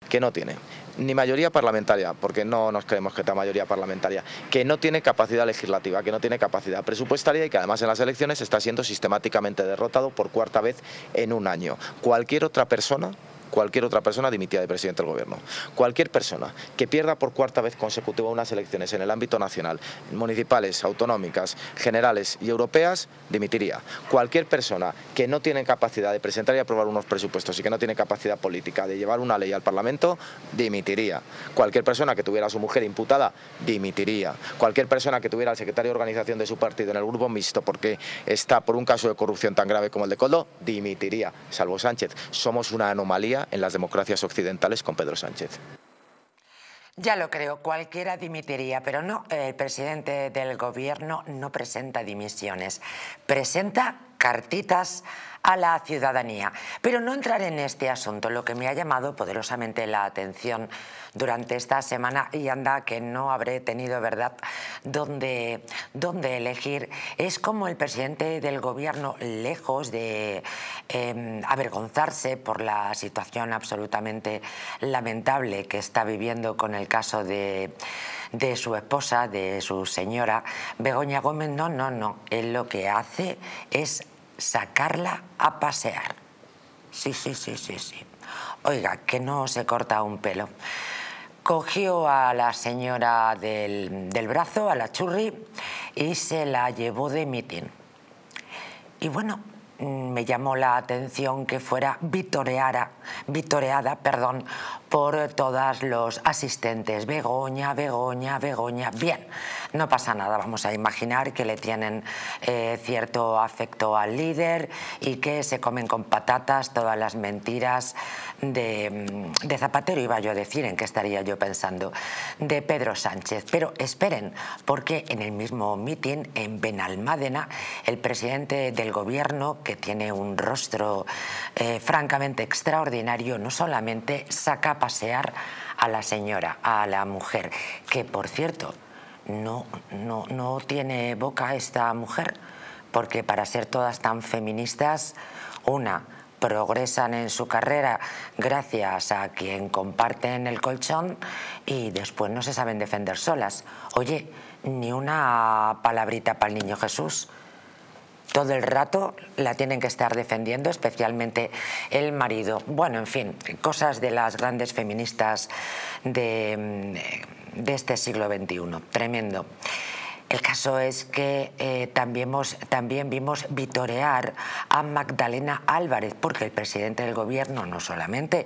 que no tiene ni mayoría parlamentaria, porque no nos creemos que tenga mayoría parlamentaria, que no tiene capacidad legislativa, que no tiene capacidad presupuestaria y que además en las elecciones está siendo sistemáticamente derrotado por cuarta vez en un año. Cualquier otra persona dimitía de presidente del gobierno. Cualquier persona que pierda por cuarta vez consecutiva unas elecciones en el ámbito nacional, municipales, autonómicas, generales y europeas, dimitiría. Cualquier persona que no tiene capacidad de presentar y aprobar unos presupuestos y que no tiene capacidad política de llevar una ley al Parlamento, dimitiría. Cualquier persona que tuviera a su mujer imputada, dimitiría. Cualquier persona que tuviera al secretario de organización de su partido en el grupo mixto porque está por un caso de corrupción tan grave como el de Koldo, dimitiría. Salvo Sánchez. Somos una anomalía en las democracias occidentales con Pedro Sánchez. Ya lo creo, cualquiera dimitiría, pero no, el presidente del gobierno no presenta dimisiones, presenta cartitas a la ciudadanía. Pero no entraré en este asunto. Lo que me ha llamado poderosamente la atención durante esta semana, y anda que no habré tenido, ¿verdad?, dónde elegir, es como el presidente del gobierno, lejos de avergonzarse por la situación absolutamente lamentable que está viviendo con el caso de su esposa, de su señora Begoña Gómez, no, él lo que hace es sacarla a pasear. Sí. Oiga, que no se corta un pelo. Cogió a la señora del brazo, a la churri, y se la llevó de mitin. Y bueno, me llamó la atención que fuera vitoreada por todos los asistentes. Begoña. Bien, no pasa nada, vamos a imaginar que le tienen cierto afecto al líder y que se comen con patatas todas las mentiras de Zapatero, iba yo a decir, ¿en qué estaría yo pensando?, de Pedro Sánchez. Pero esperen, porque en el mismo mitin en Benalmádena, el presidente del gobierno, que tiene un rostro francamente extraordinario, no solamente saca a pasear a la señora, a la mujer, que por cierto no tiene boca esta mujer, porque para ser todas tan feministas, una, progresan en su carrera gracias a quien comparten el colchón y después no se saben defender solas. Oye, ni una palabrita para el niño Jesús. Todo el rato la tienen que estar defendiendo, especialmente el marido. Bueno, en fin, cosas de las grandes feministas de este siglo XXI. Tremendo. El caso es que también vimos vitorear a Magdalena Álvarez, porque el presidente del gobierno no solamente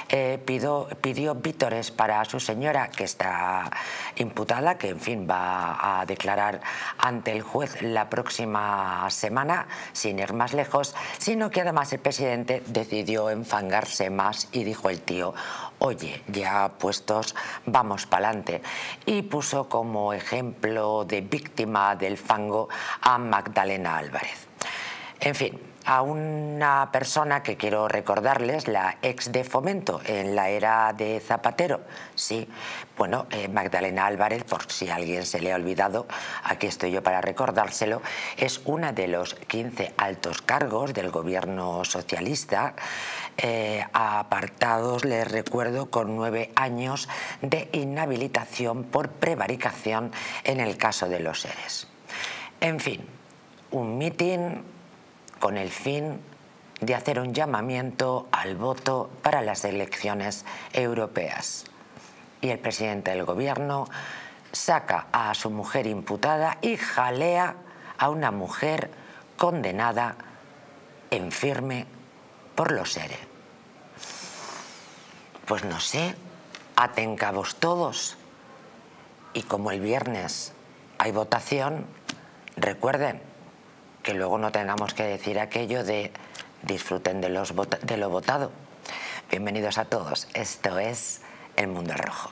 pidió vítores para su señora, que está imputada, que en fin va a declarar ante el juez la próxima semana, sin ir más lejos, sino que además el presidente decidió enfangarse más y dijo el tío: oye, ya puestos, vamos pa'lante. Y puso como ejemplo de víctima del fango a Magdalena Álvarez. En fin, a una persona que quiero recordarles, la ex de Fomento en la era de Zapatero. Sí, bueno, Magdalena Álvarez, por si a alguien se le ha olvidado, aquí estoy yo para recordárselo, es una de los 15 altos cargos del gobierno socialista, apartados, les recuerdo, con 9 años de inhabilitación por prevaricación en el caso de los ERES. En fin, un mitin con el fin de hacer un llamamiento al voto para las elecciones europeas. Y el presidente del gobierno saca a su mujer imputada y jalea a una mujer condenada en firme por los ERE. Pues no sé, aten cabos todos. Y como el viernes hay votación, recuerden que luego no tengamos que decir aquello de disfruten de lo votado. Bienvenidos a todos, esto es El Mundo al Rojo.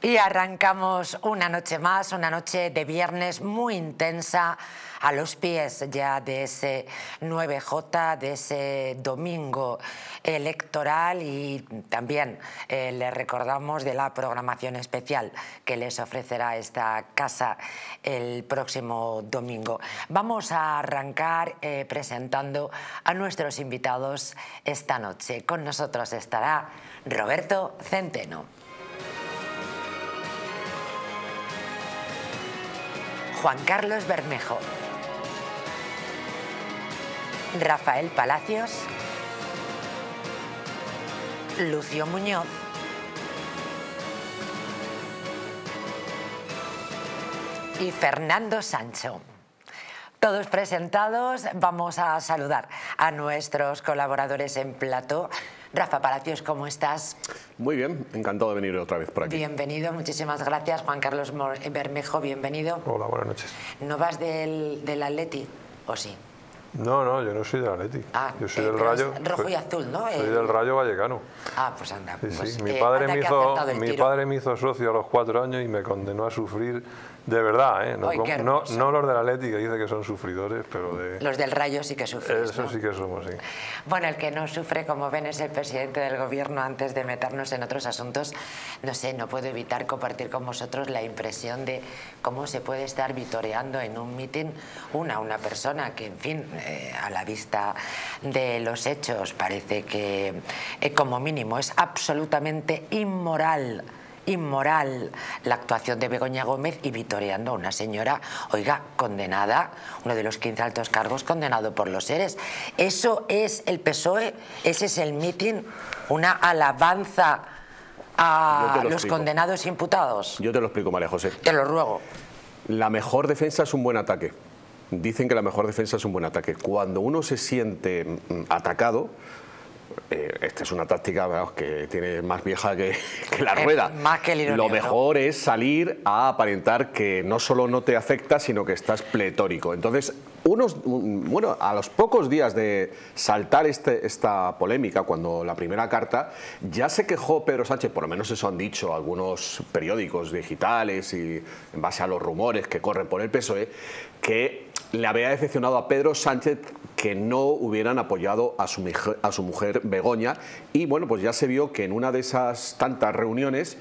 Y arrancamos una noche más, una noche de viernes muy intensa, a los pies ya de ese 9J, de ese domingo electoral, y también les recordamos de la programación especial que les ofrecerá esta casa el próximo domingo. Vamos a arrancar presentando a nuestros invitados esta noche. Con nosotros estará Roberto Centeno, Juan Carlos Bermejo, Rafael Palacios, Lucio Muñoz y Fernando Sancho. Todos presentados, vamos a saludar a nuestros colaboradores en plató. Rafa Palacios, ¿cómo estás? Muy bien, encantado de venir otra vez por aquí. Bienvenido, muchísimas gracias. Juan Carlos Bermejo, bienvenido. Hola, buenas noches. ¿No vas del Atleti o sí? No, yo no soy del Atleti. Yo soy del Rayo. Rojo y azul, ¿no? Soy del Rayo Vallecano. Ah, pues anda. Sí, pues, sí. Mi padre me hizo socio a los 4 años y me condenó a sufrir. De verdad, ¿eh? No los del Atleti, que dice que son sufridores, pero de... Los del Rayo sí que sufren. Eso, ¿no? Sí que somos, sí. Bueno, el que no sufre, como ven, es el presidente del gobierno. Antes de meternos en otros asuntos, no sé, no puedo evitar compartir con vosotros la impresión de cómo se puede estar vitoreando en un mitin una persona que, en fin, a la vista de los hechos parece que, como mínimo, es absolutamente inmoral la actuación de Begoña Gómez, y vitoreando a una señora, oiga, condenada, uno de los 15 altos cargos condenado por los seres. ¿Eso es el PSOE? ¿Ese es el mitin? ¿Una alabanza a los condenados imputados? Yo te lo explico, María José. Te lo ruego. La mejor defensa es un buen ataque. Dicen que la mejor defensa es un buen ataque. Cuando uno se siente atacado, esta es una táctica, vamos, que tiene más vieja que la rueda. Más que el hilo Lo negro. mejor es salir a aparentar que no solo no te afecta, sino que estás pletórico. Entonces, a los pocos días de saltar esta polémica, cuando la primera carta, ya se quejó Pedro Sánchez, por lo menos eso han dicho algunos periódicos digitales y en base a los rumores que corren por el PSOE, que le había decepcionado a Pedro Sánchez que no hubieran apoyado a su mujer Begoña, y bueno, pues ya se vio que en una de esas tantas reuniones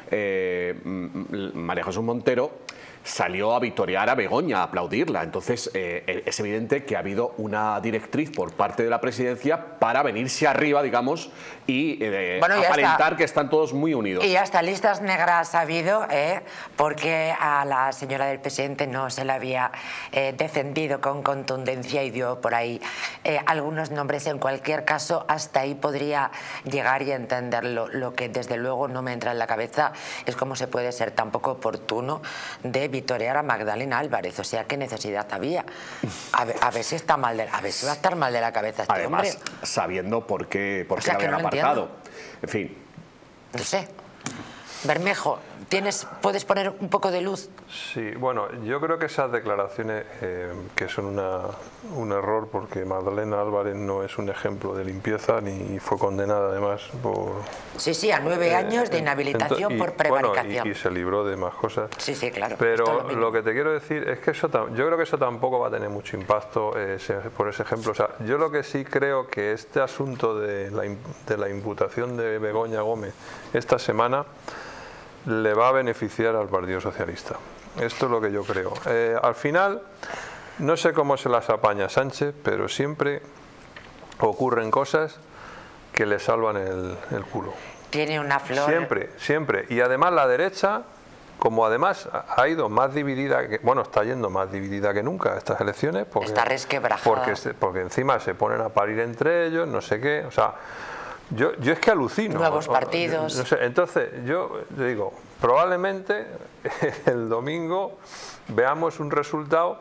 María Jesús Montero salió a vitorear a Begoña, a aplaudirla. Entonces es evidente que ha habido una directriz por parte de la presidencia para venirse arriba, digamos, y aparentar que están todos muy unidos. Y hasta listas negras ha habido, porque a la señora del presidente no se la había defendido con contundencia y dio por ahí algunos nombres. En cualquier caso, hasta ahí podría llegar y entenderlo. Lo que desde luego no me entra en la cabeza es cómo se puede ser tan poco oportuno de vitorear a Magdalena Álvarez. O sea, ¿qué necesidad había? A ver si está mal a ver si va a estar mal de la cabeza este hombre. Además, sabiendo por qué O sea, la que habían no apartado. En fin. No sé. Bermejo, ¿puedes poner un poco de luz? Sí, bueno, yo creo que esas declaraciones que son un error, porque Magdalena Álvarez no es un ejemplo de limpieza, ni fue condenada además por... Sí, a 9 años de inhabilitación por prevaricación. Bueno, y se libró de más cosas. Sí, claro. Pero lo que te quiero decir es que yo creo que eso tampoco va a tener mucho impacto por ese ejemplo. O sea, yo lo que sí creo que este asunto de la imputación de Begoña Gómez esta semana le va a beneficiar al Partido Socialista. Esto es lo que yo creo. Al final, no sé cómo se las apaña Sánchez, pero siempre ocurren cosas que le salvan el culo. Tiene una flor. Siempre. Y además la derecha, como además ha ido más dividida, está yendo más dividida que nunca estas elecciones, porque, está resquebrajada. Porque encima se ponen a parir entre ellos, no sé qué, o sea... Yo es que alucino. Nuevos partidos. No sé, entonces, yo digo, probablemente el domingo veamos un resultado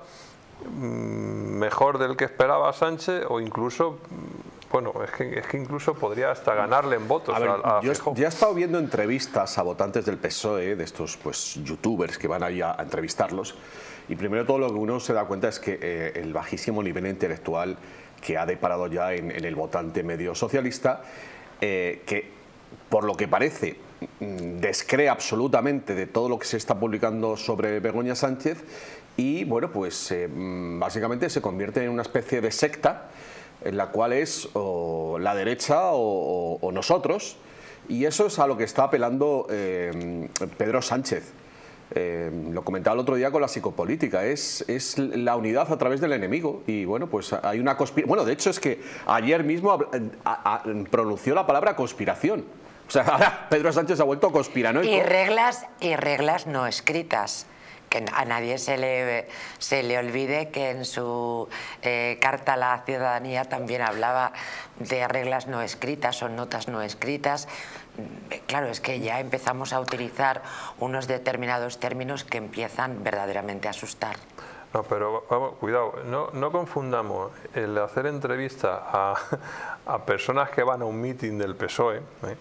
mejor del que esperaba Sánchez, o incluso, es que incluso podría hasta ganarle en votos. Yo ya he estado viendo entrevistas a votantes del PSOE, de estos youtubers que van ahí a entrevistarlos, y primero todo lo que uno se da cuenta es que el bajísimo nivel intelectual que ha deparado ya en el votante medio socialista, que por lo que parece descree absolutamente de todo lo que se está publicando sobre Begoña Sánchez y bueno, pues básicamente se convierte en una especie de secta en la cual es o la derecha o nosotros, y eso es a lo que está apelando Pedro Sánchez. Lo comentaba el otro día con la psicopolítica, es la unidad a través del enemigo, y bueno, pues hay una conspiración. Bueno, de hecho es que ayer mismo pronunció la palabra conspiración. O sea, ahora Pedro Sánchez ha vuelto conspiranoico. Y reglas no escritas. Que a nadie se le olvide que en su carta a la ciudadanía también hablaba de reglas no escritas o notas no escritas. Claro, es que ya empezamos a utilizar unos determinados términos que empiezan verdaderamente a asustar. No, pero vamos, cuidado, no confundamos el hacer entrevista a personas que van a un mitin del PSOE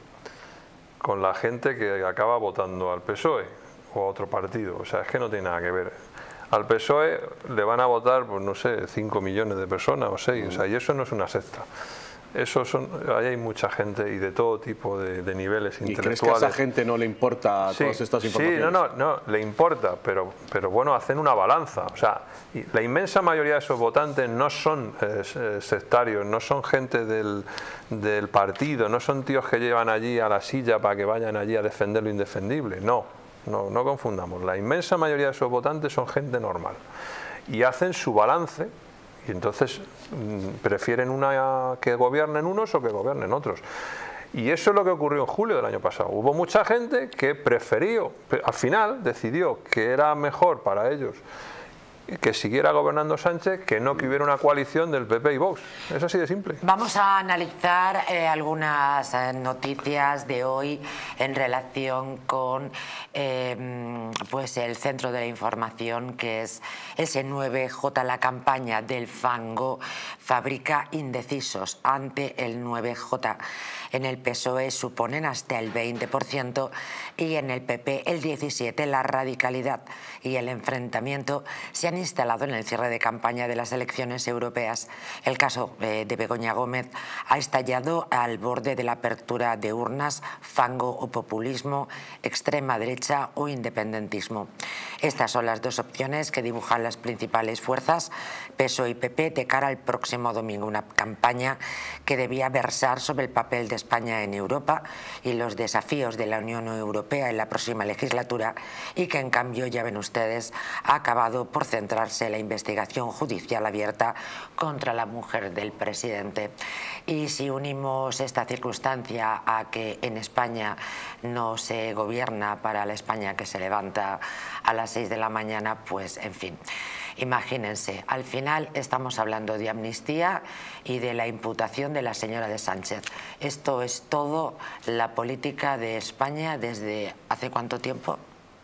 con la gente que acaba votando al PSOE o a otro partido. O sea, es que no tiene nada que ver. Al PSOE le van a votar, pues no sé, 5 millones de personas o 6, o sea, y eso no es una secta. Ahí hay mucha gente y de todo tipo de niveles intelectuales. ¿Y crees que a esa gente no le importa todas estas informaciones? Sí, no, le importa, pero bueno, hacen una balanza. O sea, la inmensa mayoría de esos votantes no son sectarios, no son gente del partido, no son tíos que llevan allí a la silla para que vayan allí a defender lo indefendible. No confundamos. La inmensa mayoría de esos votantes son gente normal y hacen su balance. Y entonces prefieren que gobiernen unos o que gobiernen otros. Y eso es lo que ocurrió en julio del año pasado. Hubo mucha gente que prefirió, al final decidió que era mejor para ellos que siguiera gobernando Sánchez que no que hubiera una coalición del PP y Vox. Es así de simple. Vamos a analizar algunas noticias de hoy en relación con pues el centro de la información, que es S9J. La campaña del fango fabrica indecisos ante el 9J. En el PSOE suponen hasta el 20% y en el PP el 17%. La radicalidad y el enfrentamiento se han instalado en el cierre de campaña de las elecciones europeas. El caso de Begoña Gómez ha estallado al borde de la apertura de urnas, fango o populismo, extrema derecha o independentismo. Estas son las dos opciones que dibujan las principales fuerzas, PSOE y PP, de cara al próximo domingo. Una campaña que debía versar sobre el papel de España en Europa y los desafíos de la Unión Europea en la próxima legislatura, y que en cambio, ya ven ustedes, ha acabado por centrarse en la investigación judicial abierta contra la mujer del presidente. Y si unimos esta circunstancia a que en España no se gobierna para la España que se levanta a las 6 de la mañana, pues en fin. Imagínense, al final estamos hablando de amnistía y de la imputación de la señora de Sánchez. Esto es todo la política de España desde ¿hace cuánto tiempo?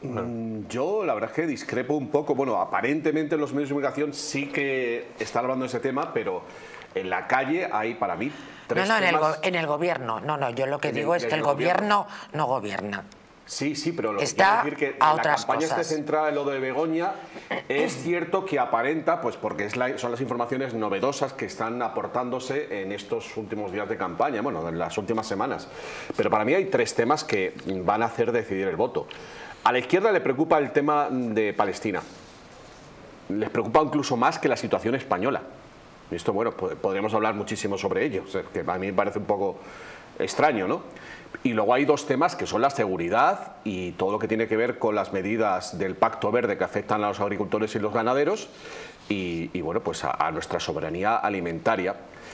Yo la verdad es que discrepo un poco. Bueno, aparentemente los medios de comunicación sí que están hablando de ese tema, pero en la calle hay para mí tres temas. En el gobierno. No, yo lo que digo es que el gobierno no gobierna. Sí, pero lo que está quiero decir que a la otras campaña cosas. esté centrada en lo de Begoña, es cierto que aparenta, pues porque son las informaciones novedosas que están aportándose en estos últimos días de campaña, bueno, en las últimas semanas. Pero para mí hay tres temas que van a hacer decidir el voto. A la izquierda le preocupa el tema de Palestina. Les preocupa incluso más que la situación española. Y esto, bueno, podríamos hablar muchísimo sobre ello, o sea, que a mí me parece un poco extraño, ¿no? Y luego hay dos temas que son la seguridad y todo lo que tiene que ver con las medidas del Pacto Verde que afectan a los agricultores y los ganaderos y bueno, pues a nuestra soberanía alimentaria.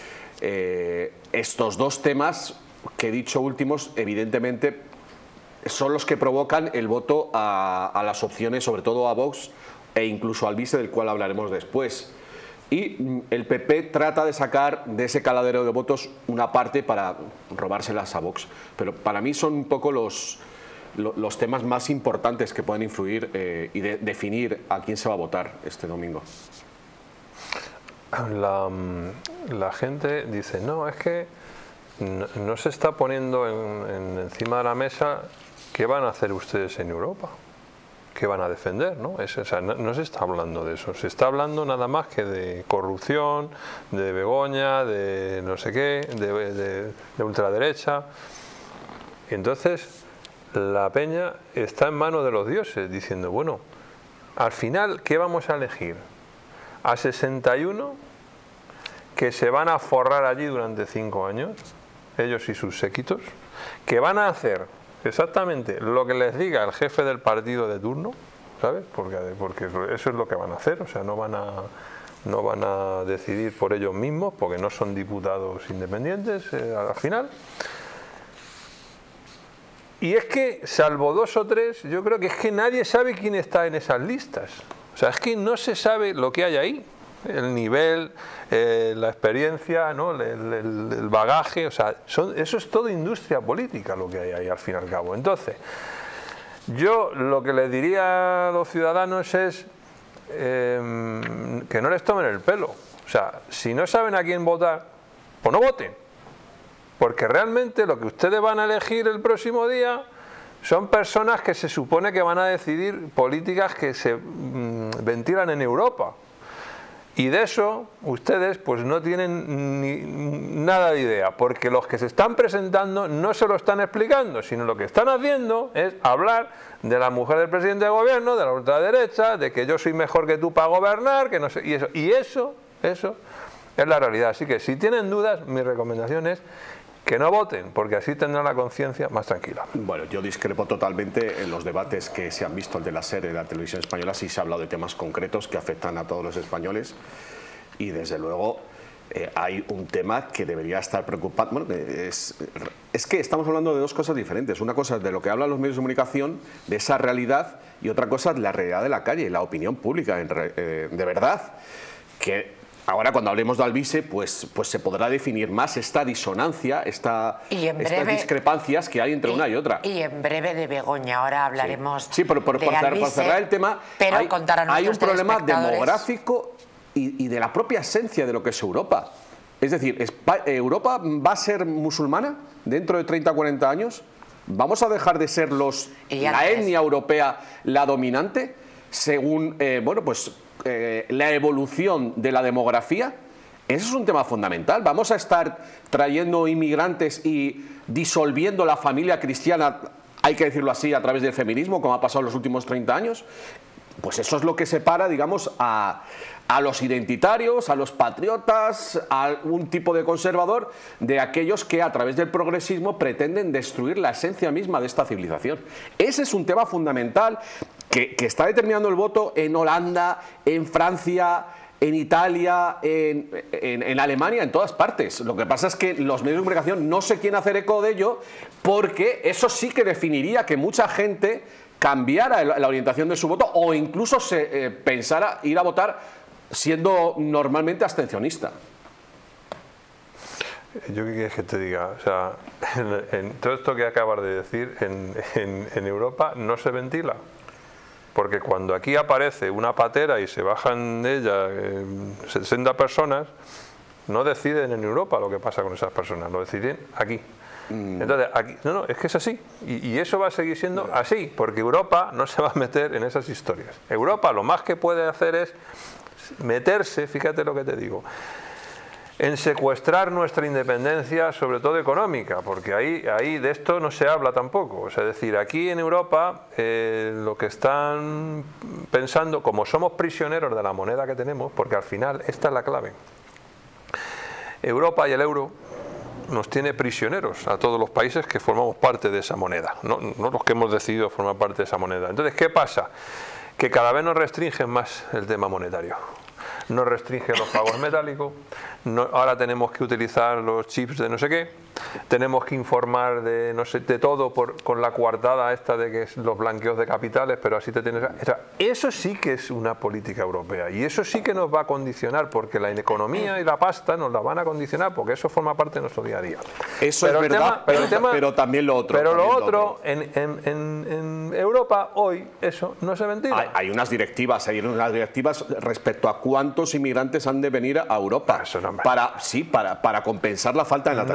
Estos dos temas que he dicho últimos, evidentemente, son los que provocan el voto a las opciones, sobre todo a Vox e incluso al Vice, del cual hablaremos después. Y el PP trata de sacar de ese caladero de votos una parte para robárselas a Vox. Pero para mí son un poco los temas más importantes que pueden influir y definir a quién se va a votar este domingo. La gente dice, no, es que no se está poniendo encima de la mesa qué van a hacer ustedes en Europa. Que van a defender, ¿no? O sea, no se está hablando de eso, se está hablando nada más que de corrupción, de Begoña, de no sé qué, de ultraderecha. Entonces, la peña está en manos de los dioses, diciendo, bueno, al final, ¿qué vamos a elegir? A 61 que se van a forrar allí durante 5 años, ellos y sus séquitos, que van a hacer exactamente lo que les diga el jefe del partido de turno, ¿sabes? Porque eso es lo que van a hacer, o sea, no van a decidir por ellos mismos, porque no son diputados independientes al final. Y es que, salvo 2 o 3, yo creo que es que nadie sabe quién está en esas listas. O sea, es que no se sabe lo que hay ahí. El nivel, la experiencia, ¿no? el bagaje, o sea, eso es todo industria política lo que hay ahí al fin y al cabo. Entonces, yo lo que les diría a los ciudadanos es que no les tomen el pelo. O sea, si no saben a quién votar, pues no voten. Porque realmente lo que ustedes van a elegir el próximo día son personas que se supone que van a decidir políticas que se ventilan en Europa. Y de eso ustedes pues no tienen nada de idea, porque los que se están presentando no se lo están explicando, sino lo que están haciendo es hablar de la mujer del presidente de gobierno, de la ultraderecha, de que yo soy mejor que tú para gobernar, que no sé, y eso es la realidad. Así que si tienen dudas, mi recomendación es que no voten, porque así tendrán la conciencia más tranquila. Bueno, yo discrepo totalmente en los debates que se han visto, el de la SER, de la televisión española. Sí se ha hablado de temas concretos que afectan a todos los españoles y desde luego hay un tema que debería estar preocupado. Bueno, es que estamos hablando de 2 cosas diferentes. Una cosa es de lo que hablan los medios de comunicación, de esa realidad, y otra cosa es la realidad de la calle, la opinión pública, de verdad, que ahora cuando hablemos de Alvise, pues se podrá definir más esta disonancia, estas discrepancias que hay entre una y otra. Y en breve de Begoña, ahora hablaremos por cerrar el tema, pero hay un problema demográfico y de la propia esencia de lo que es Europa. Es decir, ¿Europa va a ser musulmana dentro de 30 o 40 años? ¿Vamos a dejar de ser la etnia europea la dominante según, la evolución de la demografía? Eso es un tema fundamental. ¿Vamos a estar trayendo inmigrantes y disolviendo la familia cristiana, hay que decirlo así, a través del feminismo, como ha pasado en los últimos 30 años? Pues eso es lo que separa, digamos, a los identitarios, a los patriotas, a un tipo de conservador, de aquellos que a través del progresismo pretenden destruir la esencia misma de esta civilización. Ese es un tema fundamental que está determinando el voto en Holanda, en Francia, en Italia, en Alemania, en todas partes. Lo que pasa es que los medios de comunicación no se quieren hacer eco de ello, porque eso sí que definiría que mucha gente cambiara la orientación de su voto o incluso se pensara ir a votar siendo normalmente abstencionista. ¿Yo qué quieres que te diga? O sea, en todo esto que acabas de decir, en Europa no se ventila. Porque cuando aquí aparece una patera y se bajan de ella 60 personas, no deciden en Europa lo que pasa con esas personas, lo deciden aquí. Entonces, aquí, no, es que es así. Y eso va a seguir siendo así, porque Europa no se va a meter en esas historias. Europa lo más que puede hacer es meterse, fíjate lo que te digo, en secuestrar nuestra independencia, sobre todo económica, porque ahí de esto no se habla tampoco. O sea, es decir, aquí en Europa lo que están pensando, como somos prisioneros de la moneda que tenemos, porque al final esta es la clave. Europa y el euro nos tiene prisioneros a todos los países que formamos parte de esa moneda, no los que hemos decidido formar parte de esa moneda. Entonces, ¿qué pasa? Que cada vez nos restringen más el tema monetario. Nos restringen los pagos metálicos, ahora tenemos que utilizar los chips de no sé qué, tenemos que informar de no sé de todo con la coartada esta de que es los blanqueos de capitales, pero así te tienes... O sea, eso sí que es una política europea y eso sí que nos va a condicionar, porque la economía y la pasta nos la van a condicionar, porque eso forma parte de nuestro día a día. Eso es verdad, pero también lo otro. Pero lo otro, en Europa hoy eso no se ventila. Hay unas directivas respecto a cuántos inmigrantes han de venir a Europa para compensar la falta de natalidad.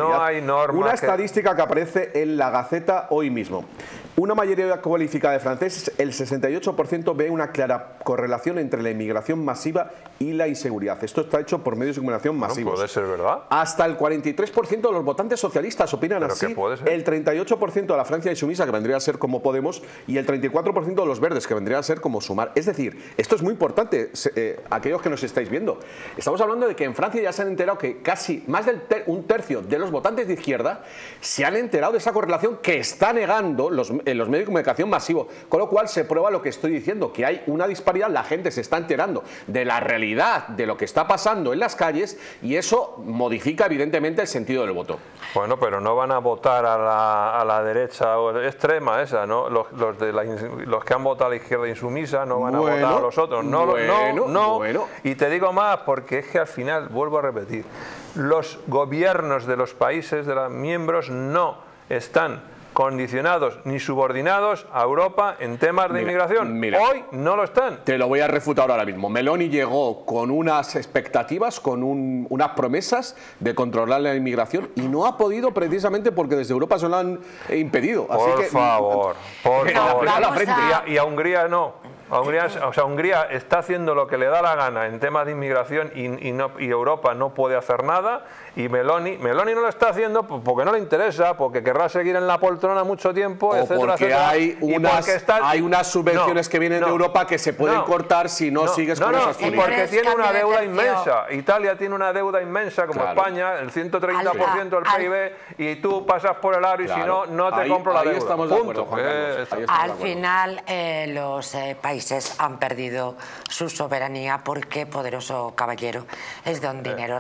normas. Una estadística que aparece en la Gaceta hoy mismo. Una mayoría cualificada de franceses, el 68% ve una clara correlación entre la inmigración masiva y la inseguridad. Esto está hecho por medios de comunicación masivos. Puede ser verdad. Hasta el 43% de los votantes socialistas opinan así. El 38% de la Francia insumisa, que vendría a ser como Podemos, y el 34% de los verdes, que vendría a ser como Sumar. Es decir, esto es muy importante, aquellos que nos estáis viendo. Estamos hablando de que en Francia ya se han enterado que casi más de un tercio de los votantes de izquierda se han enterado de esa correlación que está negando en los medios de comunicación masivos, con lo cual se prueba lo que estoy diciendo, que hay una disparidad, la gente se está enterando de la realidad de lo que está pasando en las calles y eso modifica evidentemente el sentido del voto. Bueno, pero no van a votar a la derecha extrema esa, ¿no? Los que han votado a la izquierda insumisa no van a votar a los otros. No. Y te digo más, porque es que al final, vuelvo a repetir, los gobiernos de los países, de los miembros, no están condicionados ni subordinados a Europa en temas de inmigración. Hoy no lo están. Te lo voy a refutar ahora mismo. Meloni llegó con unas expectativas, con unas promesas de controlar la inmigración y no ha podido precisamente porque desde Europa se lo han impedido. Por favor. Y a Hungría no. Hungría está haciendo lo que le da la gana en temas de inmigración y Europa no puede hacer nada, y Meloni no lo está haciendo porque no le interesa, porque querrá seguir en la poltrona mucho tiempo, etcétera, porque etcétera. Hay unas subvenciones que vienen de Europa que se pueden cortar si no sigues con esas políticas. Y porque tiene una deuda inmensa. Italia tiene una deuda inmensa como España, el 130% del PIB, y tú pasas por el aro y si no te compro la deuda. Estamos de acuerdo, Juan Carlos. Al final los países han perdido su soberanía porque, poderoso caballero, es de un dinero.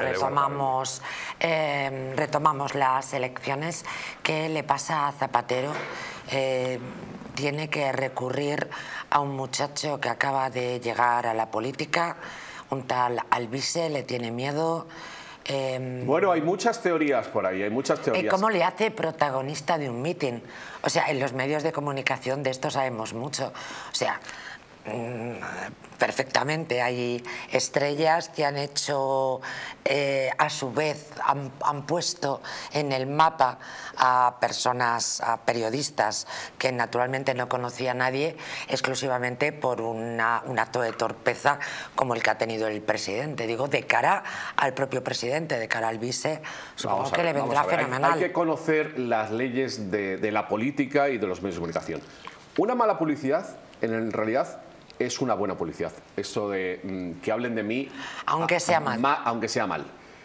Retomamos las elecciones. ¿Qué le pasa a Zapatero? Tiene que recurrir a un muchacho que acaba de llegar a la política, un tal Alvise, le tiene miedo. Bueno, hay muchas teorías por ahí, hay muchas teorías. ¿Cómo le hace protagonista de un mitin? O sea, en los medios de comunicación de esto sabemos mucho. O sea, perfectamente hay estrellas que han hecho, a su vez, han puesto en el mapa a personas, a periodistas que naturalmente no conocía a nadie, exclusivamente por un acto de torpeza como el que ha tenido el presidente. Digo, de cara al propio presidente, de cara al vice, supongo que le vendrá fenomenal. Hay que conocer las leyes de la política y de los medios de comunicación. Una mala publicidad, en realidad, es una buena publicidad. Eso de que hablen de mí... Aunque sea mal. Aunque sea mal.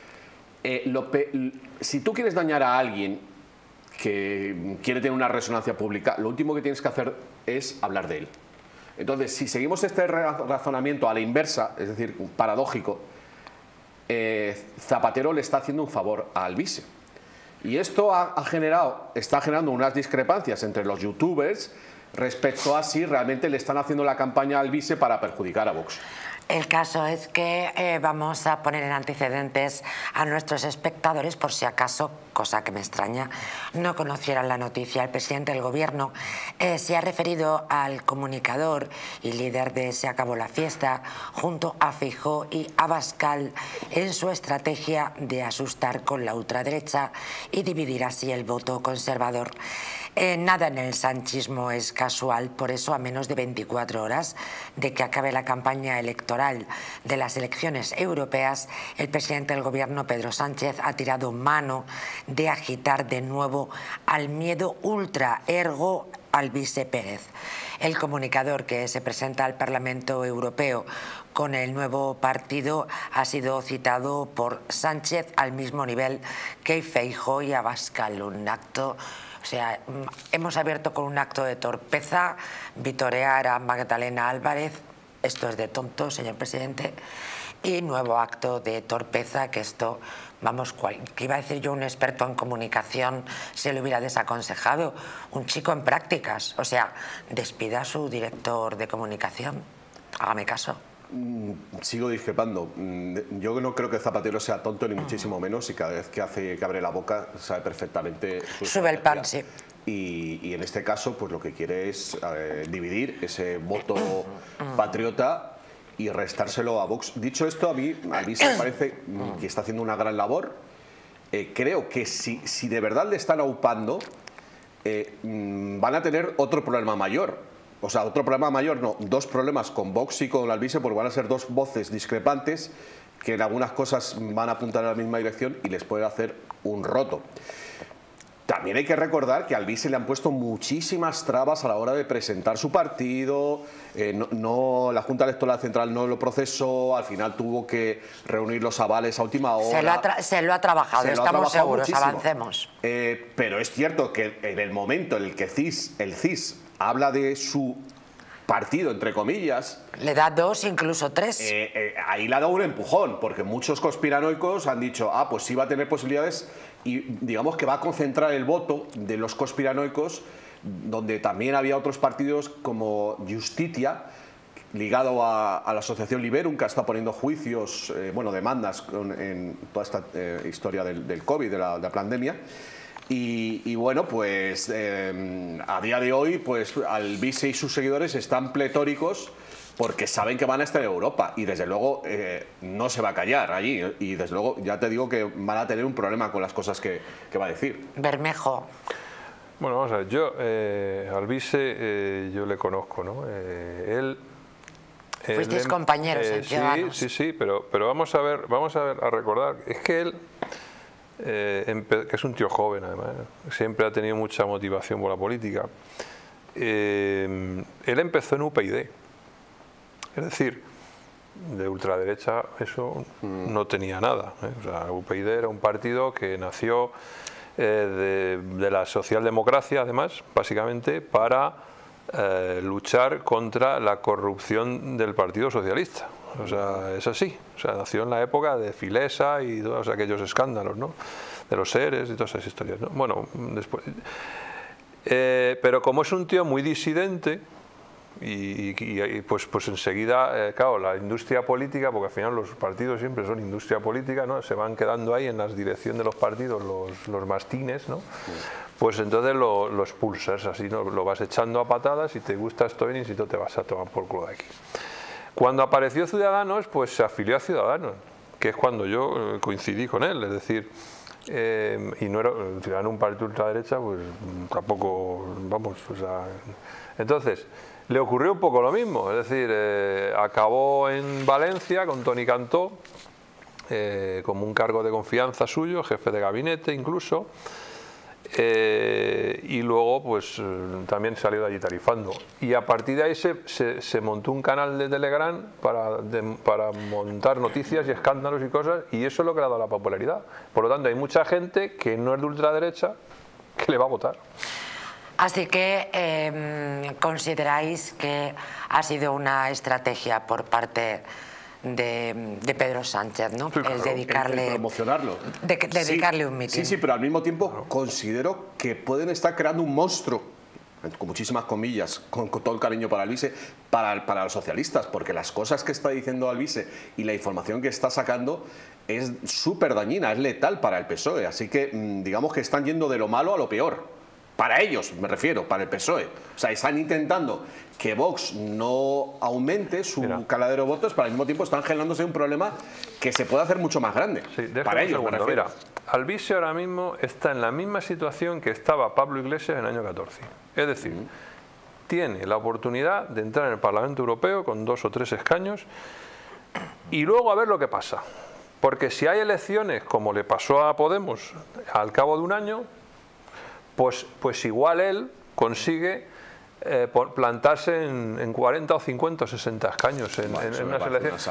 Si tú quieres dañar a alguien que quiere tener una resonancia pública, lo último que tienes que hacer es hablar de él. Entonces, si seguimos este razonamiento a la inversa, es decir, paradójico, Zapatero le está haciendo un favor a Alvise. Y esto está generando unas discrepancias entre los youtubers respecto a si realmente le están haciendo la campaña al vice para perjudicar a Vox. El caso es que vamos a poner en antecedentes a nuestros espectadores por si acaso, cosa que me extraña, no conocieran la noticia. El presidente del gobierno se ha referido al comunicador y líder de Se acabó la fiesta junto a Feijóo y Abascal en su estrategia de asustar con la ultraderecha y dividir así el voto conservador. Nada en el sanchismo es casual, por eso a menos de 24 horas de que acabe la campaña electoral de las elecciones europeas, el presidente del gobierno, Pedro Sánchez, ha tirado mano de agitar de nuevo al miedo ultra, ergo Alvise Pérez. El comunicador que se presenta al Parlamento Europeo con el nuevo partido ha sido citado por Sánchez al mismo nivel que Feijóo y Abascal, un acto... O sea, hemos abierto con un acto de torpeza, vitorear a Magdalena Álvarez, esto es de tonto, señor presidente, y nuevo acto de torpeza, que esto, vamos, que iba a decir yo un experto en comunicación se lo hubiera desaconsejado, un chico en prácticas, o sea, despida a su director de comunicación, hágame caso. Sigo discrepando. Yo no creo que Zapatero sea tonto ni muchísimo menos, y cada vez que abre la boca sabe perfectamente sube el pan, sí. Y en este caso pues lo que quiere es dividir ese voto patriota y restárselo a Vox. Dicho esto, a mí me parece que está haciendo una gran labor creo que si de verdad le están aupando, van a tener otro problema mayor. O sea, otro problema mayor, no, dos problemas con Vox y con Alvise, porque van a ser dos voces discrepantes que en algunas cosas van a apuntar en la misma dirección y les puede hacer un roto. También hay que recordar que a Alvise le han puesto muchísimas trabas a la hora de presentar su partido, la Junta Electoral Central no lo procesó, al final tuvo que reunir los avales a última hora. Se lo ha trabajado, estamos seguros, muchísimo. Avancemos. Pero es cierto que en el momento en el que el CIS habla de su partido, entre comillas... Le da 2, incluso 3. Ahí le ha dado un empujón, porque muchos conspiranoicos han dicho, pues sí va a tener posibilidades, y digamos que va a concentrar el voto de los conspiranoicos, donde también había otros partidos como Justitia, ligado a la asociación Liberum, que está poniendo juicios, demandas en toda esta historia del COVID, de la pandemia. Y bueno, pues a día de hoy, pues Alvise y sus seguidores están pletóricos porque saben que van a estar en Europa y desde luego no se va a callar allí, y desde luego ya te digo que van a tener un problema con las cosas que va a decir. Bermejo. Bueno, vamos a ver, yo Alvise yo le conozco, ¿no? Fuisteis compañeros en Ciudadanos. Sí, pero vamos a recordar, es que él, que es un tío joven además, siempre ha tenido mucha motivación por la política. Él empezó en UPyD, es decir, de ultraderecha eso no tenía nada, ¿eh? O sea, UPyD era un partido que nació de la socialdemocracia, además, básicamente, para luchar contra la corrupción del Partido Socialista. O sea, es así. O sea, nació en la época de Filesa y todos aquellos escándalos, ¿no? De los seres y todas esas historias, ¿no? Bueno, después... pero como es un tío muy disidente, pues enseguida, claro, la industria política, porque al final los partidos siempre son industria política, ¿no? Se van quedando ahí en la dirección de los partidos los mastines, ¿no? Pues entonces lo expulsas, así, ¿no? Lo vas echando a patadas, y te gusta esto bien y si no te vas a tomar por culo de aquí. Cuando apareció Ciudadanos, pues se afilió a Ciudadanos, que es cuando yo coincidí con él, es decir, y no era Ciudadanos un partido ultraderecha, pues tampoco, vamos, o sea, entonces le ocurrió un poco lo mismo, es decir, acabó en Valencia con Toni Cantó, como un cargo de confianza suyo, jefe de gabinete incluso, y luego pues también salió de allí tarifando, y a partir de ahí se montó un canal de Telegram para montar noticias y escándalos y cosas, y eso es lo que le ha dado la popularidad. Por lo tanto, hay mucha gente que no es de ultraderecha que le va a votar. Así que consideráis que ha sido una estrategia por parte de Pedro Sánchez, ¿no? Sí, claro, el dedicarle, el promocionarlo. Dedicarle un mitin. Sí, pero al mismo tiempo considero que pueden estar creando un monstruo, con muchísimas comillas, con todo el cariño para Alvise, para los socialistas, porque las cosas que está diciendo Alvise y la información que está sacando es súper dañina, es letal para el PSOE, así que digamos que están yendo de lo malo a lo peor. Para ellos, me refiero, para el PSOE. O sea, están intentando que Vox no aumente su caladero de votos, pero al mismo tiempo están generándose un problema que se puede hacer mucho más grande. Sí, para ellos, me refiero. Mira, Alvise ahora mismo está en la misma situación que estaba Pablo Iglesias en el año 14. Es decir, tiene la oportunidad de entrar en el Parlamento Europeo con 2 o 3 escaños y luego a ver lo que pasa. Porque si hay elecciones, como le pasó a Podemos al cabo de un año, pues igual él consigue plantarse en 40 o 50 o 60 escaños en unas elecciones.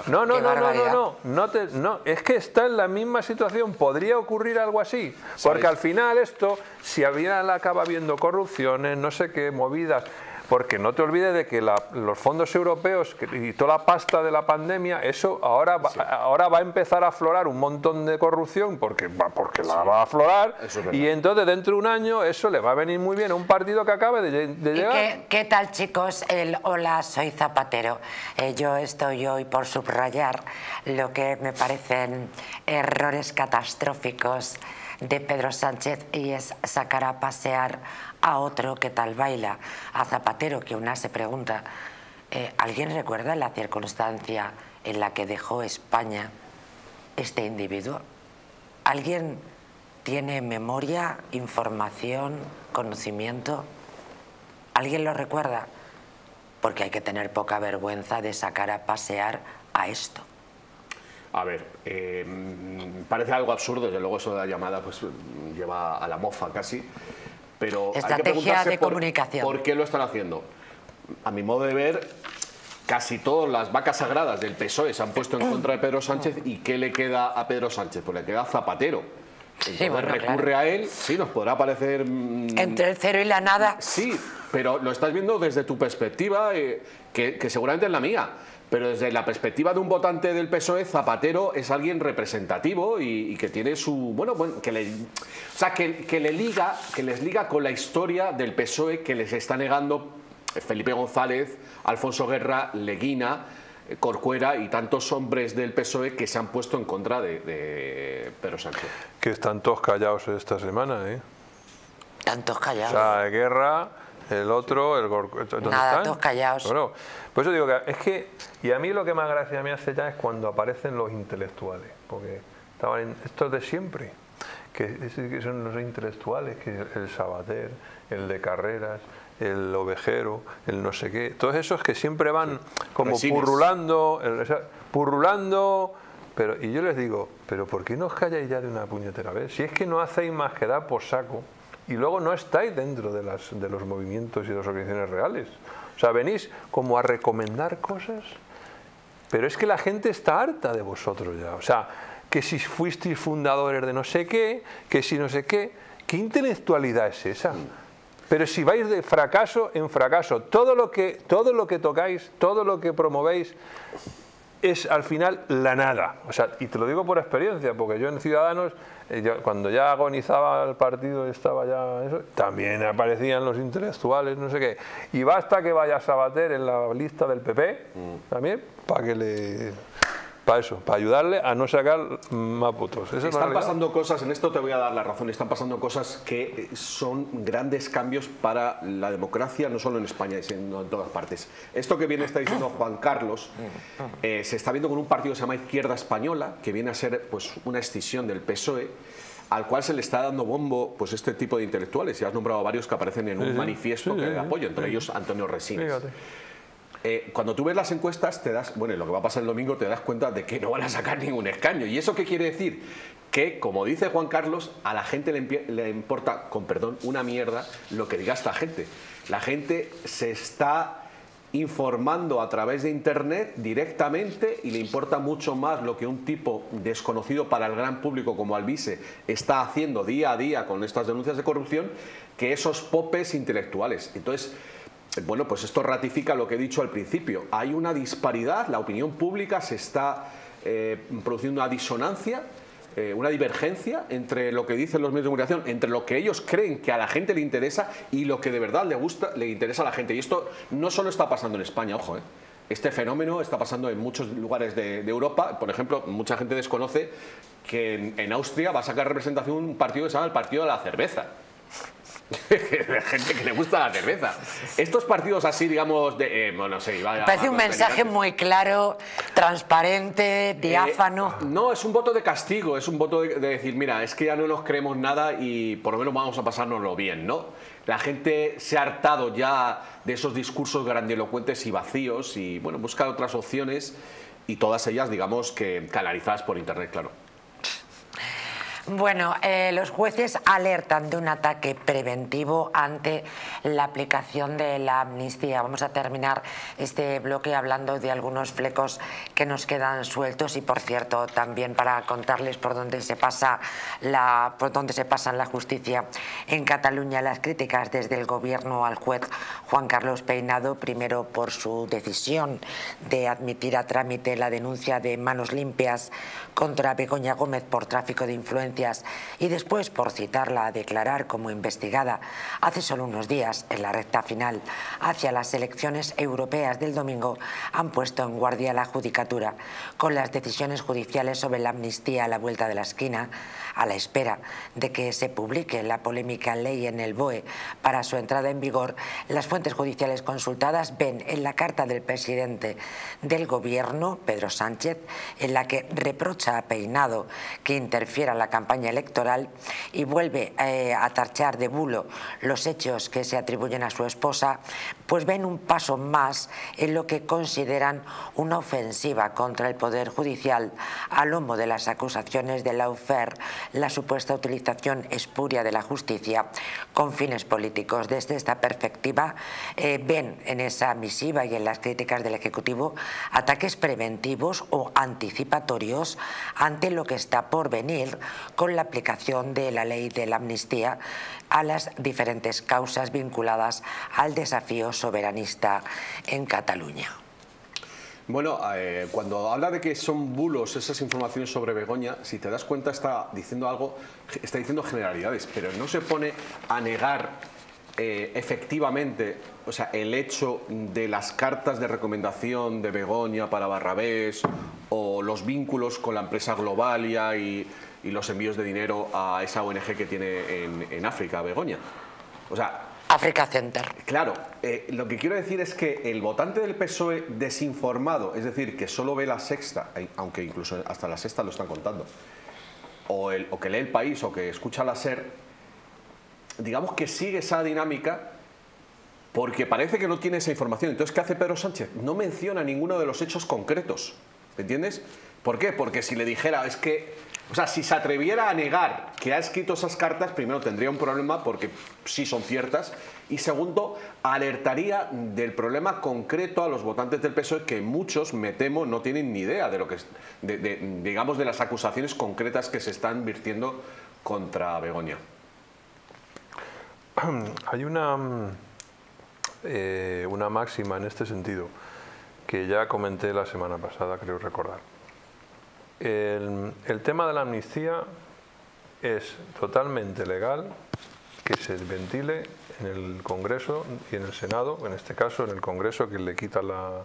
No, es que está en la misma situación. Podría ocurrir algo así, porque al final esto, si acaba habiendo corrupciones, no sé qué, movidas, porque no te olvides de que los fondos europeos y toda la pasta de la pandemia, eso ahora va a empezar a aflorar un montón de corrupción, porque la va a aflorar, y entonces dentro de un año eso le va a venir muy bien a un partido que acabe de llegar. ¿Qué tal, chicos? Hola, soy Zapatero. Yo estoy hoy por subrayar lo que me parecen errores catastróficos de Pedro Sánchez, y es sacar a pasear a otro que tal baila, a Zapatero, que una se pregunta, ¿alguien recuerda la circunstancia en la que dejó España este individuo? ¿Alguien tiene memoria, información, conocimiento? ¿Alguien lo recuerda? Porque hay que tener poca vergüenza de sacar a pasear a esto. A ver, parece algo absurdo, desde luego eso de la llamada pues lleva a la mofa casi, pero estrategia hay que preguntarse de comunicación. ¿Por qué lo están haciendo? A mi modo de ver, casi todas las vacas sagradas del PSOE se han puesto en contra de Pedro Sánchez, ¿y qué le queda a Pedro Sánchez? Pues le queda Zapatero. Entonces Sí, bueno, recurre claro. a él, sí, nos podrá parecer... Entre el cero y la nada. Sí, pero lo estás viendo desde tu perspectiva, que seguramente es la mía. Pero desde la perspectiva de un votante del PSOE, Zapatero es alguien representativo y que tiene su... Bueno, que les liga con la historia del PSOE que les está negando Felipe González, Alfonso Guerra, Leguina, Corcuera y tantos hombres del PSOE que se han puesto en contra de Pedro Sánchez. Que están todos callados esta semana, ¿eh? Tantos O callados. sea, Guerra, el otro, el ¿dónde Nada, están? todos callados. Bueno, por eso digo que es que, y a mí lo que más gracia me hace ya es cuando aparecen los intelectuales, porque estaban estos de siempre, que son los intelectuales, que el Sabater, el de Carreras, el Ovejero, el no sé qué, todos esos que siempre van como Resines. purrulando, pero, y yo les digo, pero ¿por qué no os calláis ya de una puñetera vez? Si es que no hacéis más que dar por saco y luego no estáis dentro de los movimientos y de las organizaciones reales. O sea, venís como a recomendar cosas, pero es que la gente está harta de vosotros ya. O sea, que si fuisteis fundadores de no sé qué, que si no sé qué, ¿qué intelectualidad es esa? Pero si vais de fracaso en fracaso, todo lo que tocáis, todo lo que promovéis es al final la nada. O sea, y te lo digo por experiencia, porque yo en Ciudadanos, cuando ya agonizaba el partido, estaba ya eso, también aparecían los intelectuales, no sé qué. Y basta que vaya Sabater en la lista del PP, también, para eso, para ayudarle a no sacar más votos. Están pasando cosas, en esto te voy a dar la razón, están pasando cosas que son grandes cambios para la democracia, no solo en España, sino en todas partes. Esto que está diciendo Juan Carlos, se está viendo con un partido que se llama Izquierda Española, que viene a ser pues una escisión del PSOE, al cual se le está dando bombo pues este tipo de intelectuales. Ya has nombrado varios que aparecen en un manifiesto que apoyo, entre ellos Antonio Resines. Fíjate. Cuando tú ves las encuestas, lo que va a pasar el domingo, te das cuenta de que no van a sacar ningún escaño. ¿Y eso qué quiere decir? Que, como dice Juan Carlos, a la gente le importa, con perdón, una mierda lo que diga esta gente. La gente se está informando a través de Internet directamente y le importa mucho más lo que un tipo desconocido para el gran público como Alvise está haciendo día a día con estas denuncias de corrupción que esos popes intelectuales. Entonces, bueno, pues esto ratifica lo que he dicho al principio. Hay una disparidad, la opinión pública se está produciendo una disonancia, una divergencia entre lo que dicen los medios de comunicación, entre lo que ellos creen que a la gente le interesa y lo que de verdad le interesa a la gente. Y esto no solo está pasando en España, ojo, este fenómeno está pasando en muchos lugares de Europa. Por ejemplo, mucha gente desconoce que en Austria va a sacar representación un partido que se llama el Partido de la Cerveza. Gente que le gusta la cerveza. Estos partidos así, digamos, bueno, sí, parece un mensaje muy claro, transparente, diáfano. No, es un voto de castigo, es un voto de decir, mira, es que ya no nos creemos nada y por lo menos vamos a pasárnoslo bien, ¿no? La gente se ha hartado ya de esos discursos grandilocuentes y vacíos y, bueno, busca otras opciones y todas ellas, digamos, que canalizadas por Internet, claro. Bueno, los jueces alertan de un ataque preventivo ante la aplicación de la amnistía. Vamos a terminar este bloque hablando de algunos flecos que nos quedan sueltos y, por cierto, también para contarles por dónde se pasan la justicia en Cataluña. Las críticas desde el gobierno al juez Juan Carlos Peinado, primero por su decisión de admitir a trámite la denuncia de Manos Limpias contra Begoña Gómez por tráfico de influencias y después por citarla a declarar como investigada hace solo unos días en la recta final hacia las elecciones europeas del domingo, han puesto en guardia la judicatura con las decisiones judiciales sobre la amnistía a la vuelta de la esquina, a la espera de que se publique la polémica ley en el BOE para su entrada en vigor. Las fuentes judiciales consultadas ven en la carta del presidente del gobierno, Pedro Sánchez, en la que reprocha a Peinado que interfiera en la campaña campaña electoral y vuelve a tachar de bulo los hechos que se atribuyen a su esposa, pues ven un paso más en lo que consideran una ofensiva contra el Poder Judicial a lomo de las acusaciones de lawfare, la supuesta utilización espuria de la justicia con fines políticos. Desde esta perspectiva ven en esa misiva y en las críticas del Ejecutivo ataques preventivos o anticipatorios ante lo que está por venir con la aplicación de la ley de la amnistía a las diferentes causas vinculadas al desafío soberanista en Cataluña. Bueno, cuando habla de que son bulos esas informaciones sobre Begoña, si te das cuenta está diciendo algo, está diciendo generalidades, pero no se pone a negar efectivamente, o sea, el hecho de las cartas de recomendación de Begoña para Barrabés o los vínculos con la empresa Globalia y los envíos de dinero a esa ONG que tiene en África, Begoña. O sea, Africa Center. Claro, lo que quiero decir es que el votante del PSOE desinformado, es decir, que solo ve La Sexta, aunque incluso hasta La Sexta lo están contando, o que lee El País o que escucha la SER, digamos que sigue esa dinámica porque parece que no tiene esa información. Entonces, ¿qué hace Pedro Sánchez? No menciona ninguno de los hechos concretos, ¿me entiendes? ¿Por qué? Porque si le dijera, es que, o sea, si se atreviera a negar que ha escrito esas cartas, primero tendría un problema porque sí son ciertas, y segundo, alertaría del problema concreto a los votantes del PSOE, que muchos, me temo, no tienen ni idea de lo que digamos, de las acusaciones concretas que se están virtiendo contra Begoña. Hay una máxima en este sentido que ya comenté la semana pasada, creo recordar. El tema de la amnistía es totalmente legal que se ventile en el Congreso y en el Senado, en este caso en el Congreso, que le quita la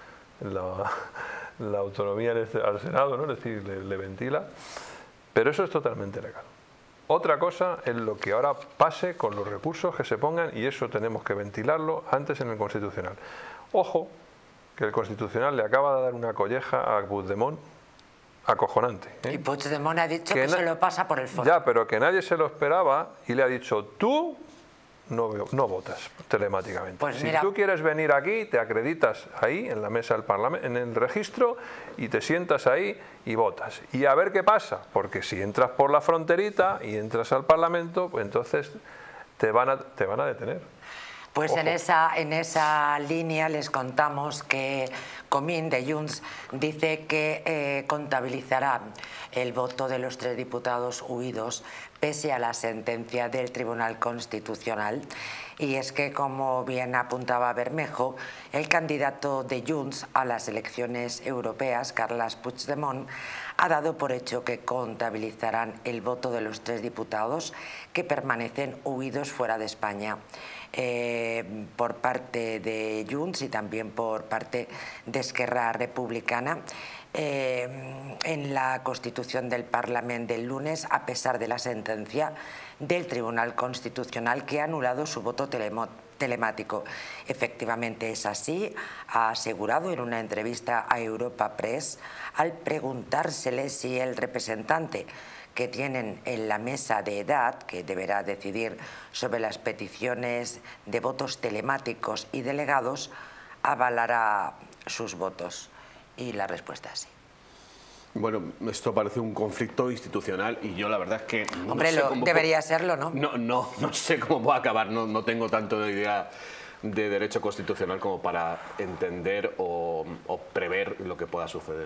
autonomía al Senado, ¿no? Es decir, le ventila, pero eso es totalmente legal. Otra cosa es lo que ahora pase con los recursos que se pongan, y eso tenemos que ventilarlo antes en el Constitucional. Ojo, que el Constitucional le acaba de dar una colleja a Puigdemont acojonante. Y Puigdemont ha dicho que se lo pasa por el forro. Ya, pero que nadie se lo esperaba y le ha dicho, tú no votas telemáticamente. Pues si mira, tú quieres venir aquí, te acreditas ahí en la mesa del Parlamento, en el registro, y te sientas ahí y votas. Y a ver qué pasa, porque si entras por la fronterita y entras al Parlamento, pues entonces te van a detener. Pues en esa línea les contamos que Comín de Junts dice que contabilizará el voto de los 3 diputados huidos pese a la sentencia del Tribunal Constitucional. Y es que, como bien apuntaba Bermejo, el candidato de Junts a las elecciones europeas, Carles Puigdemont, ha dado por hecho que contabilizarán el voto de los 3 diputados que permanecen huidos fuera de España. Por parte de Junts y también por parte de Esquerra Republicana. En la Constitución del Parlamento del lunes, a pesar de la sentencia del Tribunal Constitucional que ha anulado su voto telemático. Efectivamente es así, ha asegurado en una entrevista a Europa Press al preguntársele si el representante que tienen en la mesa de edad, que deberá decidir sobre las peticiones de votos telemáticos y delegados, avalará sus votos. Y la respuesta es sí. Bueno, esto parece un conflicto institucional y yo la verdad es que... Hombre, no sé cómo debería serlo, ¿no? No sé cómo va a acabar, no tengo tanto de idea de derecho constitucional como para entender o prever lo que pueda suceder.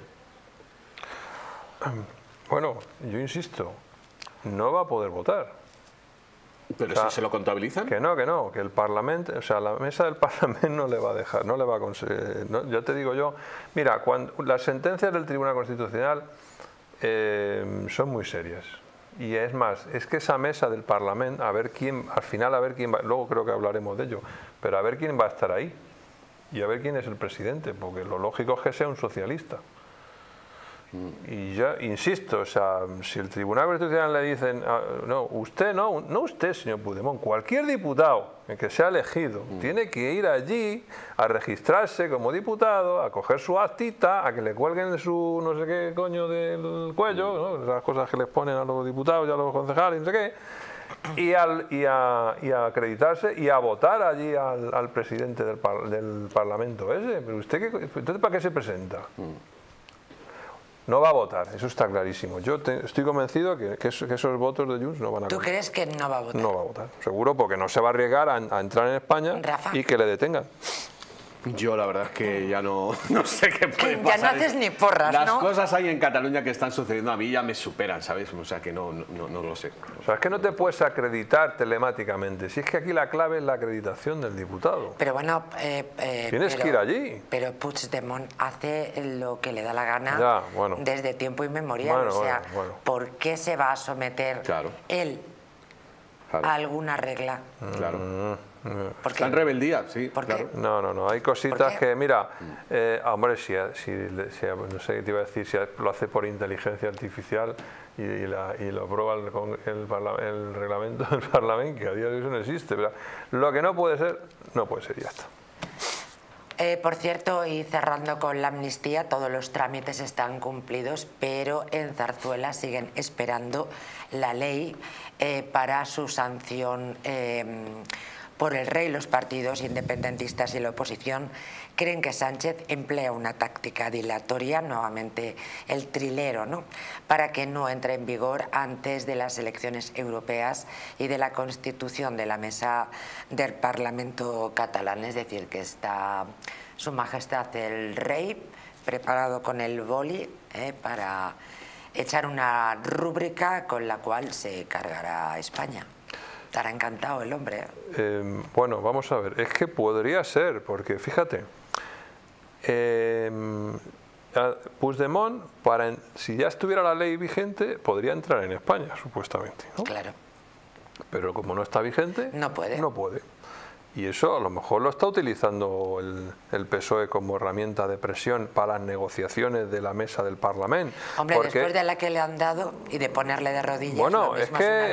Bueno, yo insisto, no va a poder votar. Pero si se lo contabilizan. Que no, que el Parlamento, o sea, la mesa del Parlamento no le va a dejar, no le va a conseguir. No, ya te digo yo, mira, cuando las sentencias del Tribunal Constitucional son muy serias. Y es más, es que esa mesa del Parlamento, a ver quién va, luego creo que hablaremos de ello, pero a ver quién va a estar ahí. Y a ver quién es el presidente, porque lo lógico es que sea un socialista. Y yo insisto, o sea, si el Tribunal Constitucional le dicen, no usted, señor Puigdemont, cualquier diputado que sea elegido tiene que ir allí a registrarse como diputado, a coger su actita, a que le cuelguen su no sé qué coño del cuello, ¿no? Las cosas que les ponen a los diputados y a los concejales, no sé qué, y a acreditarse y a votar allí al presidente del Parlamento ese. Pero usted, ¿entonces para qué se presenta? No va a votar, eso está clarísimo. Yo estoy convencido que esos votos de Junts no van a... ¿Tú crees que no va a votar? No va a votar, seguro, porque no se va a arriesgar a entrar en España, Rafa, y que le detengan. Yo la verdad es que ya no sé qué puede pasar. Ya no haces ni porras, Las ¿no? cosas ahí en Cataluña que están sucediendo a mí ya me superan, ¿sabes? O sea que no lo sé. O sea, es que no te puedes acreditar telemáticamente. Si es que aquí la clave es la acreditación del diputado. Pero bueno... tienes que ir allí. Pero Puigdemont hace lo que le da la gana ya, bueno, desde tiempo inmemorial. O sea, ¿por qué se va a someter él a alguna regla? Claro. Está en rebeldía, sí. ¿Por qué? No, hay cositas que, mira, hombre, si no sé qué te iba a decir, si lo hace por inteligencia artificial y lo aprueba el reglamento del Parlamento, que a día de hoy eso no existe, pero lo que no puede ser y ya está. Por cierto, y cerrando con la amnistía, todos los trámites están cumplidos, pero en Zarzuela siguen esperando la ley para su sanción por el rey. Los partidos independentistas y la oposición creen que Sánchez emplea una táctica dilatoria, nuevamente el trilero, ¿no?, para que no entre en vigor antes de las elecciones europeas y de la constitución de la mesa del Parlamento catalán. Es decir, que está Su Majestad el Rey preparado con el boli para echar una rúbrica con la cual se cargará a España. Estará encantado el hombre. Bueno, vamos a ver. Es que podría ser, porque fíjate, Puigdemont, si ya estuviera la ley vigente, podría entrar en España, supuestamente, ¿no? Claro. Pero como no está vigente, no puede. No puede. Y eso a lo mejor lo está utilizando el PSOE como herramienta de presión para las negociaciones de la mesa del Parlamento. Hombre, después de la que le han dado y de ponerle de rodillas, bueno, es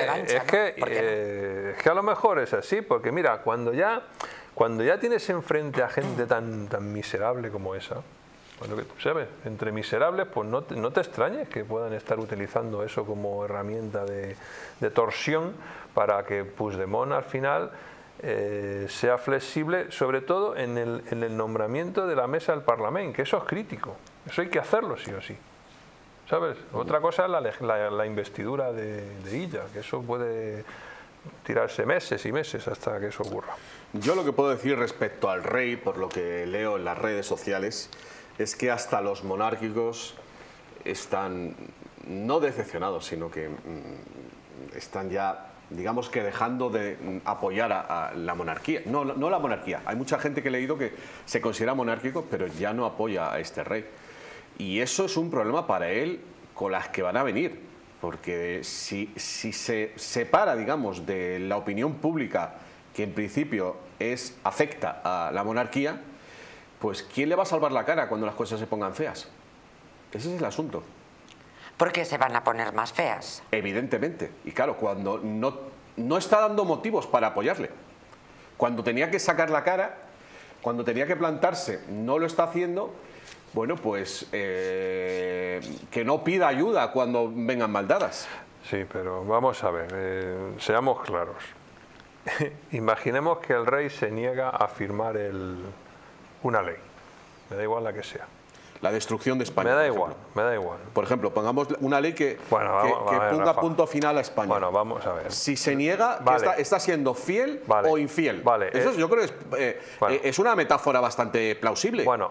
que a lo mejor es así, porque mira, cuando ya tienes enfrente a gente tan miserable como esa, bueno, ¿sabes? Entre miserables, pues no te extrañes que puedan estar utilizando eso como herramienta de torsión para que Puigdemont al final sea flexible, sobre todo en el nombramiento de la mesa del Parlamento, que eso es crítico, eso hay que hacerlo sí o sí, ¿sabes? Otra cosa es la investidura de Illa, que eso puede tirarse meses y meses hasta que eso ocurra. Yo lo que puedo decir respecto al rey, por lo que leo en las redes sociales, es que hasta los monárquicos están no decepcionados, sino que están ya, digamos que dejando de apoyar a la monarquía. No la monarquía. Hay mucha gente que he leído que se considera monárquico, pero ya no apoya a este rey. Y eso es un problema para él con las que van a venir. Porque si se separa, digamos, de la opinión pública, que en principio afecta a la monarquía, pues ¿quién le va a salvar la cara cuando las cosas se pongan feas? Ese es el asunto. Porque se van a poner más feas. Evidentemente. Y claro, cuando no está dando motivos para apoyarle, cuando tenía que sacar la cara, cuando tenía que plantarse, no lo está haciendo, bueno, pues que no pida ayuda cuando vengan maldadas. Sí, pero vamos a ver, seamos claros. Imaginemos que el rey se niega a firmar una ley, me da igual la que sea. La destrucción de España. Me da igual. Por ejemplo, pongamos una ley que ponga Rafa, punto final a España. Bueno, vamos a ver. Si se niega, ¿está siendo fiel o infiel? Eso yo creo que es una metáfora bastante plausible. Bueno,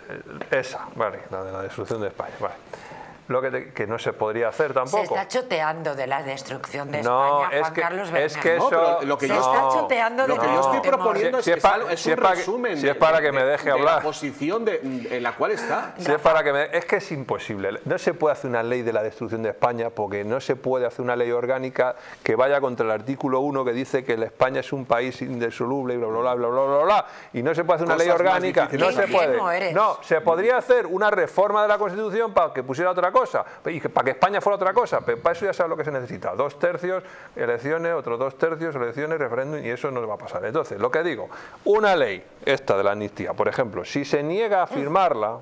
la de la destrucción de España, vale. Lo que no se podría hacer tampoco. Se está choteando de la destrucción de España, Juan Carlos Bernal. Es que eso... lo que se está choteando de lo que yo estoy proponiendo es un resumen de la posición en la cual está. Es que es imposible. No se puede hacer una ley de la destrucción de España porque no se puede hacer una ley orgánica que vaya contra el artículo 1 que dice que España es un país indisoluble y bla, bla, bla, bla, bla, bla, bla. Y no se puede hacer una ley orgánica. No se puede. No, se podría hacer una reforma de la Constitución para que pusiera otra cosa, y para que España fuera otra cosa, pero para eso ya sabes lo que se necesita, 2 tercios, elecciones, otros 2 tercios, elecciones, referéndum, y eso no va a pasar. Entonces, lo que digo, una ley, esta de la amnistía, por ejemplo, si se niega a firmarla,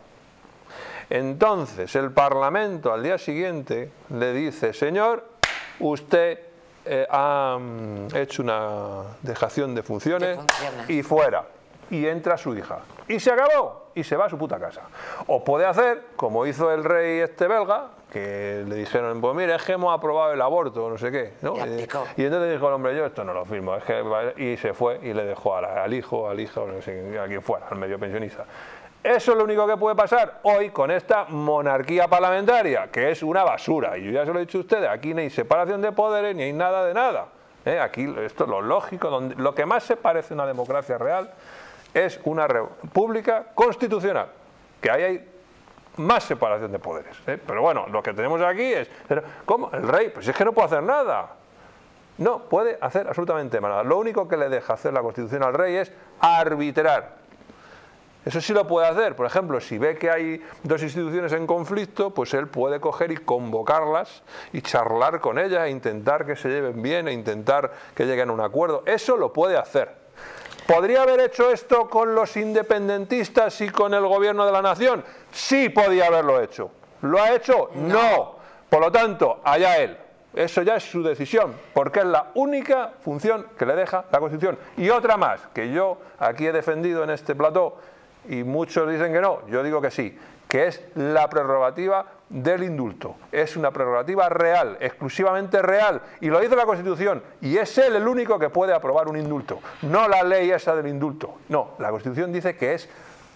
entonces el Parlamento al día siguiente le dice, señor, usted ha hecho una dejación de funciones y fuera, y entra su hija, y se acabó, y se va a su puta casa. O puede hacer, como hizo el rey este belga, que le dijeron, pues mire, es que hemos aprobado el aborto, no sé qué, ¿no? Y entonces dijo el hombre, yo esto no lo firmo, es que... y se fue y le dejó al hijo, a no sé, a quien fuera, al medio pensionista. Eso es lo único que puede pasar hoy con esta monarquía parlamentaria, que es una basura. Y yo ya se lo he dicho a ustedes, aquí ni hay separación de poderes, ni hay nada de nada. Aquí esto es lo lógico, lo que más se parece a una democracia real es una república constitucional, que ahí hay más separación de poderes. Pero bueno, lo que tenemos aquí es, ¿cómo? El rey, pues es que no puede hacer nada. No puede hacer absolutamente nada. Lo único que le deja hacer la Constitución al rey es arbitrar. Eso sí lo puede hacer. Por ejemplo, si ve que hay 2 instituciones en conflicto, pues él puede coger y convocarlas y charlar con ellas e intentar que se lleven bien e intentar que lleguen a un acuerdo. Eso lo puede hacer. ¿Podría haber hecho esto con los independentistas y con el gobierno de la nación? Sí podía haberlo hecho. ¿Lo ha hecho? No. Por lo tanto, allá él. Eso ya es su decisión, porque es la única función que le deja la Constitución. Y otra más, que yo aquí he defendido en este plató, y muchos dicen que no, yo digo que sí, que es la prerrogativa del indulto. Es una prerrogativa real, exclusivamente real, y lo dice la Constitución, y es él el único que puede aprobar un indulto, no la ley esa del indulto. No, la Constitución dice que es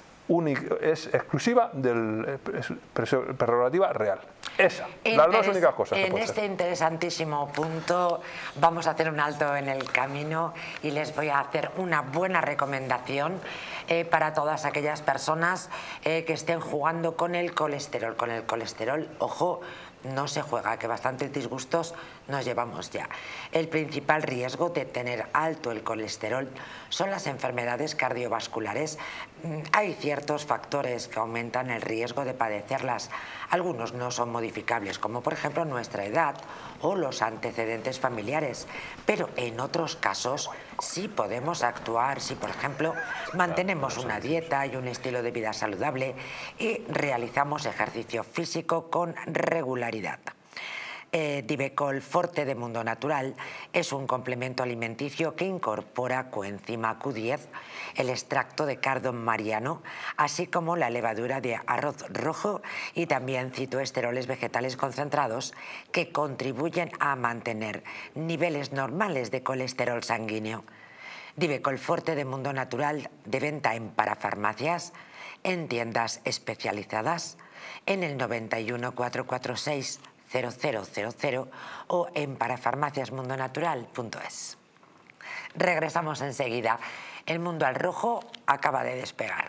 exclusiva de prerrogativa real. Esa, las 2 únicas cosas. En este interesantísimo punto vamos a hacer un alto en el camino y les voy a hacer una buena recomendación para todas aquellas personas que estén jugando con el colesterol. Con el colesterol, ojo, no se juega, que bastantes disgustos nos llevamos ya. El principal riesgo de tener alto el colesterol son las enfermedades cardiovasculares. Hay ciertos factores que aumentan el riesgo de padecerlas. Algunos no son modificables, como por ejemplo nuestra edad o los antecedentes familiares, pero en otros casos sí podemos actuar si, por ejemplo, mantenemos una dieta y un estilo de vida saludable y realizamos ejercicio físico con regularidad. Divecol Forte de Mundo Natural es un complemento alimenticio que incorpora coenzima Q10, el extracto de cardo mariano, así como la levadura de arroz rojo y también citoesteroles vegetales concentrados que contribuyen a mantener niveles normales de colesterol sanguíneo. Divecol Forte de Mundo Natural, de venta en parafarmacias, en tiendas especializadas, en el 91 446 0000 o en parafarmaciasmundonatural.es. Regresamos enseguida. El mundo al rojo acaba de despegar.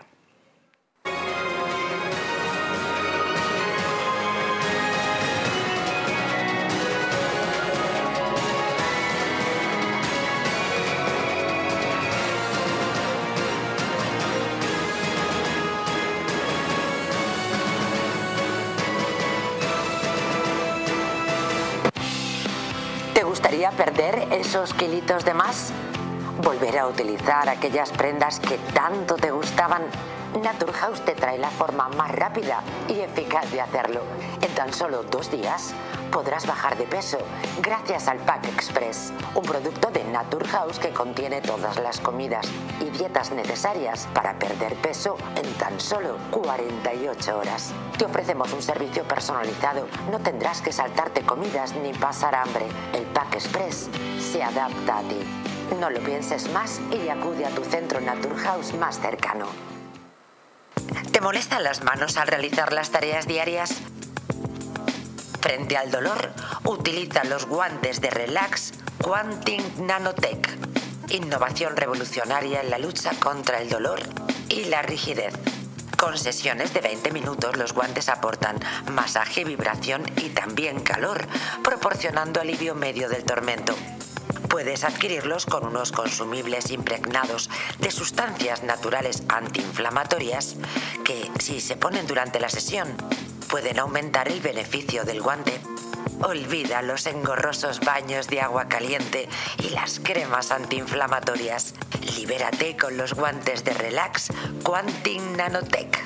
¿Te gustaría perder esos kilitos de más? ¿Volver a utilizar aquellas prendas que tanto te gustaban? Naturhaus te trae la forma más rápida y eficaz de hacerlo. En tan solo 2 días podrás bajar de peso gracias al Pack Express, un producto de Naturhaus que contiene todas las comidas y dietas necesarias para perder peso en tan solo 48 horas. Te ofrecemos un servicio personalizado, no tendrás que saltarte comidas ni pasar hambre. El Pack Express se adapta a ti. No lo pienses más y acude a tu centro Naturhaus más cercano. ¿Te molestan las manos al realizar las tareas diarias? Frente al dolor, utiliza los guantes de Relax Quantum Nanotech. Innovación revolucionaria en la lucha contra el dolor y la rigidez. Con sesiones de 20 minutos, los guantes aportan masaje, vibración y también calor, proporcionando alivio medio del tormento. Puedes adquirirlos con unos consumibles impregnados de sustancias naturales antiinflamatorias que, si se ponen durante la sesión, pueden aumentar el beneficio del guante. Olvida los engorrosos baños de agua caliente y las cremas antiinflamatorias. Libérate con los guantes de Relax Quantum Nanotech.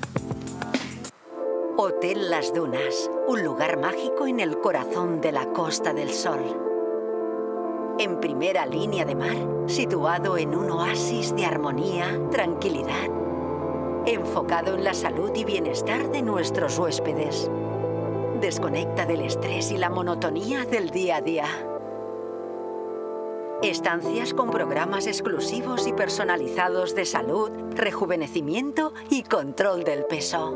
Hotel Las Dunas, un lugar mágico en el corazón de la Costa del Sol. En primera línea de mar, situado en un oasis de armonía, tranquilidad, enfocado en la salud y bienestar de nuestros huéspedes. Desconecta del estrés y la monotonía del día a día. Estancias con programas exclusivos y personalizados de salud, rejuvenecimiento y control del peso.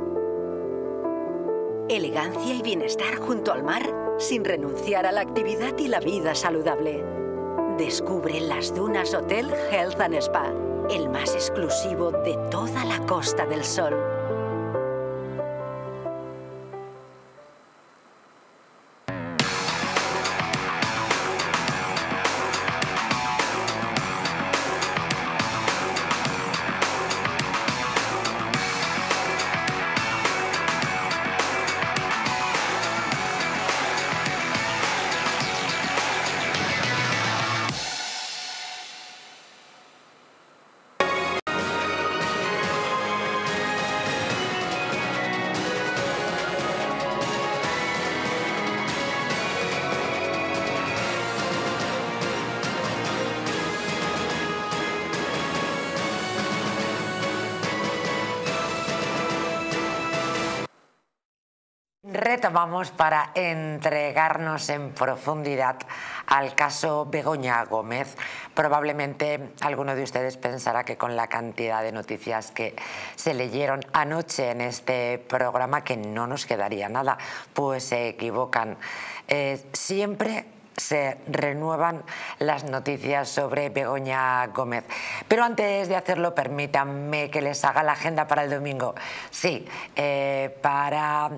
Elegancia y bienestar junto al mar, sin renunciar a la actividad y la vida saludable. Descubre Las Dunas Hotel Health and Spa, el más exclusivo de toda la Costa del Sol. Retomamos para entregarnos en profundidad al caso Begoña Gómez. Probablemente alguno de ustedes pensará que con la cantidad de noticias que se leyeron anoche en este programa que no nos quedaría nada, pues se equivocan. Siempre se renuevan las noticias sobre Begoña Gómez. Pero antes de hacerlo, permítanme que les haga la agenda para el domingo. Sí, para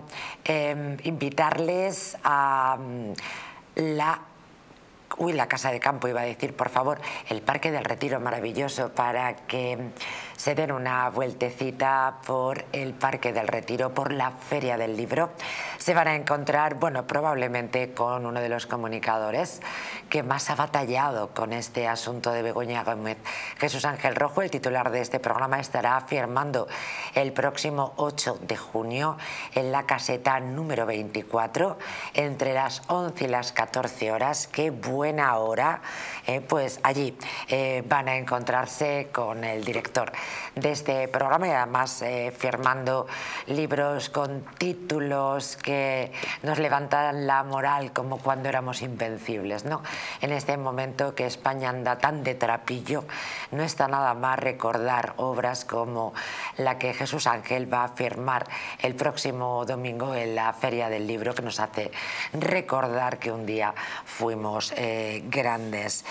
invitarles a la Casa de Campo, iba a decir, por favor, el Parque del Retiro, maravilloso, para que se den una vueltecita por el Parque del Retiro, por la Feria del Libro. Se van a encontrar, bueno, probablemente con uno de los comunicadores que más ha batallado con este asunto de Begoña Gómez. Jesús Ángel Rojo, el titular de este programa, estará firmando el próximo 8 de junio en la caseta número 24, entre las 11 y las 14 horas. Qué buena hora. Pues allí van a encontrarse con el director de este programa y además firmando libros con títulos que nos levantan la moral, como cuando éramos invencibles, ¿no? En este momento que España anda tan de trapillo, no está nada más recordar obras como la que Jesús Ángel va a firmar el próximo domingo en la Feria del Libro, que nos hace recordar que un día fuimos grandes.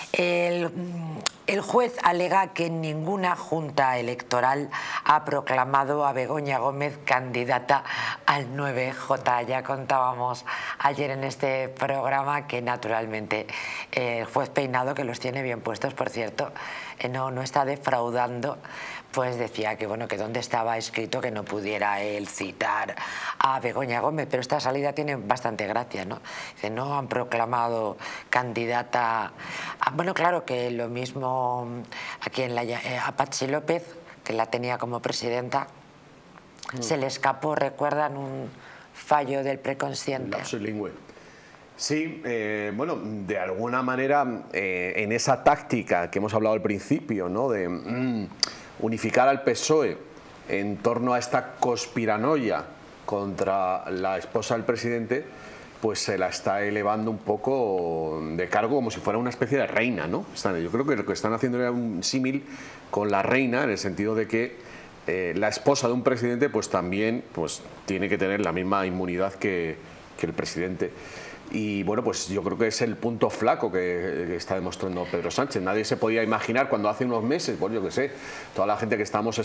El juez alega que ninguna junta electoral ha proclamado a Begoña Gómez candidata al 9J. Ya contábamos ayer en este programa que naturalmente el juez Peinado, que los tiene bien puestos, por cierto, no está defraudando, pues decía que bueno, que dónde estaba escrito que no pudiera él citar a Begoña Gómez, pero esta salida tiene bastante gracia, ¿no? Dice, no han proclamado candidata bueno, claro que lo mismo aquí en a Patxi López, que la tenía como presidenta, se le escapó, ¿recuerdan un fallo del preconsciente? Lapsus lingüe. Sí, bueno, de alguna manera en esa táctica que hemos hablado al principio, ¿no? De unificar al PSOE en torno a esta conspiranoia contra la esposa del presidente, pues se la está elevando un poco de cargo como si fuera una especie de reina, ¿no? Yo creo que lo que están haciendo es un símil con la reina, en el sentido de que la esposa de un presidente pues también pues tiene que tener la misma inmunidad que el presidente. Y bueno, pues yo creo que es el punto flaco que está demostrando Pedro Sánchez. Nadie se podía imaginar cuando hace unos meses, pues yo qué sé, toda la gente que estamos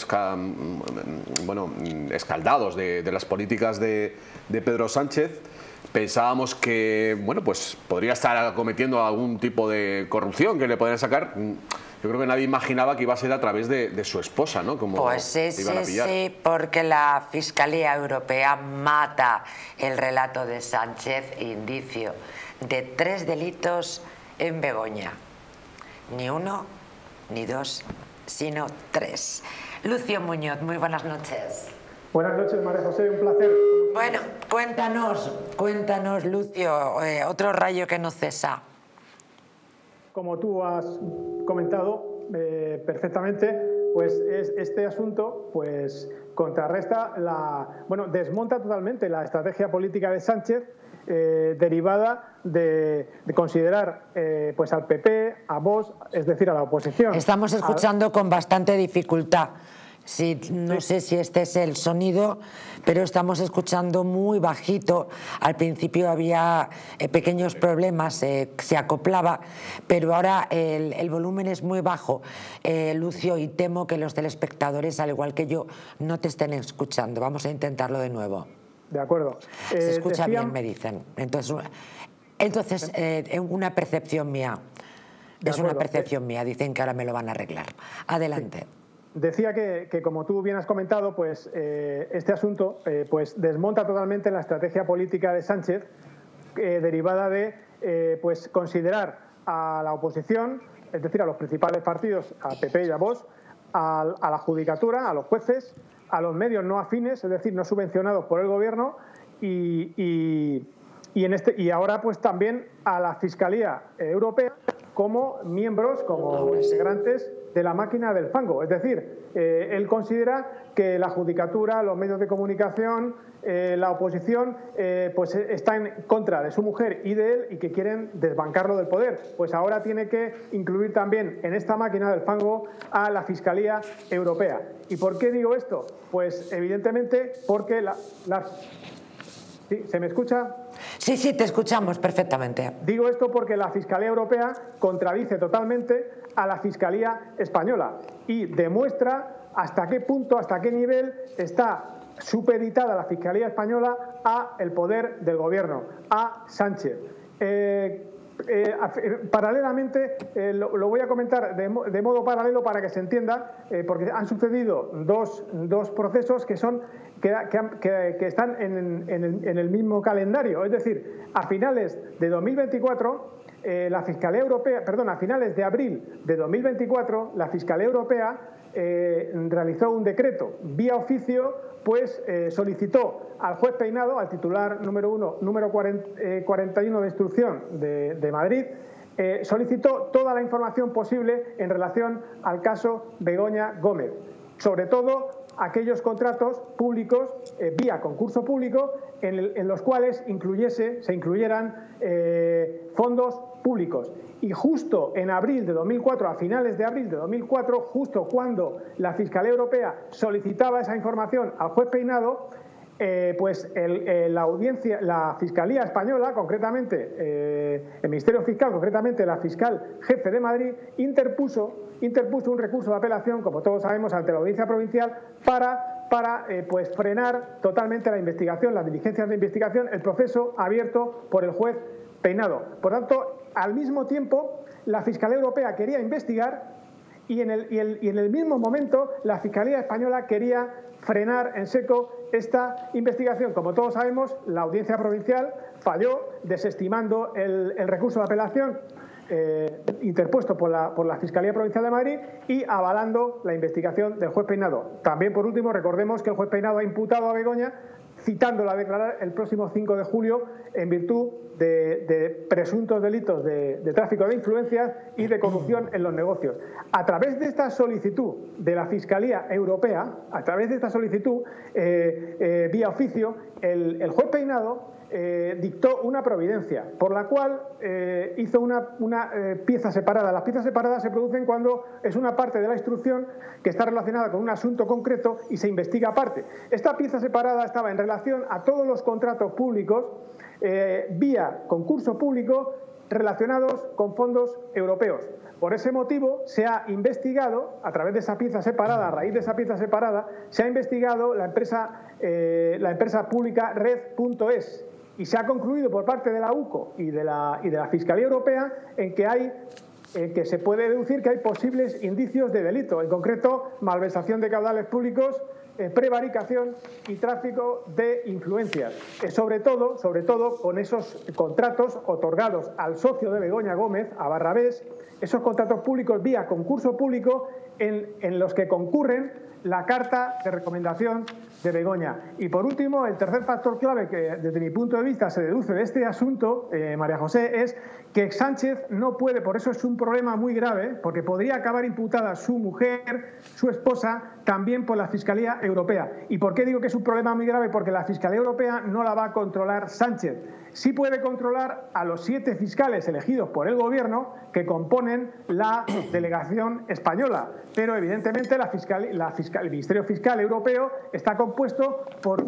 escaldados de las políticas de Pedro Sánchez, pensábamos que bueno, pues podría estar cometiendo algún tipo de corrupción que le podrían sacar. yo creo que nadie imaginaba que iba a ser a través de su esposa, ¿no? Como pues sí, iban a pillar. sí, porque la Fiscalía Europea mata el relato de Sánchez, indicio de 3 delitos en Begoña. Ni 1, ni 2, sino 3. Lucio Muñoz, muy buenas noches. Buenas noches, María José, un placer. Bueno, cuéntanos, Lucio, otro rayo que no cesa. Como tú has comentado perfectamente, pues este asunto pues contrarresta desmonta totalmente la estrategia política de Sánchez, derivada de considerar pues al PP, a Vox, es decir, a la oposición. Estamos escuchando con bastante dificultad. Sí, no sé si este es el sonido, pero estamos escuchando muy bajito. Al principio había pequeños problemas, se acoplaba, pero ahora el volumen es muy bajo, Lucio, y temo que los telespectadores, al igual que yo, no te estén escuchando. Vamos a intentarlo de nuevo. De acuerdo. Se escucha bien, me dicen. Entonces una percepción mía. Es una percepción mía. Dicen que ahora me lo van a arreglar. Adelante. Sí. Decía que como tú bien has comentado, pues este asunto pues desmonta totalmente la estrategia política de Sánchez, derivada de pues considerar a la oposición, es decir, a los principales partidos, a PP y a Vox, a la judicatura, a los jueces, a los medios no afines, es decir, no subvencionados por el gobierno, y ahora pues también a la Fiscalía Europea como miembros, como integrantes de la máquina del fango. Es decir, él considera que la judicatura, los medios de comunicación, la oposición, pues está en contra de su mujer y de él, y que quieren desbancarlo del poder. Pues ahora tiene que incluir también en esta máquina del fango a la Fiscalía Europea. ¿Y por qué digo esto? Pues evidentemente porque ¿Sí? ¿Se me escucha? Sí, te escuchamos perfectamente. Digo esto porque la Fiscalía Europea contradice totalmente a la Fiscalía Española y demuestra hasta qué punto, hasta qué nivel está supeditada la Fiscalía Española a el poder del gobierno, a Sánchez. Paralelamente, lo voy a comentar de modo paralelo para que se entienda, porque han sucedido dos procesos que están en el mismo calendario. Es decir, a finales de 2024, la Fiscalía Europea, a finales de abril de 2024, la Fiscalía Europea realizó un decreto vía oficio, pues solicitó al juez Peinado, al titular número 41 de instrucción de Madrid, solicitó toda la información posible en relación al caso Begoña Gómez, sobre todo aquellos contratos públicos vía concurso público en los cuales se incluyeran fondos públicos. Y justo en abril de 2004, a finales de abril de 2004, justo cuando la Fiscalía Europea solicitaba esa información al juez Peinado, pues la Fiscalía Española, concretamente el Ministerio Fiscal, concretamente la fiscal jefe de Madrid, interpuso un recurso de apelación, como todos sabemos, ante la Audiencia Provincial para pues frenar totalmente la investigación, las diligencias de investigación, el proceso abierto por el juez Peinado. Por tanto, al mismo tiempo, la Fiscalía Europea quería investigar y en el mismo momento la Fiscalía Española quería frenar en seco esta investigación. Como todos sabemos, la Audiencia Provincial falló desestimando el recurso de apelación interpuesto por la Fiscalía Provincial de Madrid y avalando la investigación del juez Peinado. También, por último, recordemos que el juez Peinado ha imputado a Begoña, citándola a declarar el próximo 5 de julio en virtud de presuntos delitos de tráfico de influencias y de corrupción en los negocios. A través de esta solicitud de la Fiscalía Europea, a través de esta solicitud vía oficio, el juez Peinado dictó una providencia por la cual hizo una pieza separada. Las piezas separadas se producen cuando es una parte de la instrucción que está relacionada con un asunto concreto y se investiga aparte. Esta pieza separada estaba en relación a todos los contratos públicos vía concurso público relacionados con fondos europeos. Por ese motivo se ha investigado, a través de esa pieza separada, a raíz de esa pieza separada, se ha investigado la empresa pública Red.es, y se ha concluido por parte de la UCO y de la Fiscalía Europea en que hay que se puede deducir que hay posibles indicios de delito, en concreto malversación de caudales públicos, prevaricación y tráfico de influencias. Sobre todo con esos contratos otorgados al socio de Begoña Gómez, a Barrabés, esos contratos públicos vía concurso público en los que concurren la carta de recomendación de Begoña. Y por último, el tercer factor clave que desde mi punto de vista se deduce de este asunto, María José, es que Sánchez no puede, por eso es un problema muy grave, porque podría acabar imputada su mujer, su esposa, también por la Fiscalía Europea. ¿Y por qué digo que es un problema muy grave? Porque la Fiscalía Europea no la va a controlar Sánchez. Sí puede controlar a los 7 fiscales elegidos por el Gobierno que componen la delegación española, pero evidentemente el Ministerio Fiscal Europeo está compuesto por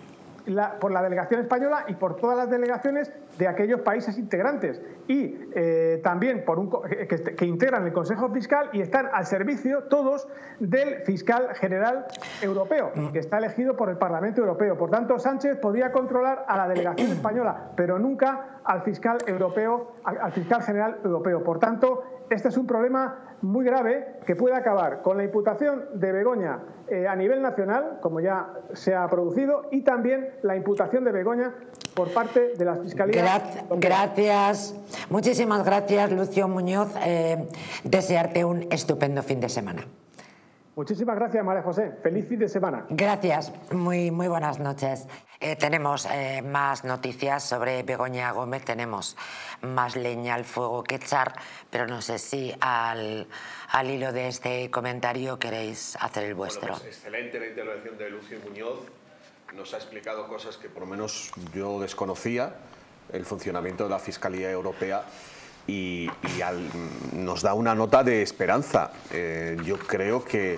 la delegación española y por todas las delegaciones de aquellos países integrantes y también que integran el Consejo Fiscal y están al servicio todos del fiscal general europeo, que está elegido por el Parlamento Europeo. Por tanto, Sánchez podría controlar a la delegación española, pero nunca al fiscal europeo, al fiscal general europeo. Por tanto, este es un problema muy grave que puede acabar con la imputación de Begoña a nivel nacional, como ya se ha producido, y también la imputación de Begoña por parte de las fiscalías. Gracias. Muchísimas gracias, Lucio Muñoz. Desearte un estupendo fin de semana. Muchísimas gracias, María José. Feliz fin de semana. Gracias. Muy buenas noches. Tenemos más noticias sobre Begoña Gómez, tenemos más leña al fuego que echar, pero no sé si al hilo de este comentario queréis hacer el vuestro. Bueno, pues excelente la intervención de Lucio Muñoz. Nos ha explicado cosas que por lo menos yo desconocía, el funcionamiento de la Fiscalía Europea, y nos da una nota de esperanza. Yo creo que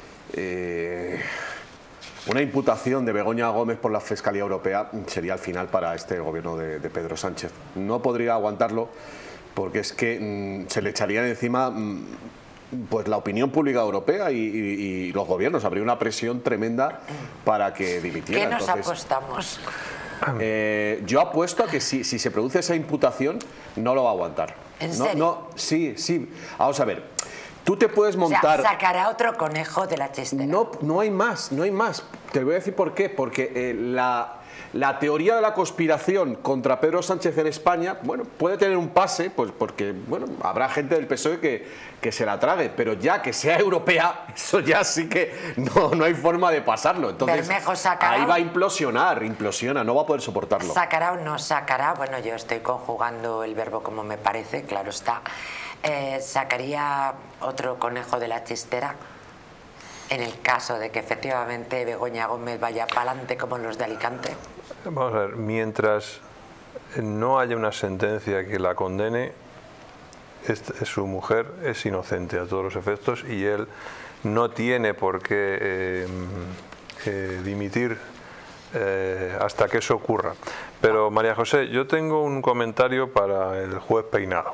una imputación de Begoña Gómez por la Fiscalía Europea sería el final para este gobierno de Pedro Sánchez. No podría aguantarlo porque es que se le echaría de encima pues la opinión pública europea y los gobiernos. Habría una presión tremenda para que dimitiera. ¿Qué nos apostamos? Yo apuesto a que si se produce esa imputación no lo va a aguantar. ¿En serio? Sí. Vamos a ver. Tú te puedes montar... O sea, sacará otro conejo de la chistera. No hay más. Te voy a decir por qué. Porque la teoría de la conspiración contra Pedro Sánchez en España, bueno, puede tener un pase, pues porque, bueno, habrá gente del PSOE que se la trague, pero ya que sea europea, eso ya sí que no hay forma de pasarlo. Entonces, ahí va a implosiona, no va a poder soportarlo. ¿Sacará o no sacará? Bueno, yo estoy conjugando el verbo como me parece, claro está. ¿Sacaría otro conejo de la chistera? En el caso de que efectivamente Begoña Gómez vaya para adelante como los de Alicante. Vamos a ver, mientras no haya una sentencia que la condene, su mujer es inocente a todos los efectos y él no tiene por qué dimitir hasta que eso ocurra. Pero María José, yo tengo un comentario para el juez Peinado.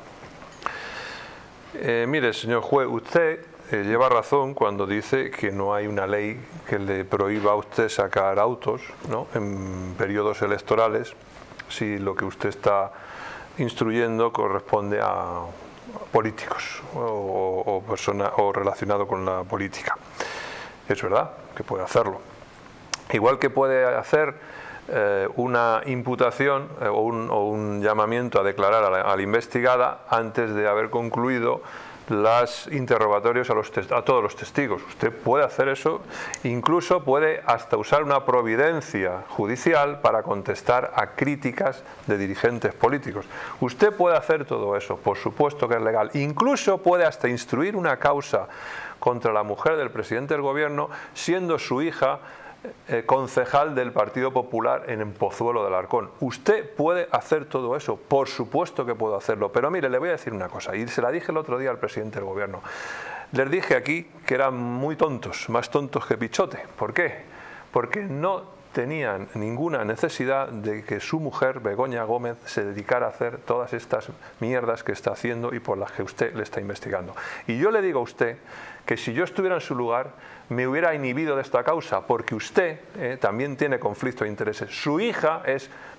Mire, señor juez, usted lleva razón cuando dice que no hay una ley que le prohíba a usted sacar autos, ¿no?, en periodos electorales, si lo que usted está instruyendo corresponde a políticos o personas o relacionado con la política. Es verdad que puede hacerlo. Igual que puede hacer una imputación o un llamamiento a declarar a la investigada antes de haber concluido los interrogatorios a todos los testigos. Usted puede hacer eso, incluso puede hasta usar una providencia judicial para contestar a críticas de dirigentes políticos. Usted puede hacer todo eso, por supuesto que es legal. Incluso puede hasta instruir una causa contra la mujer del presidente del gobierno, siendo su hija concejal del Partido Popular en Pozuelo de Alarcón. Usted puede hacer todo eso, por supuesto que puedo hacerlo, pero mire, le voy a decir una cosa, y se la dije el otro día al presidente del gobierno. Les dije aquí que eran muy tontos, más tontos que Pichote. ¿Por qué? Porque no tenían ninguna necesidad de que su mujer, Begoña Gómez, se dedicara a hacer todas estas mierdas que está haciendo y por las que usted le está investigando. Y yo le digo a usted que si yo estuviera en su lugar me hubiera inhibido de esta causa, porque usted también tiene conflicto de intereses. Su hija es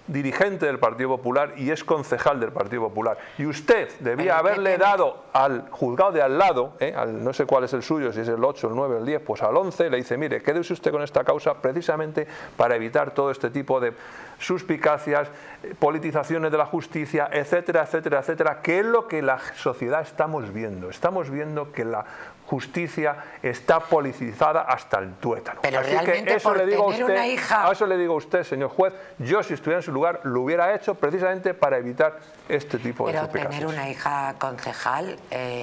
dirigente del Partido Popular y es concejal del Partido Popular. Y usted debía haberle dado al juzgado de al lado, no sé cuál es el suyo, si es el 8, el 9, el 10, pues al 11, le dice, mire, quédese usted con esta causa precisamente para evitar todo este tipo de suspicacias, politizaciones de la justicia, etcétera, etcétera, etcétera, que es lo que la sociedad estamos viendo. Estamos viendo que la justicia está politizada hasta el tuétano. Pero así realmente que eso por le digo a tener usted, una hija... eso le digo a usted, señor juez, yo si estuviera en su lugar lo hubiera hecho precisamente para evitar este tipo de suspicacias. Pero tener una hija concejal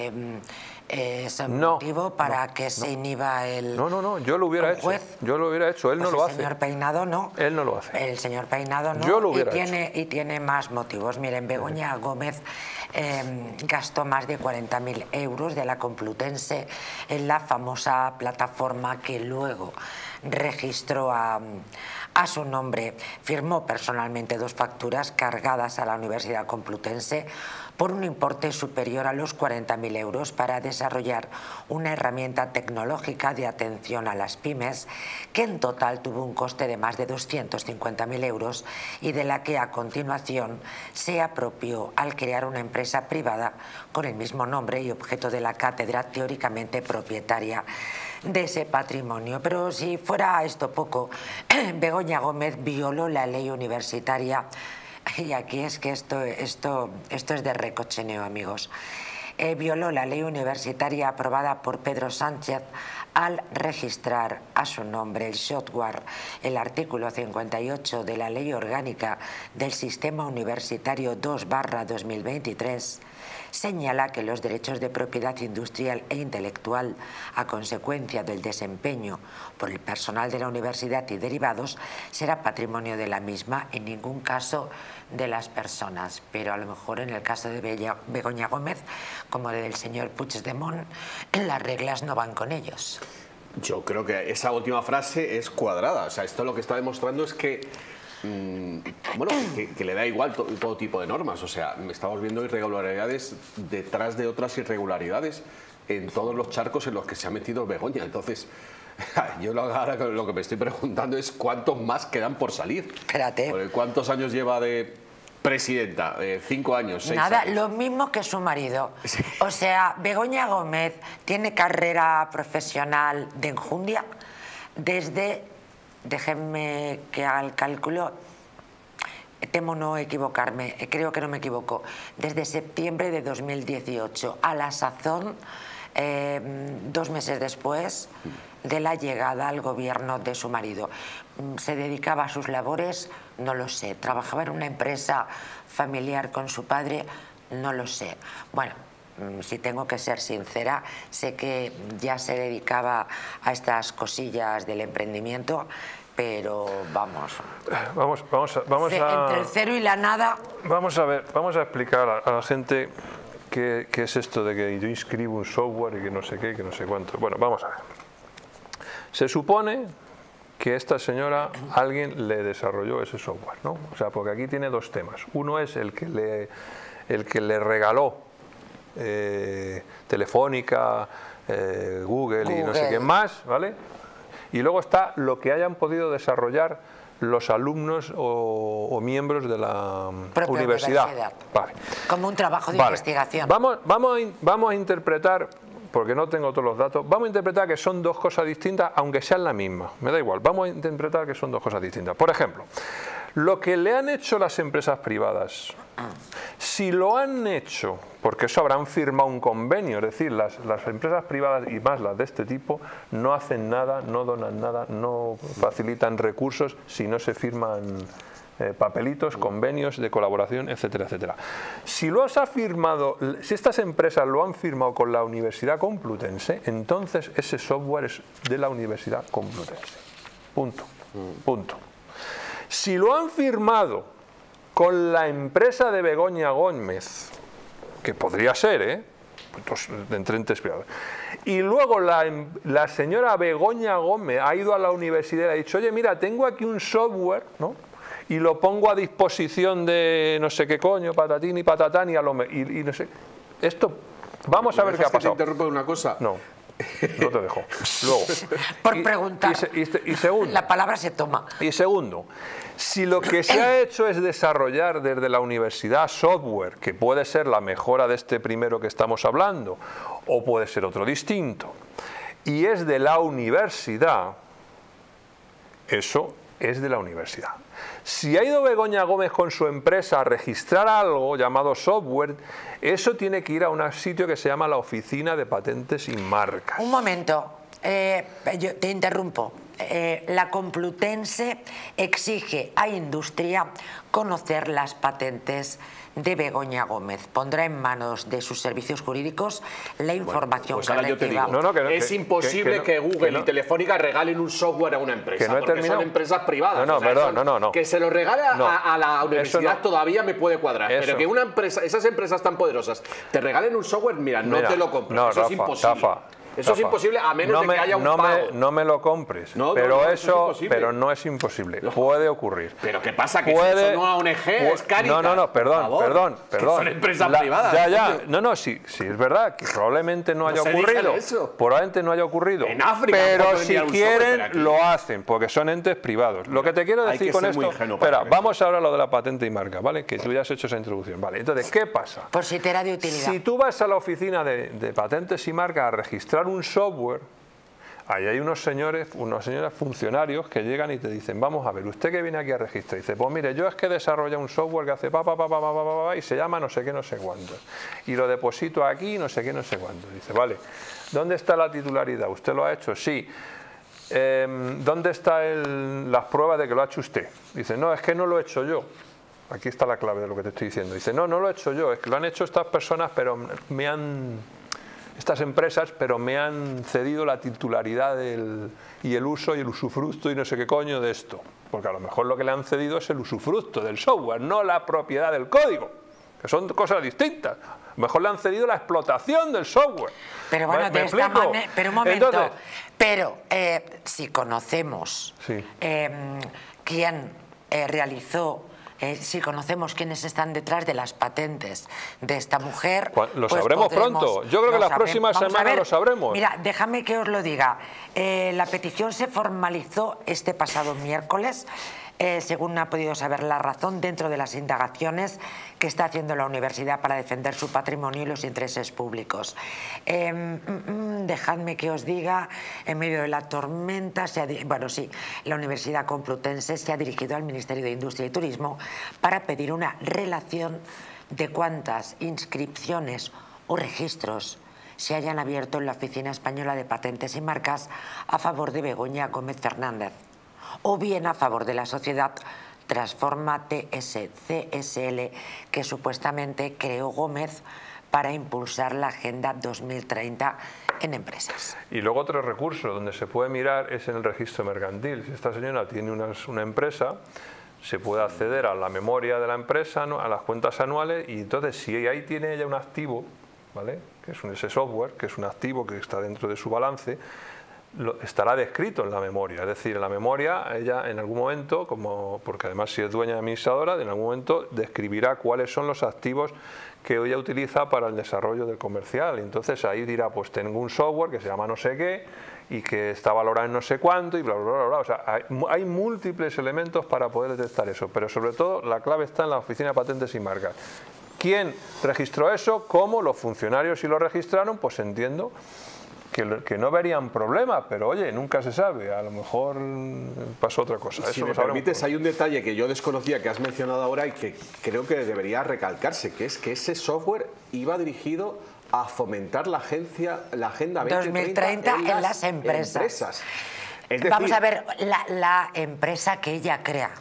es un No, motivo para no, que se no. inhiba el No, yo lo hubiera hecho. Yo lo hubiera hecho, él Pues no lo el hace. señor Peinado no. Él no lo hace. El señor Peinado no. Yo lo hubiera y tiene más motivos. Miren, Begoña Gómez gastó más de 40.000 euros de la Complutense en la famosa plataforma que luego registró a su nombre. Firmó personalmente 2 facturas cargadas a la Universidad Complutense por un importe superior a los 40.000 euros para desarrollar una herramienta tecnológica de atención a las pymes que en total tuvo un coste de más de 250.000 euros y de la que a continuación se apropió al crear una empresa privada con el mismo nombre y objeto de la cátedra teóricamente propietaria de ese patrimonio. Pero si fuera esto poco, Begoña Gómez violó la ley universitaria. Y aquí es que esto es de recochineo, amigos. Violó la ley universitaria aprobada por Pedro Sánchez al registrar a su nombre el software, el artículo 58 de la Ley Orgánica del Sistema Universitario 2/2023, señala que los derechos de propiedad industrial e intelectual a consecuencia del desempeño por el personal de la universidad y derivados será patrimonio de la misma, en ningún caso de las personas. Pero a lo mejor en el caso de Begoña Gómez, como del señor Puigdemont, las reglas no van con ellos. Yo creo que esa última frase es cuadrada. O sea, esto lo que está demostrando es que bueno, que le da igual todo tipo de normas. O sea, estamos viendo irregularidades detrás de otras irregularidades en todos los charcos en los que se ha metido Begoña. Entonces, yo ahora lo que me estoy preguntando es cuántos más quedan por salir. Espérate. ¿Cuántos años lleva de presidenta? 5 años, 6 Nada, años. lo mismo que su marido. Sí. O sea, Begoña Gómez tiene carrera profesional de enjundia desde... Déjenme que haga el cálculo, temo no equivocarme, creo que no me equivoco, desde septiembre de 2018, a la sazón, 2 meses después de la llegada al gobierno de su marido. ¿Se dedicaba a sus labores? No lo sé. ¿Trabajaba en una empresa familiar con su padre? No lo sé. Bueno, si tengo que ser sincera, sé que ya se dedicaba a estas cosillas del emprendimiento, pero vamos entre el cero y la nada. Vamos a explicar a la gente qué es esto de que yo inscribo un software y que no sé qué, que no sé cuánto. Bueno, vamos a ver. Se supone que esta señora, alguien le desarrolló ese software, ¿no? O sea, porque aquí tiene 2 temas. Uno es el que le regaló Telefónica, Google y no sé quién más, ¿vale? Y luego está lo que hayan podido desarrollar los alumnos o miembros de la universidad. Vale. Como un trabajo de investigación. Vamos a interpretar, porque no tengo todos los datos, vamos a interpretar que son 2 cosas distintas, aunque sean la misma. Me da igual, vamos a interpretar que son 2 cosas distintas. Por ejemplo, lo que le han hecho las empresas privadas, si lo han hecho, porque eso habrán firmado un convenio, es decir, las empresas privadas y más las de este tipo no hacen nada, no donan nada, no facilitan recursos si no se firman papelitos, convenios de colaboración, etcétera, etcétera. Si estas empresas lo han firmado con la Universidad Complutense, entonces ese software es de la Universidad Complutense. Punto. Punto. Si lo han firmado con la empresa de Begoña Gómez, que podría ser, entre entes privados, y luego la señora Begoña Gómez ha ido a la universidad y ha dicho, oye, mira, tengo aquí un software, ¿no? Y lo pongo a disposición de no sé qué coño, patatín y patatán y no sé. Esto, vamos a ver qué ha pasado. ¿Te interrumpo una cosa? No. No te dejo. Luego. Por preguntar. Y segundo. La palabra se toma. Y segundo, si lo que se ha hecho es desarrollar desde la universidad software, que puede ser la mejora de este primero que estamos hablando, o puede ser otro distinto, y es de la universidad, eso es de la universidad. Si ha ido Begoña Gómez con su empresa a registrar algo llamado software, eso tiene que ir a un sitio que se llama la Oficina de Patentes y Marcas. Un momento, yo te interrumpo. La Complutense exige a Industria conocer las patentes de Begoña Gómez. Pondrá en manos de sus servicios jurídicos la información pues que ahora yo te reciba. digo, es imposible que Google y Telefónica regalen un software a una empresa, porque son empresas privadas. No. Que se lo regale a la universidad todavía me puede cuadrar, pero que una empresa, esas empresas tan poderosas te regalen un software, mira, no te lo compro. Eso es imposible. Eso es imposible a menos de que haya un pago. No me lo compres, pero no es imposible. Puede ocurrir. ¿Pero qué pasa? ¿Que eso no es una ONG? ¿Es Caritas? No, perdón. Que son empresas privadas. Sí, es verdad que probablemente no haya ocurrido. Probablemente no haya ocurrido. En África. Pero si quieren, lo hacen, porque son entes privados. Lo que te quiero decir con esto... Espera, vamos ahora a lo de la patente y marca, ¿vale? Que tú ya has hecho esa introducción. Vale, entonces, ¿qué pasa? Por si te era de utilidad. Si tú vas a la oficina de patentes y marcas a registrar un software, ahí hay unas señoras funcionarios que llegan y te dicen, vamos a ver, usted que viene aquí a registrar, dice, pues mire, yo es que desarrolla un software que hace y se llama no sé qué, no sé cuánto, y lo deposito aquí, no sé qué, no sé cuánto. Dice, vale, ¿dónde está la titularidad? ¿Usted lo ha hecho? Sí. ¿Dónde están las pruebas de que lo ha hecho usted? Dice, no, es que no lo he hecho yo. Aquí está la clave de lo que te estoy diciendo. Dice, no lo he hecho yo, es que lo han hecho estas personas, pero estas empresas, pero me han cedido la titularidad y el uso y el usufructo y no sé qué coño de esto. Porque a lo mejor lo que le han cedido es el usufructo del software, no la propiedad del código, que son cosas distintas. A lo mejor le han cedido la explotación del software. Pero bueno, de esta manera... Pero un momento. Entonces, si conocemos quién realizó... si conocemos quiénes están detrás de las patentes de esta mujer... Lo sabremos pronto. Yo creo que las próximas semanas lo sabremos. Mira, déjame que os lo diga. La petición se formalizó este pasado miércoles, según ha podido saber La Razón, dentro de las indagaciones que está haciendo la universidad para defender su patrimonio y los intereses públicos. Dejadme que os diga, en medio de la tormenta, la Universidad Complutense se ha dirigido al Ministerio de Industria y Turismo para pedir una relación de cuántas inscripciones o registros se hayan abierto en la Oficina Española de Patentes y Marcas a favor de Begoña Gómez Fernández, o bien a favor de la sociedad Transforma TS-CSL, que supuestamente creó Gómez para impulsar la Agenda 2030 en empresas. Y luego otro recurso donde se puede mirar es en el registro mercantil. Si esta señora tiene una empresa, se puede acceder a la memoria de la empresa, ¿no?, a las cuentas anuales, y entonces si ahí tiene ella un activo, ¿vale?, que es ese software, que es un activo que está dentro de su balance, estará descrito en la memoria. Es decir, en la memoria ella en algún momento, porque además si es dueña administradora, en algún momento describirá cuáles son los activos que ella utiliza para el desarrollo del comercial. Entonces ahí dirá, pues tengo un software que se llama no sé qué y que está valorado en no sé cuánto y bla, bla, bla, bla. O sea, hay múltiples elementos para poder detectar eso, pero sobre todo la clave está en la Oficina de Patentes y Marcas. ¿Quién registró eso? ¿Cómo? Los funcionarios, si lo registraron, pues entiendo que no verían problema, pero oye, nunca se sabe, a lo mejor pasó otra cosa. Si me permites, hay un detalle que yo desconocía, que has mencionado ahora y que creo que debería recalcarse, que es que ese software iba dirigido a fomentar la Agenda 2030 en las empresas. Es decir, vamos a ver, la empresa que ella crea.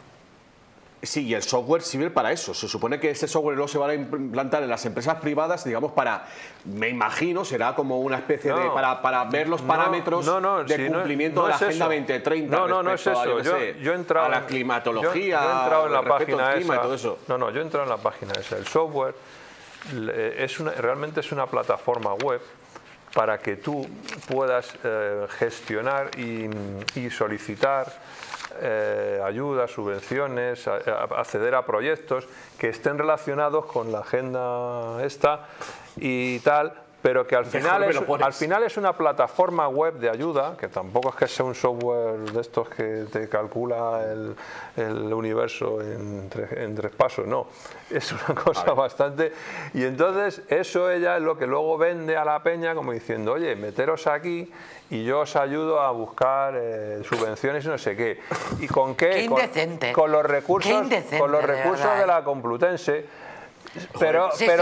Sí, y el software sirve para eso. Se supone que ese software luego se va a implantar en las empresas privadas, digamos, me imagino, será como una especie de... Para ver los parámetros de cumplimiento de la Agenda 2030. No es eso. Yo he entrado a la climatología, yo he entrado en la página esa. Y todo eso. Yo he entrado en la página esa. El software realmente es una plataforma web para que tú puedas gestionar y solicitar ayudas, subvenciones, acceder a proyectos que estén relacionados con la agenda esta y tal, pero que al final es una plataforma web de ayuda, que tampoco es que sea un software de estos que te calcula el universo en tres pasos, no, es una cosa bastante... Y entonces eso ella es lo que luego vende a la peña como diciendo, oye, meteros aquí y yo os ayudo a buscar subvenciones y no sé qué. ¿Y con qué? Qué indecente. Con los recursos, de la Complutense. Pero si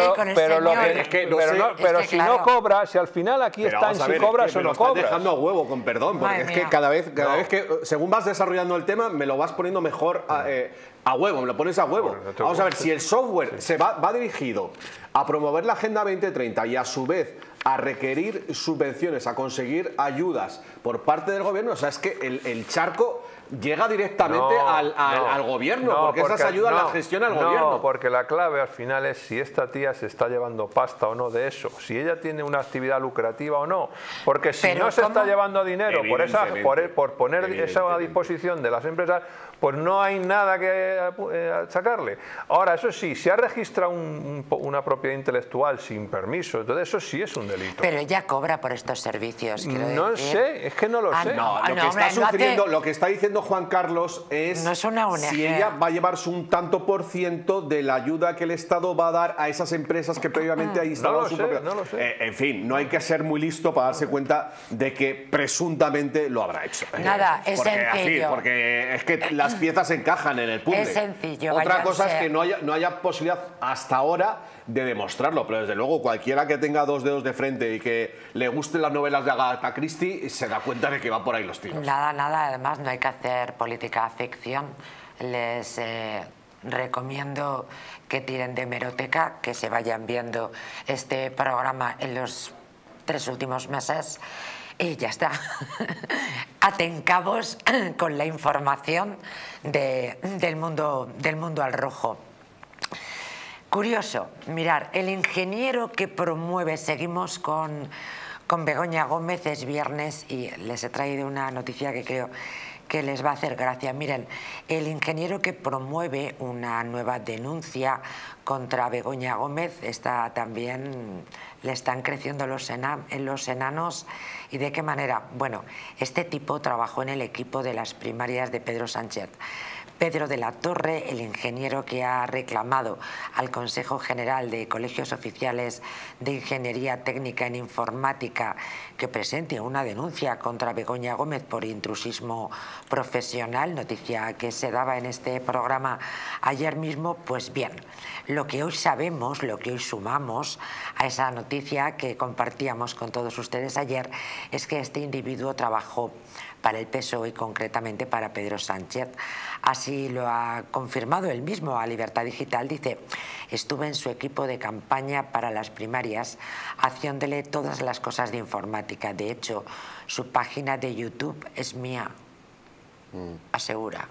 no cobra, si al final aquí está en si cobras o no cobras. Estás dejando a huevo, con perdón, porque es que cada vez que, según vas desarrollando el tema, me lo vas poniendo mejor a huevo, me lo pones a huevo. Vamos a ver, si el software va dirigido a promover la Agenda 2030 y a su vez a requerir subvenciones, a conseguir ayudas por parte del gobierno, o sea, es que el charco llega directamente al gobierno, porque esas ayudas las gestiona el gobierno. No, porque la clave al final es si esta tía se está llevando pasta o no de eso, si ella tiene una actividad lucrativa o no, porque si no se está llevando dinero por poner eso a disposición de las empresas, pues no hay nada que sacarle. Ahora, eso sí, si ha registrado una propiedad intelectual sin permiso, entonces eso sí es un delito. Pero ella cobra por estos servicios, no sé, es que no lo sé. Lo que está diciendo Juan Carlos es si ella va a llevarse un tanto por ciento de la ayuda que el Estado va a dar a esas empresas que previamente ha instalado su propia... No lo sé. En fin, no hay que ser muy listo para darse cuenta de que presuntamente lo habrá hecho. Nada, es sencillo. Porque es que las piezas encajan en el puzzle. Es sencillo. Otra cosa es que no haya posibilidad hasta ahora de demostrarlo, pero desde luego cualquiera que tenga dos dedos de frente y que le gusten las novelas de Agatha Christie se da cuenta de que va por ahí los tiros. Nada, además no hay que hacer política ficción. Les recomiendo que tiren de hemeroteca, que se vayan viendo este programa en los 3 últimos meses y ya está. Aten cabos con la información del mundo al rojo. Curioso, mirar, el ingeniero que promueve, seguimos con Begoña Gómez, es viernes y les he traído una noticia que creo que les va a hacer gracia. Miren, el ingeniero que promueve una nueva denuncia contra Begoña Gómez, también le están creciendo los enanos. ¿Y de qué manera? Bueno, este tipo trabajó en el equipo de las primarias de Pedro Sánchez. Pedro de la Torre, el ingeniero que ha reclamado al Consejo General de Colegios Oficiales de Ingeniería Técnica en Informática que presente una denuncia contra Begoña Gómez por intrusismo profesional, noticia que se daba en este programa ayer mismo. Pues bien, lo que hoy sabemos, lo que hoy sumamos a esa noticia que compartíamos con todos ustedes ayer, es que este individuo trabajó para el PSOE y concretamente para Pedro Sánchez. Así lo ha confirmado él mismo a Libertad Digital. Dice, estuve en su equipo de campaña para las primarias haciéndole todas las cosas de informática. De hecho, su página de YouTube es mía, asegura.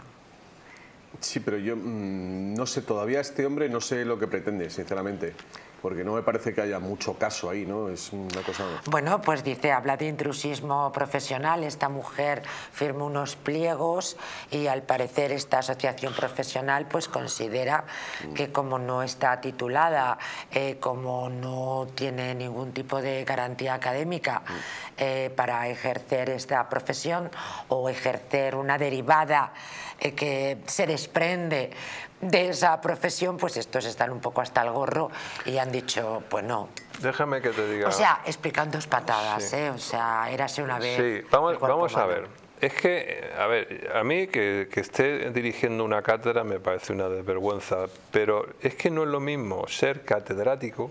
Sí, pero yo no sé, todavía este hombre no sé lo que pretende, sinceramente. Porque no me parece que haya mucho caso ahí, ¿no? Es una cosa... Bueno, pues dice, habla de intrusismo profesional. Esta mujer firmó unos pliegos y al parecer esta asociación profesional pues considera que como no está titulada, como no tiene ningún tipo de garantía académica para ejercer esta profesión o ejercer una derivada que se desprende de esa profesión, pues estos están un poco hasta el gorro y han dicho, pues no. Déjame que te diga... O sea, explican 2 patadas, sí. O sea, érase una vez... Sí, vamos a ver. Es que, a ver, a mí que esté dirigiendo una cátedra me parece una desvergüenza, pero es que no es lo mismo ser catedrático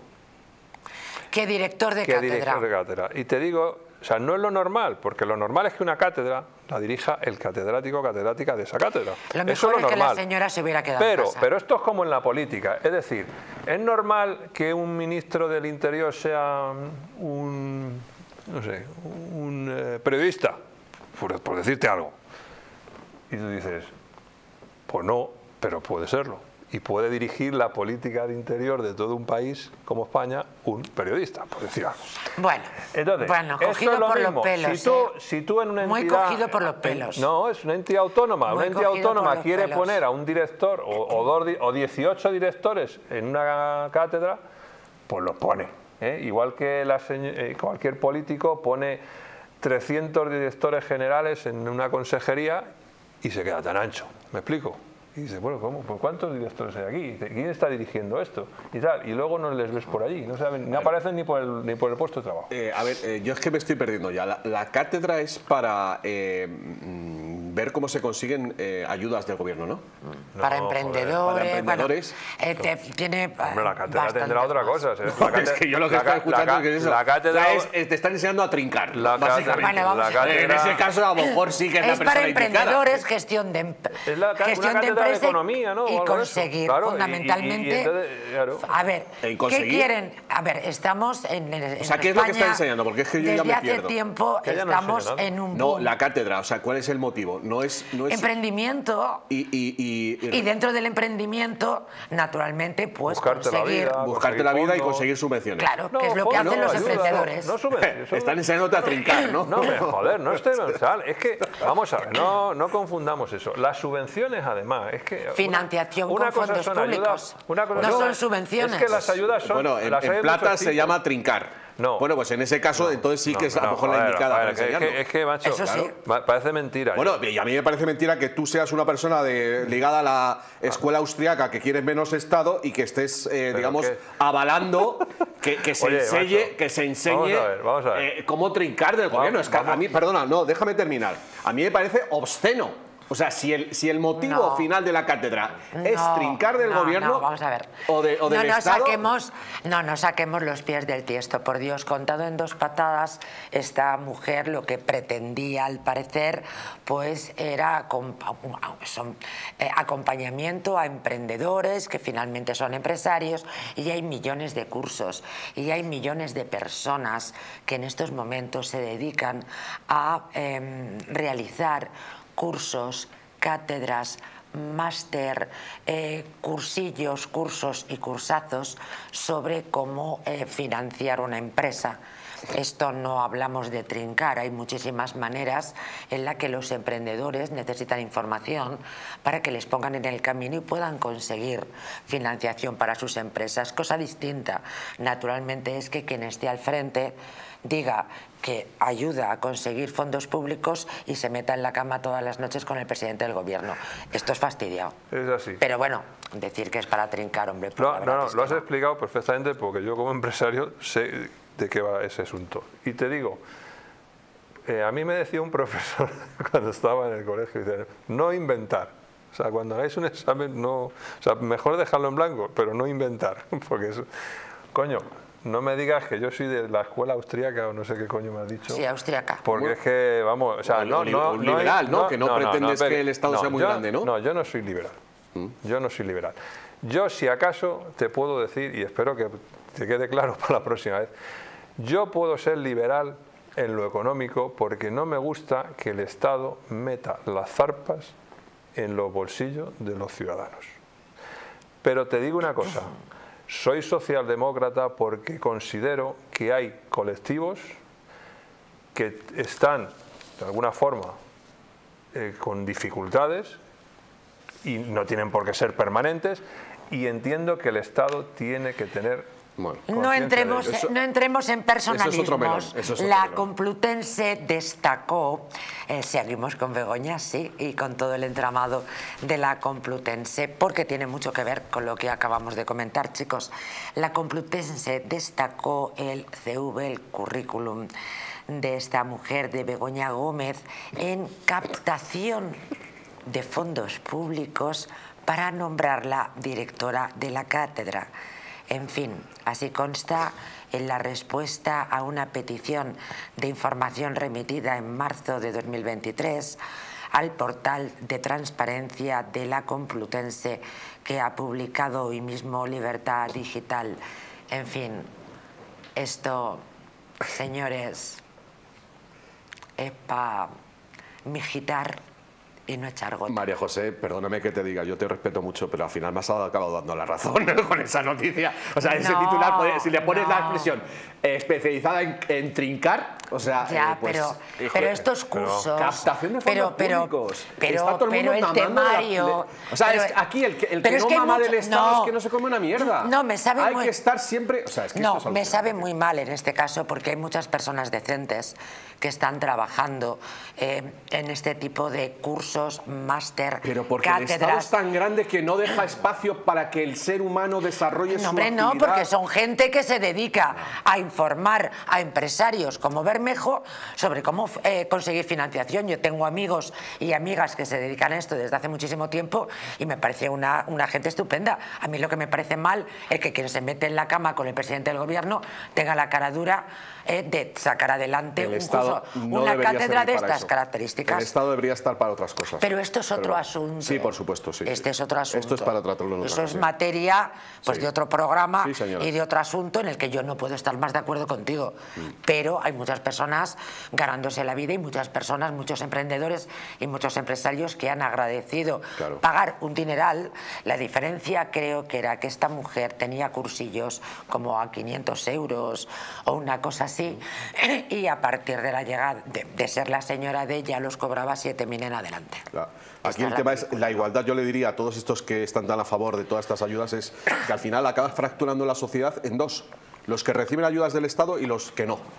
que director de cátedra. Y te digo, o sea, no es lo normal, porque lo normal es que una cátedra la dirija el catedrático o catedrática de esa cátedra. Lo mejor es que la señora se hubiera quedado en casa. Pero esto es como en la política, es decir, es normal que un ministro del Interior sea un periodista, por decirte algo. Y tú dices, pues no, pero puede serlo. Y puede dirigir la política de interior de todo un país como España un periodista, por decir algo. Bueno, entonces, cogido por los pelos. Si tú en una muy entidad... Muy cogido por los pelos. No, es una entidad autónoma. Una entidad autónoma quiere poner a un director o 18 directores en una cátedra, pues los pone. Igual que cualquier político pone 300 directores generales en una consejería y se queda tan ancho. ¿Me explico? Y dice, bueno, ¿cómo? ¿Por cuántos directores hay aquí? ¿Quién está dirigiendo esto? Y tal. Y luego no les ves por allí. No saben, no aparecen ni por el puesto de trabajo. A ver, yo es que me estoy perdiendo ya. La cátedra es para ver cómo se consiguen ayudas del gobierno, ¿no? Para emprendedores. Para emprendedores. Bueno, tiene hombre, la cátedra tendrá otra cosa. Es que yo lo que estoy escuchando es que eso. La cátedra te están enseñando a trincar. Básicamente. En ese caso, a lo mejor sí que es la persona para indicada. emprendedores, gestión de de economía, ¿no? Y conseguir, claro, fundamentalmente. Entonces, claro. A ver, ¿qué quieren? A ver, estamos en o sea, ¿qué es lo que está enseñando? Porque es que yo ya me pierdo. Desde hace tiempo estamos en un boom. No, la cátedra, o sea, ¿cuál es el motivo? No es emprendimiento. Y dentro del emprendimiento, naturalmente, pues conseguir. Buscarte la vida y conseguir subvenciones. Claro, que es lo que hacen los emprendedores. No subvenciones. Están enseñándote a trincar, ¿no? No, joder, no estoy mental. Es que, vamos a ver, no confundamos eso. Las subvenciones, además, es que... Financiación con fondos públicos. No son subvenciones. Es que las ayudas son... Bueno, en plata se llama trincar. No. Bueno, pues en ese caso, entonces sí que es a lo mejor la indicada para enseñarlo. Es que, macho, eso sí. Parece mentira. Bueno, y a mí me parece mentira que tú seas una persona ligada a la escuela austriaca, que quieres menos Estado y que estés, digamos, avalando que se enseñe vamos a ver. cómo trincar del gobierno. Es que a mí, perdona, no, déjame terminar. A mí me parece obsceno. O sea, si el motivo final de la cátedra es trincar del gobierno vamos a ver. o del Estado... No nos saquemos los pies del tiesto, por Dios. Contado en dos patadas, esta mujer lo que pretendía, al parecer, pues era acompañamiento a emprendedores que finalmente son empresarios, y hay millones de cursos y hay millones de personas que en estos momentos se dedican a realizar cursos, cátedras, máster, cursillos, cursos y cursazos sobre cómo financiar una empresa. Esto no hablamos de trincar, hay muchísimas maneras en las que los emprendedores necesitan información para que les pongan en el camino y puedan conseguir financiación para sus empresas. Cosa distinta, naturalmente, es que quien esté al frente diga que ayuda a conseguir fondos públicos y se meta en la cama todas las noches con el presidente del gobierno. Esto es fastidiado. Es así. Pero bueno, decir que es para trincar, hombre. Pues No, lo has explicado perfectamente, porque yo como empresario sé de qué va ese asunto. Y te digo, a mí me decía un profesor cuando estaba en el colegio, dice, no inventar. O sea, cuando hagáis un examen, o sea, mejor dejarlo en blanco, pero no inventar. Porque eso, coño, no me digas que yo soy de la escuela austríaca o no sé qué coño me has dicho. Sí, austríaca. Porque es que, vamos, o sea, un liberal, ¿no? Que no pretendes que el Estado sea muy grande, ¿no? No, yo no soy liberal. Yo no soy liberal. Yo, si acaso, te puedo decir, y espero que te quede claro para la próxima vez, yo puedo ser liberal en lo económico porque no me gusta que el Estado meta las zarpas en los bolsillos de los ciudadanos. Pero te digo una cosa, soy socialdemócrata porque considero que hay colectivos que están, de alguna forma, con dificultades y no tienen por qué ser permanentes, y entiendo que el Estado tiene que tener... Bueno, no entremos en personalismos. La Complutense destacó, seguimos con Begoña, sí, y con todo el entramado de la Complutense, porque tiene mucho que ver con lo que acabamos de comentar, chicos. La Complutense destacó el CV, el currículum de esta mujer, de Begoña Gómez, en captación de fondos públicos para nombrarla directora de la cátedra. En fin, así consta en la respuesta a una petición de información remitida en marzo de 2023 al portal de transparencia de la Complutense, que ha publicado hoy mismo Libertad Digital. En fin, esto, señores, es para mijitar y no echar gota. María José, perdóname que te diga, yo te respeto mucho, pero al final me has acabado dando la razón con esa noticia. O sea, ese titular, si le pones la expresión especializada en trincar, o sea, ya, pues, pero estos cursos... Captación de fondos públicos. Está todo el mundo el mamando temario... o sea, aquí el que no mama del Estado es que no se come una mierda. No, me sabe Hay que estar siempre... O sea, es que no, me sabe muy mal en este caso porque hay muchas personas decentes que están trabajando en este tipo de cursos, máster, pero porque cátedras. el Estado es tan grande que no deja espacio para que el ser humano desarrolle su actividad. No, porque son gente que se dedica a informar a empresarios como Bermejo sobre cómo conseguir financiación. Yo tengo amigos y amigas que se dedican a esto desde hace muchísimo tiempo y me parece una gente estupenda. A mí lo que me parece mal es que quien se mete en la cama con el presidente del gobierno tenga la cara dura de sacar adelante una cátedra de estas características. El Estado debería estar para otras cosas. Pero esto es otro asunto. Sí, por supuesto, sí. Este es otro asunto. Esto es para tratarlo en otra Eso es ocasión. materia pues, de otro programa y de otro asunto en el que yo no puedo estar más de acuerdo contigo. Pero hay muchas personas ganándose la vida y muchas personas, muchos emprendedores y muchos empresarios que han agradecido pagar un dineral. La diferencia creo que era que esta mujer tenía cursillos como a 500 euros o una cosa así y a partir de la llegada de ser la señora de ella los cobraba 7.000 en adelante. Claro. Aquí el tema es la igualdad. Yo le diría a todos estos que están tan a favor de todas estas ayudas es que al final acabas fracturando la sociedad en dos: los que reciben ayudas del Estado y los que no.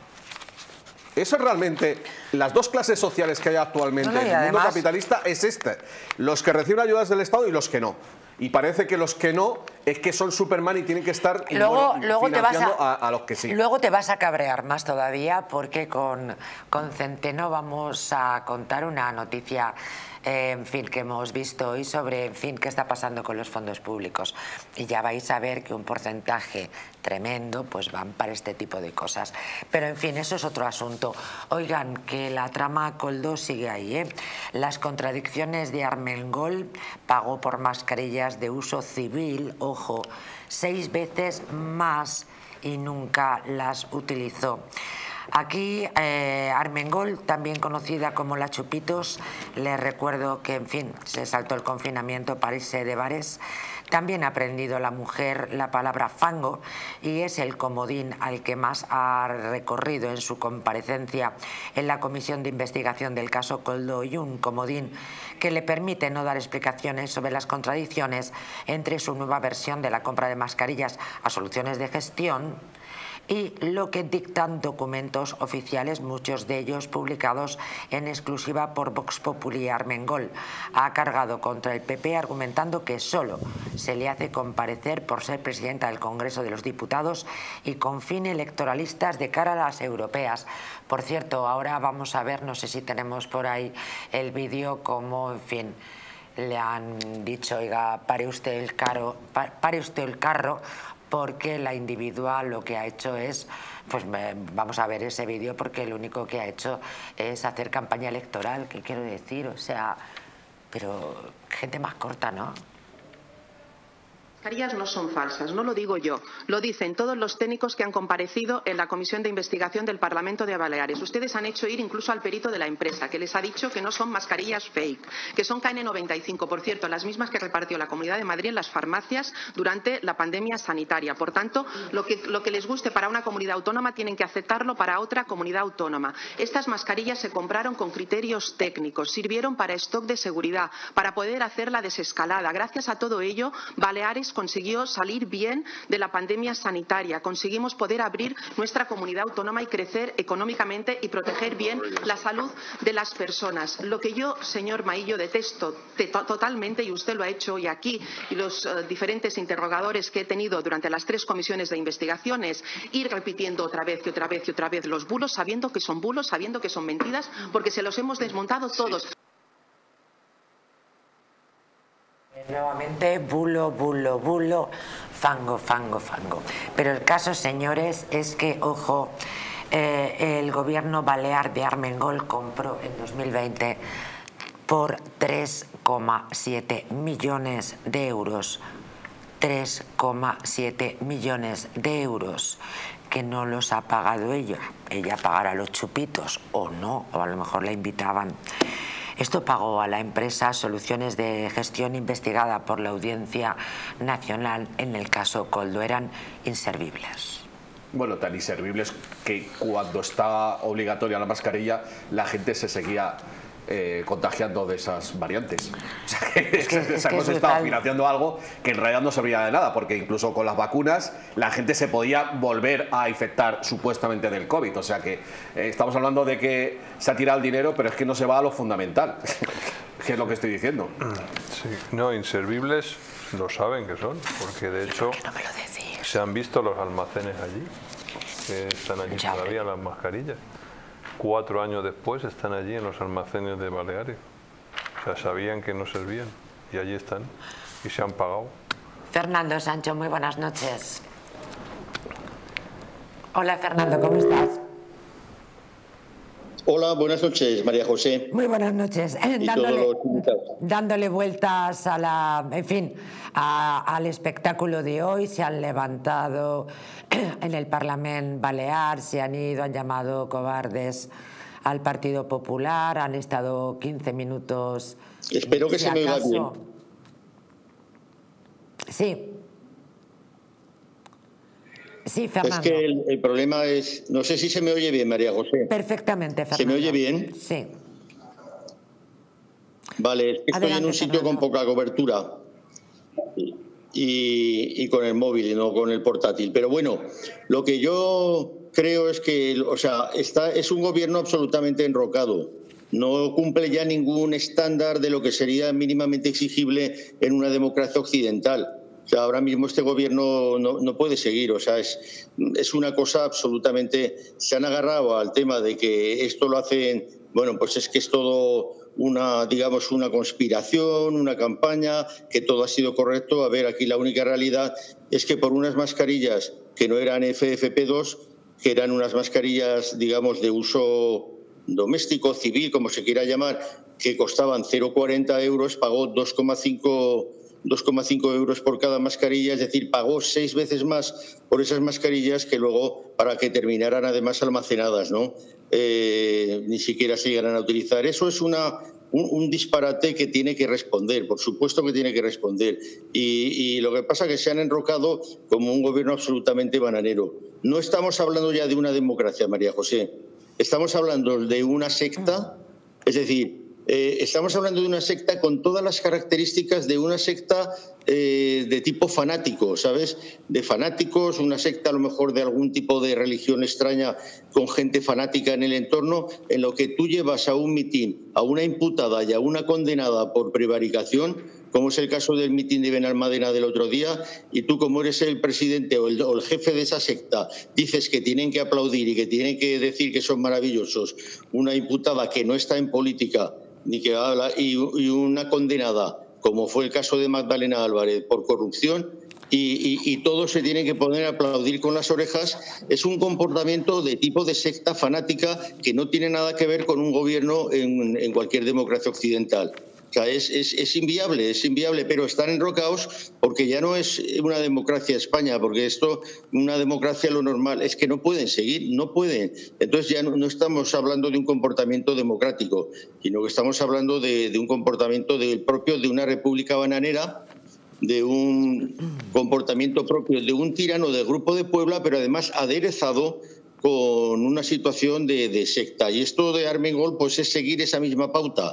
Eso es realmente las dos clases sociales que hay actualmente en el mundo capitalista, es los que reciben ayudas del Estado y los que no. Y parece que los que no es que son Superman y tienen que estar financiando a los que sí. Luego te vas a cabrear más todavía porque con Centeno vamos a contar una noticia en fin, que hemos visto hoy sobre, en fin, qué está pasando con los fondos públicos. Y ya vais a ver que un porcentaje tremendo pues van para este tipo de cosas. Pero, en fin, eso es otro asunto. Oigan, que la trama Koldo sigue ahí, ¿eh? Las contradicciones de Armengol, pagó por mascarillas de uso civil, ojo, 6 veces más y nunca las utilizó. Aquí Armengol, también conocida como la Chupitos, les recuerdo que, en fin, se saltó el confinamiento para irse de bares. También ha aprendido la mujer la palabra fango y es el comodín al que más ha recorrido en su comparecencia en la comisión de investigación del caso Koldo, y un comodín que le permite no dar explicaciones sobre las contradicciones entre su nueva versión de la compra de mascarillas a soluciones de gestión y lo que dictan documentos oficiales, muchos de ellos publicados en exclusiva por Vox Populi. Armengol ha cargado contra el PP argumentando que solo se le hace comparecer por ser presidenta del Congreso de los Diputados y con fines electoralistas de cara a las europeas. Por cierto, ahora vamos a ver, no sé si tenemos por ahí el vídeo, como, en fin, le han dicho, oiga, pare usted el carro, porque la individual lo que ha hecho es, pues vamos a ver ese vídeo, porque lo único que ha hecho es hacer campaña electoral, ¿qué quiero decir? O sea, pero gente más corta, ¿no? Las mascarillas no son falsas, no lo digo yo, lo dicen todos los técnicos que han comparecido en la Comisión de Investigación del Parlamento de Baleares. Ustedes han hecho ir incluso al perito de la empresa, que les ha dicho que no son mascarillas fake, que son KN95, por cierto, las mismas que repartió la Comunidad de Madrid en las farmacias durante la pandemia sanitaria. Por tanto, lo que les guste para una comunidad autónoma tienen que aceptarlo para otra comunidad autónoma. Estas mascarillas se compraron con criterios técnicos, sirvieron para stock de seguridad, para poder hacer la desescalada. Gracias a todo ello, Baleares consiguió salir bien de la pandemia sanitaria, conseguimos poder abrir nuestra comunidad autónoma y crecer económicamente y proteger bien la salud de las personas. Lo que yo, señor Maillo, detesto totalmente, y usted lo ha hecho hoy aquí, y los diferentes interrogadores que he tenido durante las 3 comisiones de investigación, es ir repitiendo otra vez y otra vez y otra vez los bulos, sabiendo que son bulos, sabiendo que son mentiras, porque se los hemos desmontado todos. Nuevamente, bulo, bulo, bulo, fango, fango, fango. Pero el caso, señores, es que, ojo, el gobierno balear de Armengol compró en 2020 por 3,7 millones de euros. 3,7 millones de euros que no los ha pagado ella. Ella pagará los chupitos o no, o a lo mejor la invitaban. Esto pagó a la empresa Soluciones de Gestión investigada por la Audiencia Nacional en el caso Koldo. Eran inservibles. Bueno, tan inservibles que cuando está obligatoria la mascarilla la gente se seguía contagiando de esas variantes. O sea, hemos estado financiando algo que en realidad no servía de nada, porque incluso con las vacunas la gente se podía volver a infectar supuestamente del COVID. O sea que estamos hablando de que se ha tirado el dinero, pero es que no se va a lo fundamental, que es lo que estoy diciendo. Sí, no, inservibles lo saben que son, porque de hecho se han visto los almacenes allí, que están allí todavía las mascarillas. 4 años después están allí en los almacenes de Baleares. O sea, sabían que no servían y allí están y se han pagado. Fernando Sancho, muy buenas noches. Hola Fernando, ¿cómo estás? Hola, buenas noches, María José. Muy buenas noches. Dándole vueltas a al espectáculo de hoy, se han levantado en el Parlamento Balear, se han ido, han llamado cobardes al Partido Popular, han estado 15 minutos. Espero que se me oiga bien. Sí. Sí, Fernando. Es que el problema es... No sé si se me oye bien, María José. Perfectamente, Fernando. ¿Se me oye bien? Sí. Vale, es que estoy en un sitio con poca cobertura y con el móvil y no con el portátil. Pero bueno, lo que yo creo es que, o sea, es un gobierno absolutamente enrocado. No cumple ya ningún estándar de lo que sería mínimamente exigible en una democracia occidental. O sea, ahora mismo este gobierno no puede seguir, o sea, es una cosa absolutamente... Se han agarrado al tema de que esto lo hacen, bueno, pues es que es todo digamos, una conspiración, una campaña, que todo ha sido correcto. A ver, aquí la única realidad es que por unas mascarillas que no eran FFP2, que eran unas mascarillas, digamos, de uso doméstico, civil, como se quiera llamar, que costaban 0,40 euros, pagó 2,5 euros por cada mascarilla, es decir, pagó 6 veces más por esas mascarillas que luego para que terminaran además almacenadas, ¿no? Ni siquiera se llegaran a utilizar. Eso es un disparate que tiene que responder, por supuesto que tiene que responder. Y lo que pasa es que se han enrocado como un gobierno absolutamente bananero. No estamos hablando ya de una democracia, María José. Estamos hablando de una secta, es decir, estamos hablando de una secta con todas las características de una secta de tipo fanático, ¿sabes? De fanáticos, una secta a lo mejor de algún tipo de religión extraña con gente fanática en el entorno, en lo que tú llevas a un mitin, a una imputada y a una condenada por prevaricación, como es el caso del mitin de Benalmádena del otro día, y tú, como eres el presidente o el jefe de esa secta, dices que tienen que aplaudir y que tienen que decir que son maravillosos, una imputada que no está en política ni que habla, y una condenada, como fue el caso de Magdalena Álvarez, por corrupción, y todos se tienen que poner a aplaudir con las orejas, es un comportamiento de tipo de secta fanática que no tiene nada que ver con un gobierno en cualquier democracia occidental. O sea, es inviable, pero están enrocados porque ya no es una democracia España, porque una democracia lo normal es que no pueden seguir, no pueden. Entonces ya no estamos hablando de un comportamiento democrático, sino que estamos hablando de un comportamiento propio de una república bananera, de un comportamiento propio de un tirano del Grupo de Puebla, pero además aderezado con una situación de secta. Y esto de Armengol pues es seguir esa misma pauta.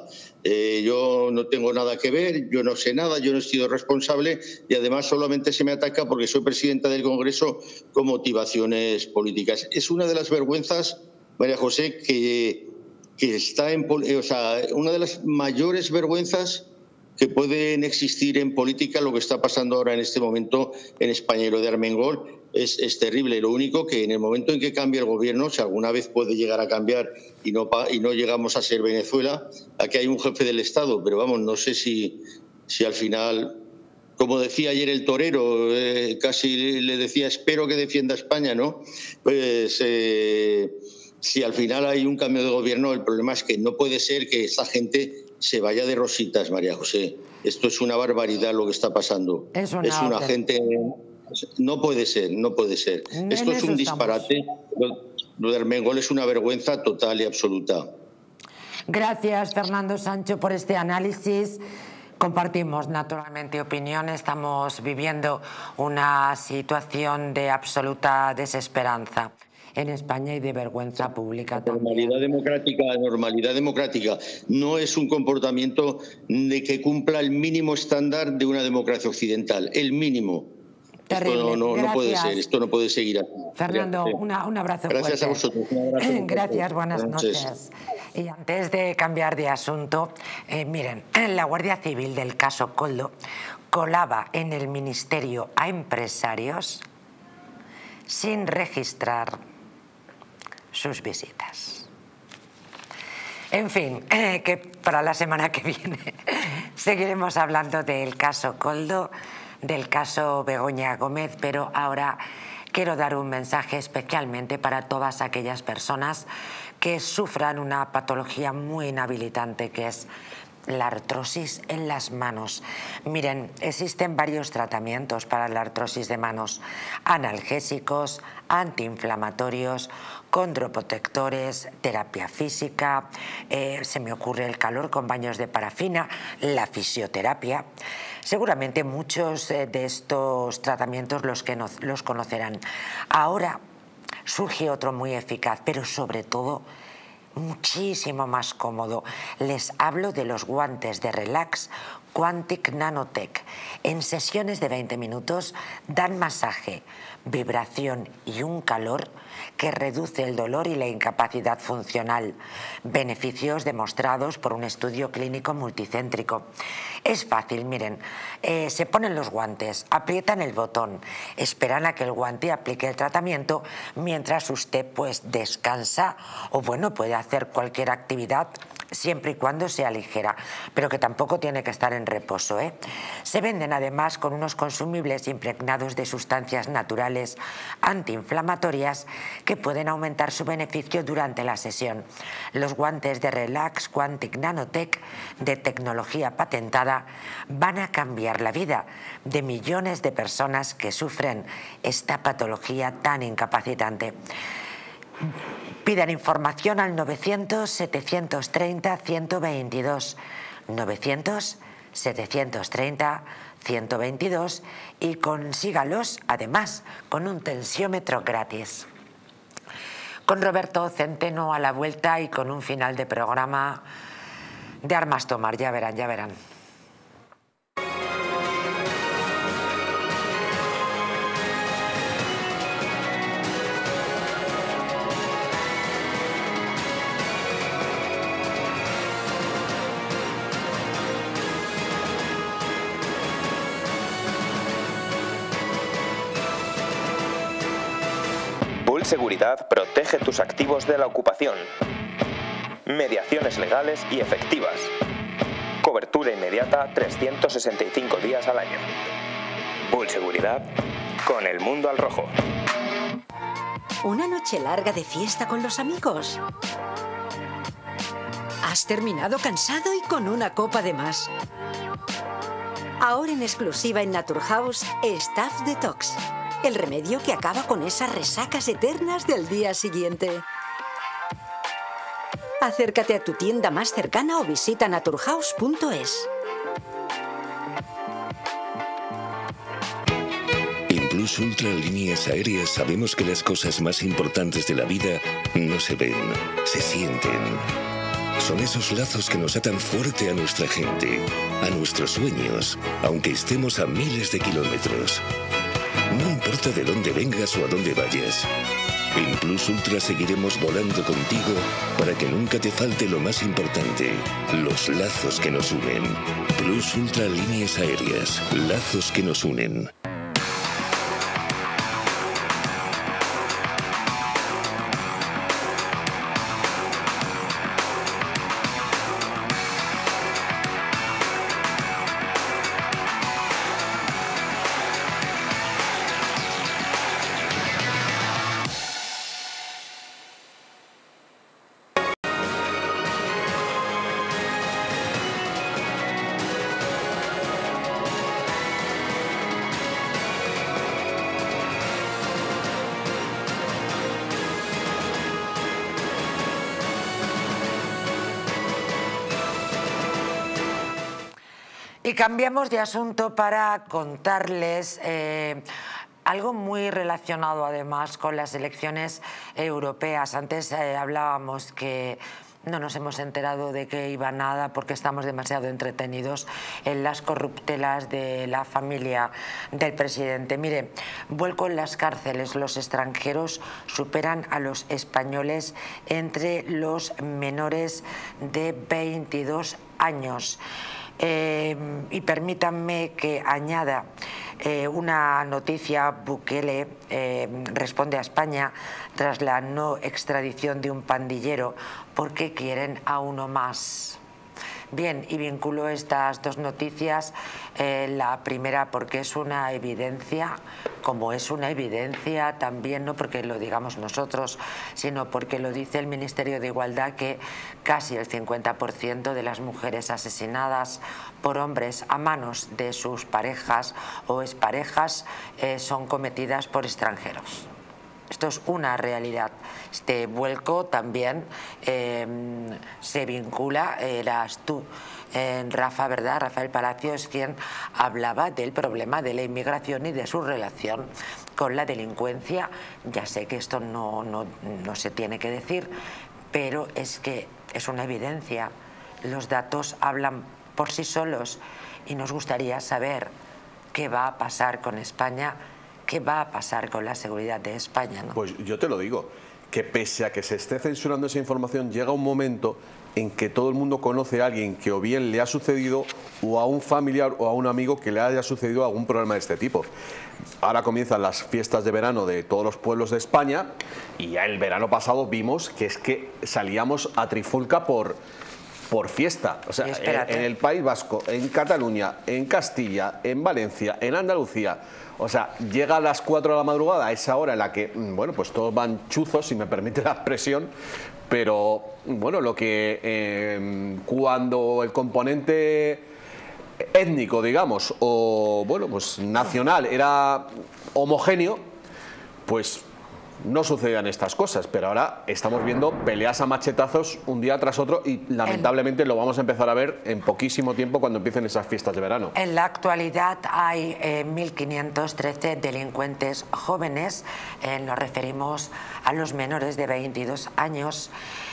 Yo no tengo nada que ver, yo no sé nada, yo no he sido responsable y además solamente se me ataca porque soy presidenta del Congreso con motivaciones políticas. Es una de las vergüenzas, María José, que está una de las mayores vergüenzas que pueden existir en política, lo que está pasando ahora en este momento en España. Y lo de Armengol es terrible. Lo único que en el momento en que cambie el gobierno, si alguna vez puede llegar a cambiar y no llegamos a ser Venezuela, aquí hay un jefe del Estado, pero vamos, no sé si al final, como decía ayer el torero, casi le decía, espero que defienda España, ¿no? Pues si al final hay un cambio de gobierno, el problema es que no puede ser que esa gente se vaya de rositas, María José. Esto es una barbaridad lo que está pasando. Es una gente... No puede ser. Esto es un disparate. Lo de Armengol es una vergüenza total y absoluta. Gracias, Fernando Sancho, por este análisis. Compartimos naturalmente opinión. Estamos viviendo una situación de absoluta desesperanza en España y de vergüenza pública también. Normalidad democrática no es un comportamiento de que cumpla el mínimo estándar de una democracia occidental, el mínimo. Terrible. Esto no puede ser, esto no puede seguir así. Fernando, un abrazo Gracias fuerte. a vosotros. Un abrazo Gracias, buenas noches. Y antes de cambiar de asunto, miren, la Guardia Civil del caso Koldo colaba en el ministerio a empresarios sin registrar sus visitas. En fin, que para la semana que viene seguiremos hablando del caso Koldo, del caso Begoña Gómez, pero ahora quiero dar un mensaje especialmente para todas aquellas personas que sufran una patología muy inhabilitante, que es la artrosis en las manos. Miren, existen varios tratamientos para la artrosis de manos: analgésicos, antiinflamatorios, condroprotectores, terapia física, se me ocurre el calor con baños de parafina, la fisioterapia. Seguramente muchos de estos tratamientos los conocerán. Ahora surge otro muy eficaz, pero sobre todo muchísimo más cómodo. Les hablo de los guantes de Relax Quantic Nanotech. En sesiones de 20 minutos dan masaje, vibración y un calor que reduce el dolor y la incapacidad funcional. Beneficios demostrados por un estudio clínico multicéntrico. Es fácil, miren, se ponen los guantes, aprietan el botón, esperan a que el guante aplique el tratamiento mientras usted pues descansa o bueno, puede hacer cualquier actividad siempre y cuando sea ligera, pero que tampoco tiene que estar en reposo, ¿eh? Se venden además con unos consumibles impregnados de sustancias naturales antiinflamatorias que pueden aumentar su beneficio durante la sesión. Los guantes de Relax Quantic Nanotech, de tecnología patentada, van a cambiar la vida de millones de personas que sufren esta patología tan incapacitante. Pidan información al 900-730-122, 900-730-122 y consígalos además con un tensiómetro gratis. Con Roberto Centeno a la vuelta y con un final de programa de armas tomar, ya verán, ya verán. Seguridad protege tus activos de la ocupación. Mediaciones legales y efectivas. Cobertura inmediata 365 días al año. Bull Seguridad, con el mundo al rojo. ¿Una noche larga de fiesta con los amigos? ¿Has terminado cansado y con una copa de más? Ahora en exclusiva en Naturhaus, Staff Detox. El remedio que acaba con esas resacas eternas del día siguiente. Acércate a tu tienda más cercana o visita naturhaus.es. En Plus Ultra Líneas Aéreas sabemos que las cosas más importantes de la vida no se ven, se sienten. Son esos lazos que nos atan fuerte a nuestra gente, a nuestros sueños, aunque estemos a miles de kilómetros. No importa de dónde vengas o a dónde vayas. En Plus Ultra seguiremos volando contigo para que nunca te falte lo más importante, los lazos que nos unen. Plus Ultra Líneas Aéreas, lazos que nos unen. Y cambiamos de asunto para contarles algo muy relacionado además con las elecciones europeas. Antes hablábamos que no nos hemos enterado de que iba nada porque estamos demasiado entretenidos en las corruptelas de la familia del presidente. Mire, vuelco en las cárceles. Los extranjeros superan a los españoles entre los menores de 22 años. Y permítanme que añada una noticia. Bukele responde a España tras la no extradición de un pandillero porque quieren a uno más. Bien, y vinculo estas dos noticias. La primera porque es una evidencia, como es una evidencia también, no porque lo digamos nosotros, sino porque lo dice el Ministerio de Igualdad, que casi el 50% de las mujeres asesinadas por hombres a manos de sus parejas o exparejas son cometidas por extranjeros. Esto es una realidad. Este vuelco también se vincula, eras tú, Rafa, ¿verdad? Rafael Palacios, quien hablaba del problema de la inmigración y de su relación con la delincuencia. Ya sé que esto no se tiene que decir, pero es que es una evidencia. Los datos hablan por sí solos y nos gustaría saber qué va a pasar con España. ¿Qué va a pasar con la seguridad de España, ¿no? Pues yo te lo digo, que pese a que se esté censurando esa información, llega un momento en que todo el mundo conoce a alguien que o bien le ha sucedido, o a un familiar o a un amigo que le haya sucedido algún problema de este tipo. Ahora comienzan las fiestas de verano de todos los pueblos de España, y ya el verano pasado vimos que es que salíamos a trifulca por fiesta. O sea, en el País Vasco, en Cataluña, en Castilla, en Valencia, en Andalucía. O sea, llega a las 4 de la madrugada, a esa hora en la que, bueno, pues todos van chuzos, si me permite la expresión, pero, bueno, lo que cuando el componente étnico, digamos, o, bueno, pues nacional era homogéneo, pues no sucedían estas cosas, pero ahora estamos viendo peleas a machetazos un día tras otro y lamentablemente lo vamos a empezar a ver en poquísimo tiempo cuando empiecen esas fiestas de verano. En la actualidad hay 1.513 delincuentes jóvenes, nos referimos a los menores de 22 años.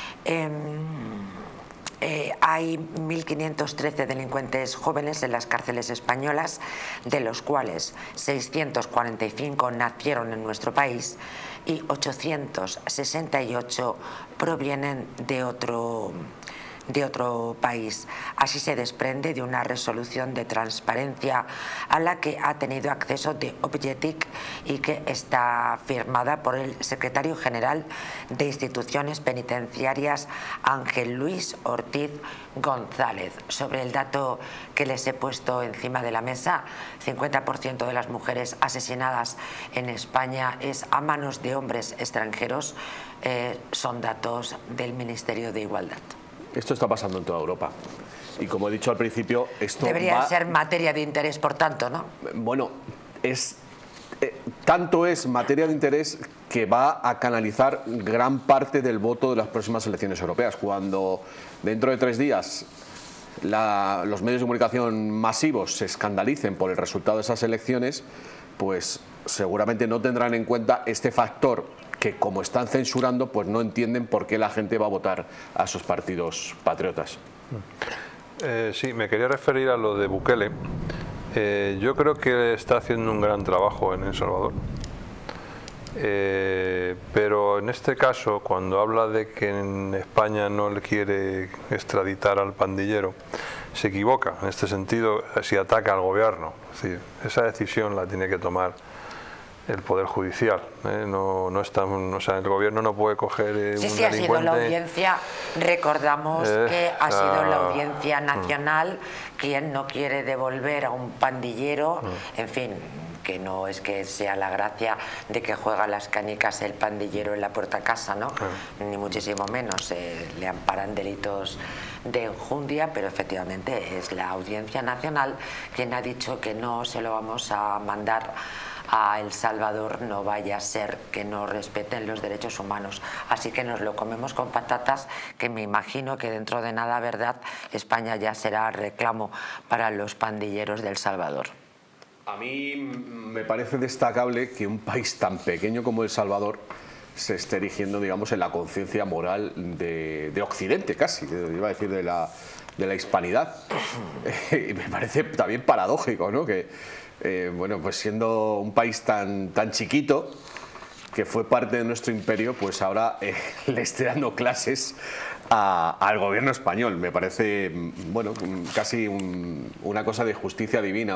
Hay 1.513 delincuentes jóvenes en las cárceles españolas, de los cuales 645 nacieron en nuestro país y 868 provienen de otro país. Así se desprende de una resolución de transparencia a la que ha tenido acceso de Objetic y que está firmada por el secretario general de Instituciones Penitenciarias, Ángel Luis Ortiz González. Sobre el dato que les he puesto encima de la mesa, 50% de las mujeres asesinadas en España es a manos de hombres extranjeros, son datos del Ministerio de Igualdad. Esto está pasando en toda Europa. Y como he dicho al principio, esto debería ser materia de interés, por tanto, ¿no? Bueno, tanto es materia de interés que va a canalizar gran parte del voto de las próximas elecciones europeas. Cuando dentro de 3 días los medios de comunicación masivos se escandalicen por el resultado de esas elecciones, pues seguramente no tendrán en cuenta este factor que, como están censurando, pues no entienden por qué la gente va a votar a esos partidos patriotas. Sí, me quería referir a lo de Bukele. Yo creo que está haciendo un gran trabajo en El Salvador. Pero en este caso, cuando habla de que en España no le quiere extraditar al pandillero, se equivoca. En este sentido, si ataca al gobierno. Es decir, esa decisión la tiene que tomar el Poder Judicial, no está, o sea, el gobierno no puede coger un delincuente. Ha sido la audiencia, recordamos que ha sido la Audiencia Nacional quien no quiere devolver a un pandillero, en fin, que no es que sea la gracia de que juega las canicas el pandillero en la puerta casa, ¿no? Ni muchísimo menos, le amparan delitos de enjundia, pero efectivamente es la Audiencia Nacional quien ha dicho que no se lo vamos a mandar a El Salvador no vaya a ser que no respeten los derechos humanos. Así que nos lo comemos con patatas, que me imagino que dentro de nada, ¿verdad?, España ya será reclamo para los pandilleros de El Salvador. A mí me parece destacable que un país tan pequeño como El Salvador se esté erigiendo, digamos, en la conciencia moral de Occidente, casi, iba a decir de la hispanidad. Y me parece también paradójico, ¿no?, que bueno, pues siendo un país tan chiquito, que fue parte de nuestro imperio, pues ahora le esté dando clases al gobierno español. Me parece, bueno, casi una cosa de justicia divina,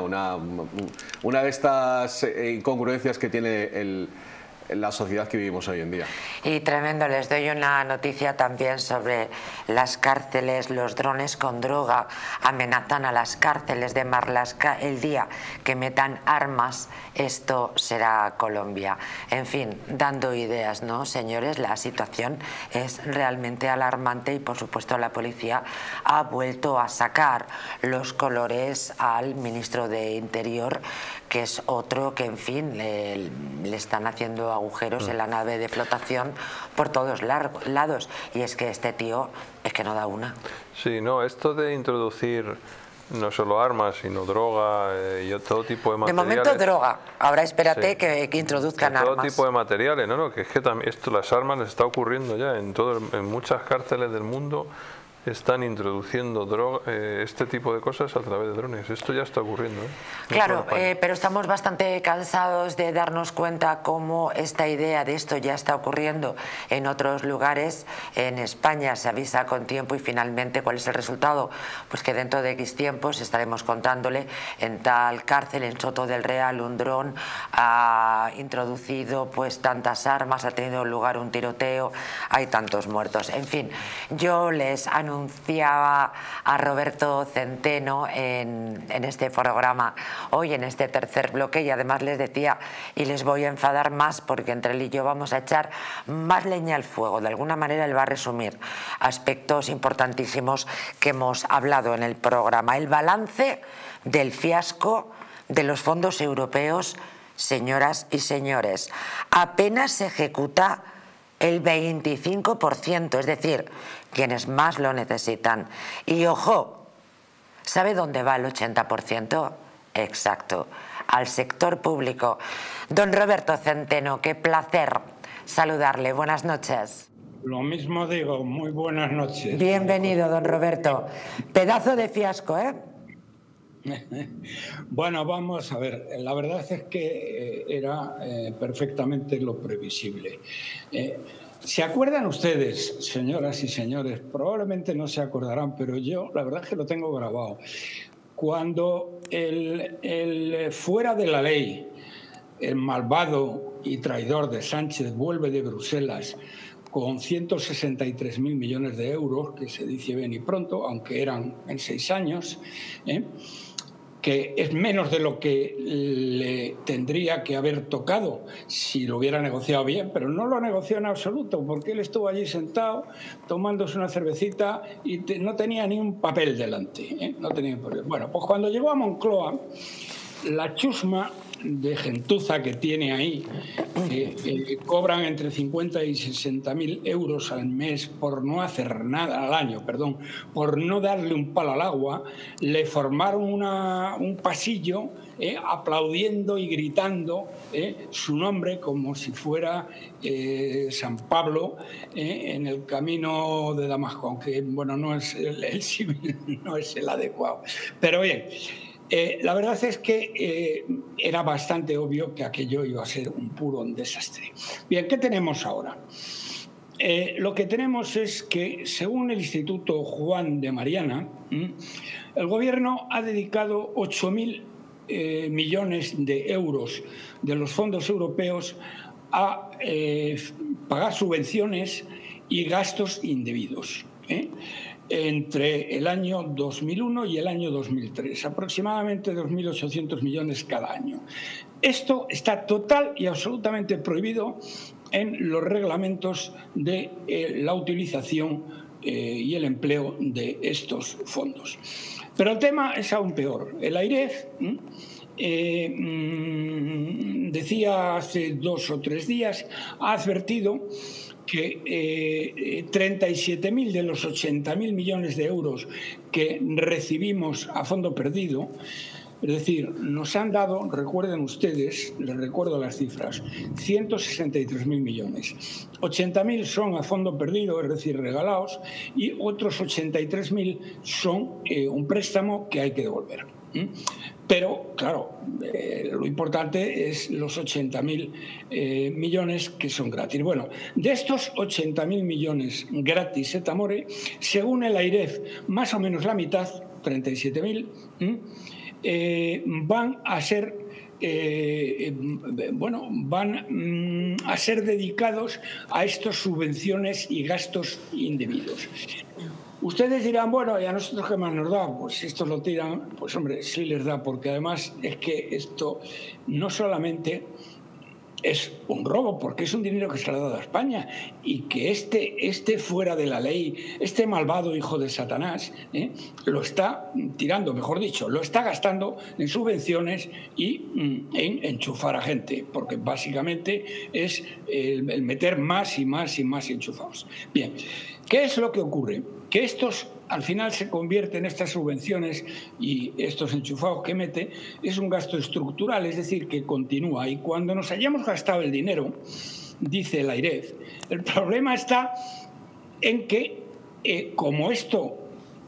una de estas incongruencias que tiene la sociedad que vivimos hoy en día. Y tremendo, les doy una noticia también sobre las cárceles. Los drones con droga amenazan a las cárceles de Marlaska. El día que metan armas, esto será Colombia. En fin, dando ideas, ¿no, señores? La situación es realmente alarmante y, por supuesto, la policía ha vuelto a sacar los colores al ministro de Interior, que es otro que, en fin, le están haciendo agujeros en la nave de flotación por todos lados. Y es que este tío es que no da una. Sí, no, esto de introducir no solo armas, sino droga y todo tipo de materiales. De momento droga, ahora espérate, sí, que introduzcan todo armas. Todo tipo de materiales, ¿no? Que es que también las armas les está ocurriendo ya en muchas cárceles del mundo. Están introduciendo este tipo de cosas a través de drones. Esto ya está ocurriendo, ¿eh? Claro, pero estamos bastante cansados de darnos cuenta cómo esta idea de esto ya está ocurriendo en otros lugares. En España se avisa con tiempo y finalmente, ¿cuál es el resultado? Pues que dentro de X tiempos estaremos contándole en tal cárcel, en Soto del Real, un dron ha introducido pues tantas armas, ha tenido lugar un tiroteo, hay tantos muertos. En fin, yo les anunciaba a Roberto Centeno en este programa hoy, en este tercer bloque, y además les decía, y les voy a enfadar más porque entre él y yo vamos a echar más leña al fuego. De alguna manera él va a resumir aspectos importantísimos que hemos hablado en el programa. El balance del fiasco de los fondos europeos, señoras y señores. Apenas se ejecuta el 25%, es decir, quienes más lo necesitan. Y ojo, ¿sabe dónde va el 80%? Exacto, al sector público. Don Roberto Centeno, qué placer saludarle. Buenas noches. Lo mismo digo, muy buenas noches. Bienvenido, don Roberto. Pedazo de fiasco, ¿eh? Bueno, vamos a ver, la verdad es que era perfectamente lo previsible. ¿Se acuerdan ustedes, señoras y señores? Probablemente no se acordarán, pero yo la verdad es que lo tengo grabado. Cuando el fuera de la ley, el malvado y traidor de Sánchez vuelve de Bruselas con 163.000 millones de euros, que se dice bien y pronto, aunque eran en 6 años, que es menos de lo que le tendría que haber tocado si lo hubiera negociado bien, pero no lo negoció en absoluto, porque él estuvo allí sentado tomándose una cervecita y no tenía ni un papel delante, no tenía un papel. Bueno, pues cuando llegó a Moncloa, la chusma de gentuza que tiene ahí, cobran entre 50 y 60.000 euros al mes por no hacer nada, al año, perdón, por no darle un palo al agua, le formaron un pasillo aplaudiendo y gritando su nombre como si fuera San Pablo en el camino de Damasco, aunque bueno, no es el símil, no es el adecuado. Pero bien, la verdad es que era bastante obvio que aquello iba a ser un puro desastre. Bien, ¿qué tenemos ahora? Lo que tenemos es que, según el Instituto Juan de Mariana, el Gobierno ha dedicado 8.000 millones de euros de los fondos europeos a pagar subvenciones y gastos indebidos, entre el año 2001 y el año 2003, aproximadamente 2.800 millones cada año. Esto está total y absolutamente prohibido en los reglamentos de la utilización y el empleo de estos fondos. Pero el tema es aún peor. El AIREF decía hace 2 o 3 días, ha advertido que 37.000 de los 80.000 millones de euros que recibimos a fondo perdido, es decir, nos han dado, recuerden ustedes, les recuerdo las cifras, 163.000 millones. 80.000 son a fondo perdido, es decir, regalados, y otros 83.000 son un préstamo que hay que devolver. Pero, claro, lo importante es los 80.000 millones que son gratis. Bueno, de estos 80.000 millones gratis et amore, según el AIREF, más o menos la mitad, 37.000, van a ser van a ser dedicados a estas subvenciones y gastos indebidos. Ustedes dirán, bueno, ¿y a nosotros qué más nos da? Pues si estos lo tiran, pues hombre, sí les da, porque además es que esto no solamente es un robo, porque es un dinero que se le ha dado a España, y que este fuera de la ley, este malvado hijo de Satanás, lo está tirando, mejor dicho, lo está gastando en subvenciones y en enchufar a gente, porque básicamente es el meter más y más y más enchufados. Bien, ¿qué es lo que ocurre? Que estos al final se convierten, estas subvenciones y estos enchufados que mete, es un gasto estructural, es decir, que continúa. Y cuando nos hayamos gastado el dinero, dice el AIREF, el problema está en que, como esto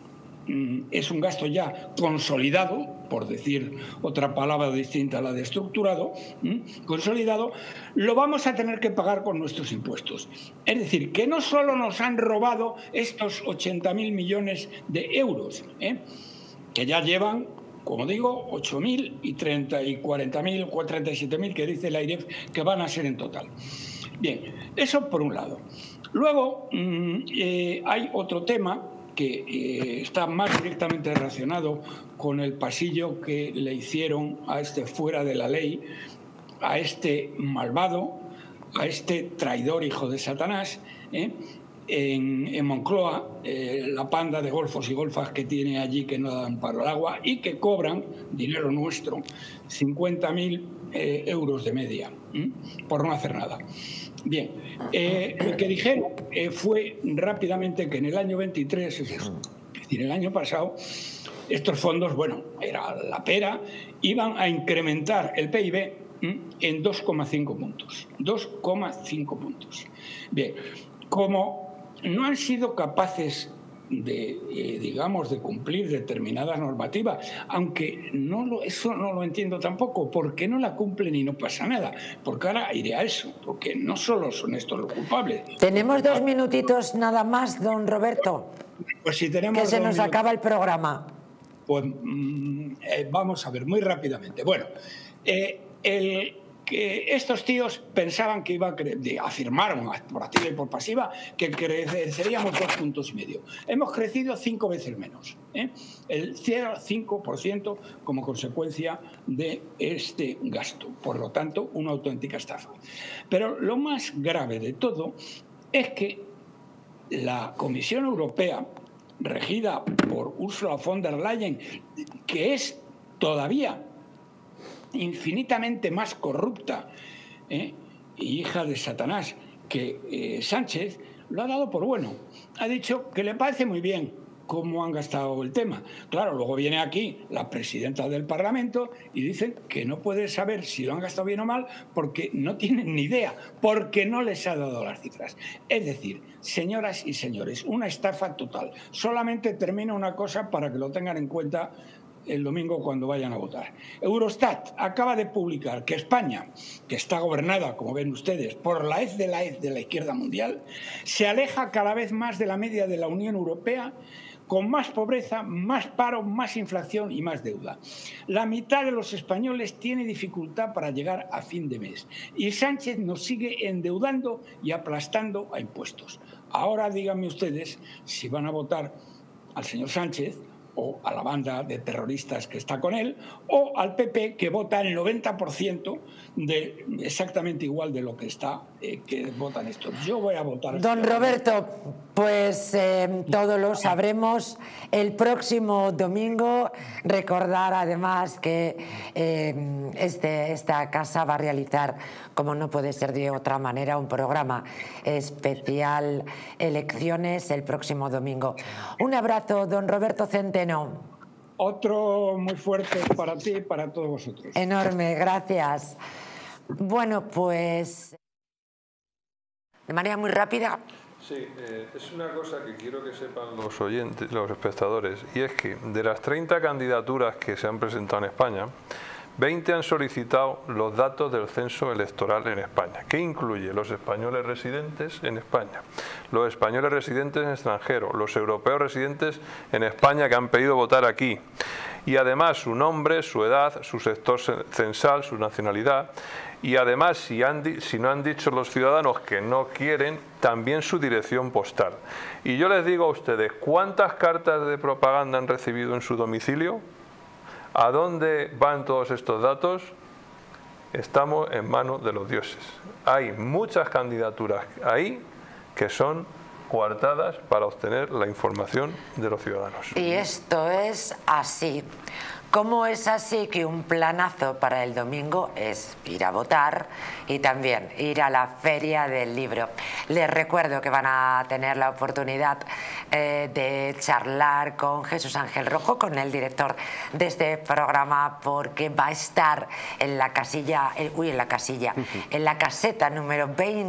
es un gasto ya consolidado, por decir otra palabra distinta a la de estructurado, consolidado, lo vamos a tener que pagar con nuestros impuestos. Es decir, que no solo nos han robado estos 80.000 millones de euros, que ya llevan, como digo, 8.000 y 40.000 o 37.000 que dice el AIREF que van a ser en total. Bien, eso por un lado. Luego hay otro tema que está más directamente relacionado con el pasillo que le hicieron a este fuera de la ley, a este malvado, a este traidor hijo de Satanás, en Moncloa, la panda de golfos y golfas que tiene allí que no dan para el agua y que cobran, dinero nuestro, 50.000 euros de media, por no hacer nada. Bien, lo que dijeron fue rápidamente que en el año 23, es decir, el año pasado, estos fondos, bueno, era la pera, iban a incrementar el PIB en 2,5 puntos. 2,5 puntos. Bien, como no han sido capaces de, digamos, de cumplir determinadas normativas, aunque eso no lo entiendo tampoco, porque no la cumplen y no pasa nada, porque ahora iré a eso, porque no solo son estos los culpables. Tenemos 2 minutitos nada más, don Roberto, pues si tenemos que se nos acaba el programa. Pues vamos a ver muy rápidamente. Bueno, que estos tíos pensaban que afirmaron por activa y por pasiva que creceríamos 2,5 puntos. Hemos crecido 5 veces menos, el 0,5% como consecuencia de este gasto. Por lo tanto, una auténtica estafa. Pero lo más grave de todo es que la Comisión Europea, regida por Ursula von der Leyen, que es todavía infinitamente más corrupta y hija de Satanás que Sánchez, lo ha dado por bueno. Ha dicho que le parece muy bien cómo han gastado el tema. Claro, luego viene aquí la presidenta del Parlamento y dicen que no puede saber si lo han gastado bien o mal porque no tienen ni idea, porque no les ha dado las cifras. Es decir, señoras y señores, una estafa total. Solamente termino una cosa para que lo tengan en cuenta el domingo cuando vayan a votar. Eurostat acaba de publicar que España, que está gobernada, como ven ustedes, por la hez de la izquierda mundial, se aleja cada vez más de la media de la Unión Europea, con más pobreza, más paro, más inflación y más deuda. La mitad de los españoles tiene dificultad para llegar a fin de mes. Y Sánchez nos sigue endeudando y aplastando a impuestos. Ahora díganme ustedes si van a votar al señor Sánchez o a la banda de terroristas que está con él, o al PP, que vota el 90% de exactamente igual de lo que está que votan esto. Yo voy a votar. Don Roberto, pues todos lo sabremos el próximo domingo. Recordar además que esta casa va a realizar, como no puede ser de otra manera, un programa especial elecciones el próximo domingo. Un abrazo, don Roberto Centeno. Otro muy fuerte para ti y para todos vosotros. Enorme, gracias. Bueno, pues de manera muy rápida. Sí, es una cosa que quiero que sepan los oyentes, los espectadores, y es que de las 30 candidaturas que se han presentado en España, 20 han solicitado los datos del censo electoral en España, que incluye los españoles residentes en España, los españoles residentes en extranjero, los europeos residentes en España que han pedido votar aquí, y además su nombre, su edad, su sector censal, su nacionalidad, y además si no han dicho los ciudadanos que no quieren, también su dirección postal. Y yo les digo a ustedes, ¿cuántas cartas de propaganda han recibido en su domicilio? ¿A dónde van todos estos datos? Estamos en manos de los dioses. Hay muchas candidaturas ahí que son coartadas para obtener la información de los ciudadanos. Y esto es así. ¿Cómo es así que un planazo para el domingo es ir a votar y también ir a la Feria del Libro? Les recuerdo que van a tener la oportunidad de charlar con Jesús Ángel Rojo, con el director de este programa, porque va a estar en la casilla, en la caseta número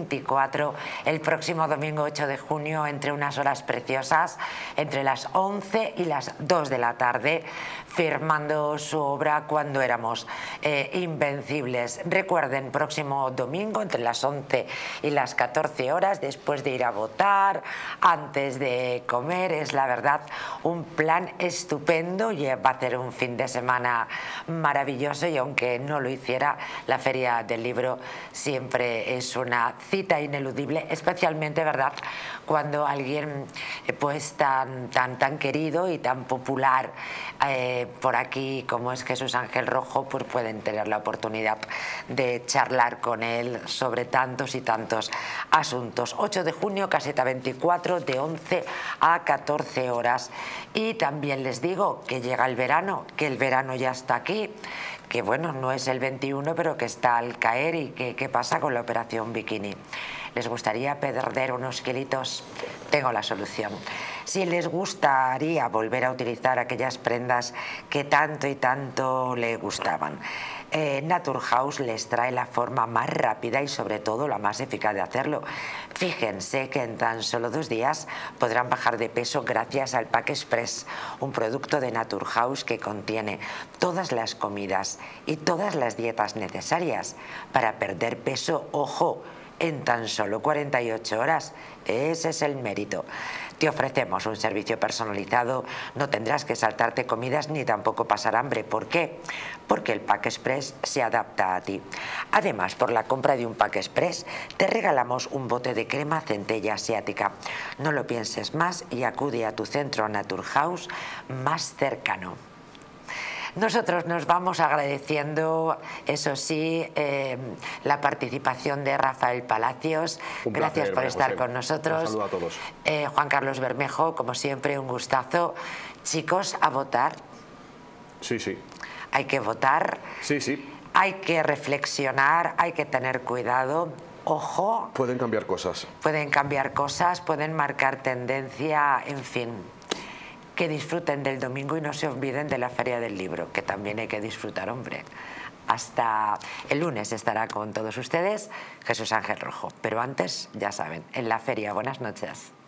24 el próximo domingo 8 de junio entre unas horas preciosas, entre las 11 y las 2 de la tarde, firmando su obra Cuando éramos invencibles. Recuerden, próximo domingo entre las 11 y las 14 horas, después de ir a votar, antes de comer, es la verdad un plan estupendo y va a ser un fin de semana maravilloso, y aunque no lo hiciera, la Feria del Libro siempre es una cita ineludible, especialmente, ¿verdad?, cuando alguien pues tan querido y tan popular por aquí como es Jesús Ángel Rojo, pues pueden tener la oportunidad de charlar con él sobre tantos y tantos asuntos. 8 de junio, caseta 24, de 11 a 14 horas. Y también les digo que llega el verano, que el verano ya está aquí, que bueno, no es el 21, pero que está al caer. ¿Y qué pasa con la operación bikini? ¿Les gustaría perder unos kilitos? Tengo la solución. Si les gustaría volver a utilizar aquellas prendas que tanto y tanto les gustaban, Naturhaus les trae la forma más rápida y sobre todo la más eficaz de hacerlo. Fíjense que en tan solo 2 días podrán bajar de peso gracias al Pack Express, un producto de Naturhaus que contiene todas las comidas y todas las dietas necesarias para perder peso, ojo, en tan solo 48 horas. Ese es el mérito. Te ofrecemos un servicio personalizado, no tendrás que saltarte comidas ni tampoco pasar hambre. ¿Por qué? Porque el Pack Express se adapta a ti. Además, por la compra de un Pack Express, te regalamos un bote de crema centella asiática. No lo pienses más y acude a tu centro Naturhaus más cercano. Nosotros nos vamos agradeciendo, eso sí, la participación de Rafael Palacios. Gracias por estar con nosotros. Un saludo a todos. Juan Carlos Bermejo, como siempre, un gustazo. Chicos, a votar. Sí, sí. Hay que votar. Sí, sí. Hay que reflexionar, hay que tener cuidado. Ojo. Pueden cambiar cosas. Pueden cambiar cosas, pueden marcar tendencia, en fin. Que disfruten del domingo y no se olviden de la Feria del Libro, que también hay que disfrutar, hombre. Hasta el lunes estará con todos ustedes Jesús Ángel Rojo. Pero antes, ya saben, en la feria. Buenas noches.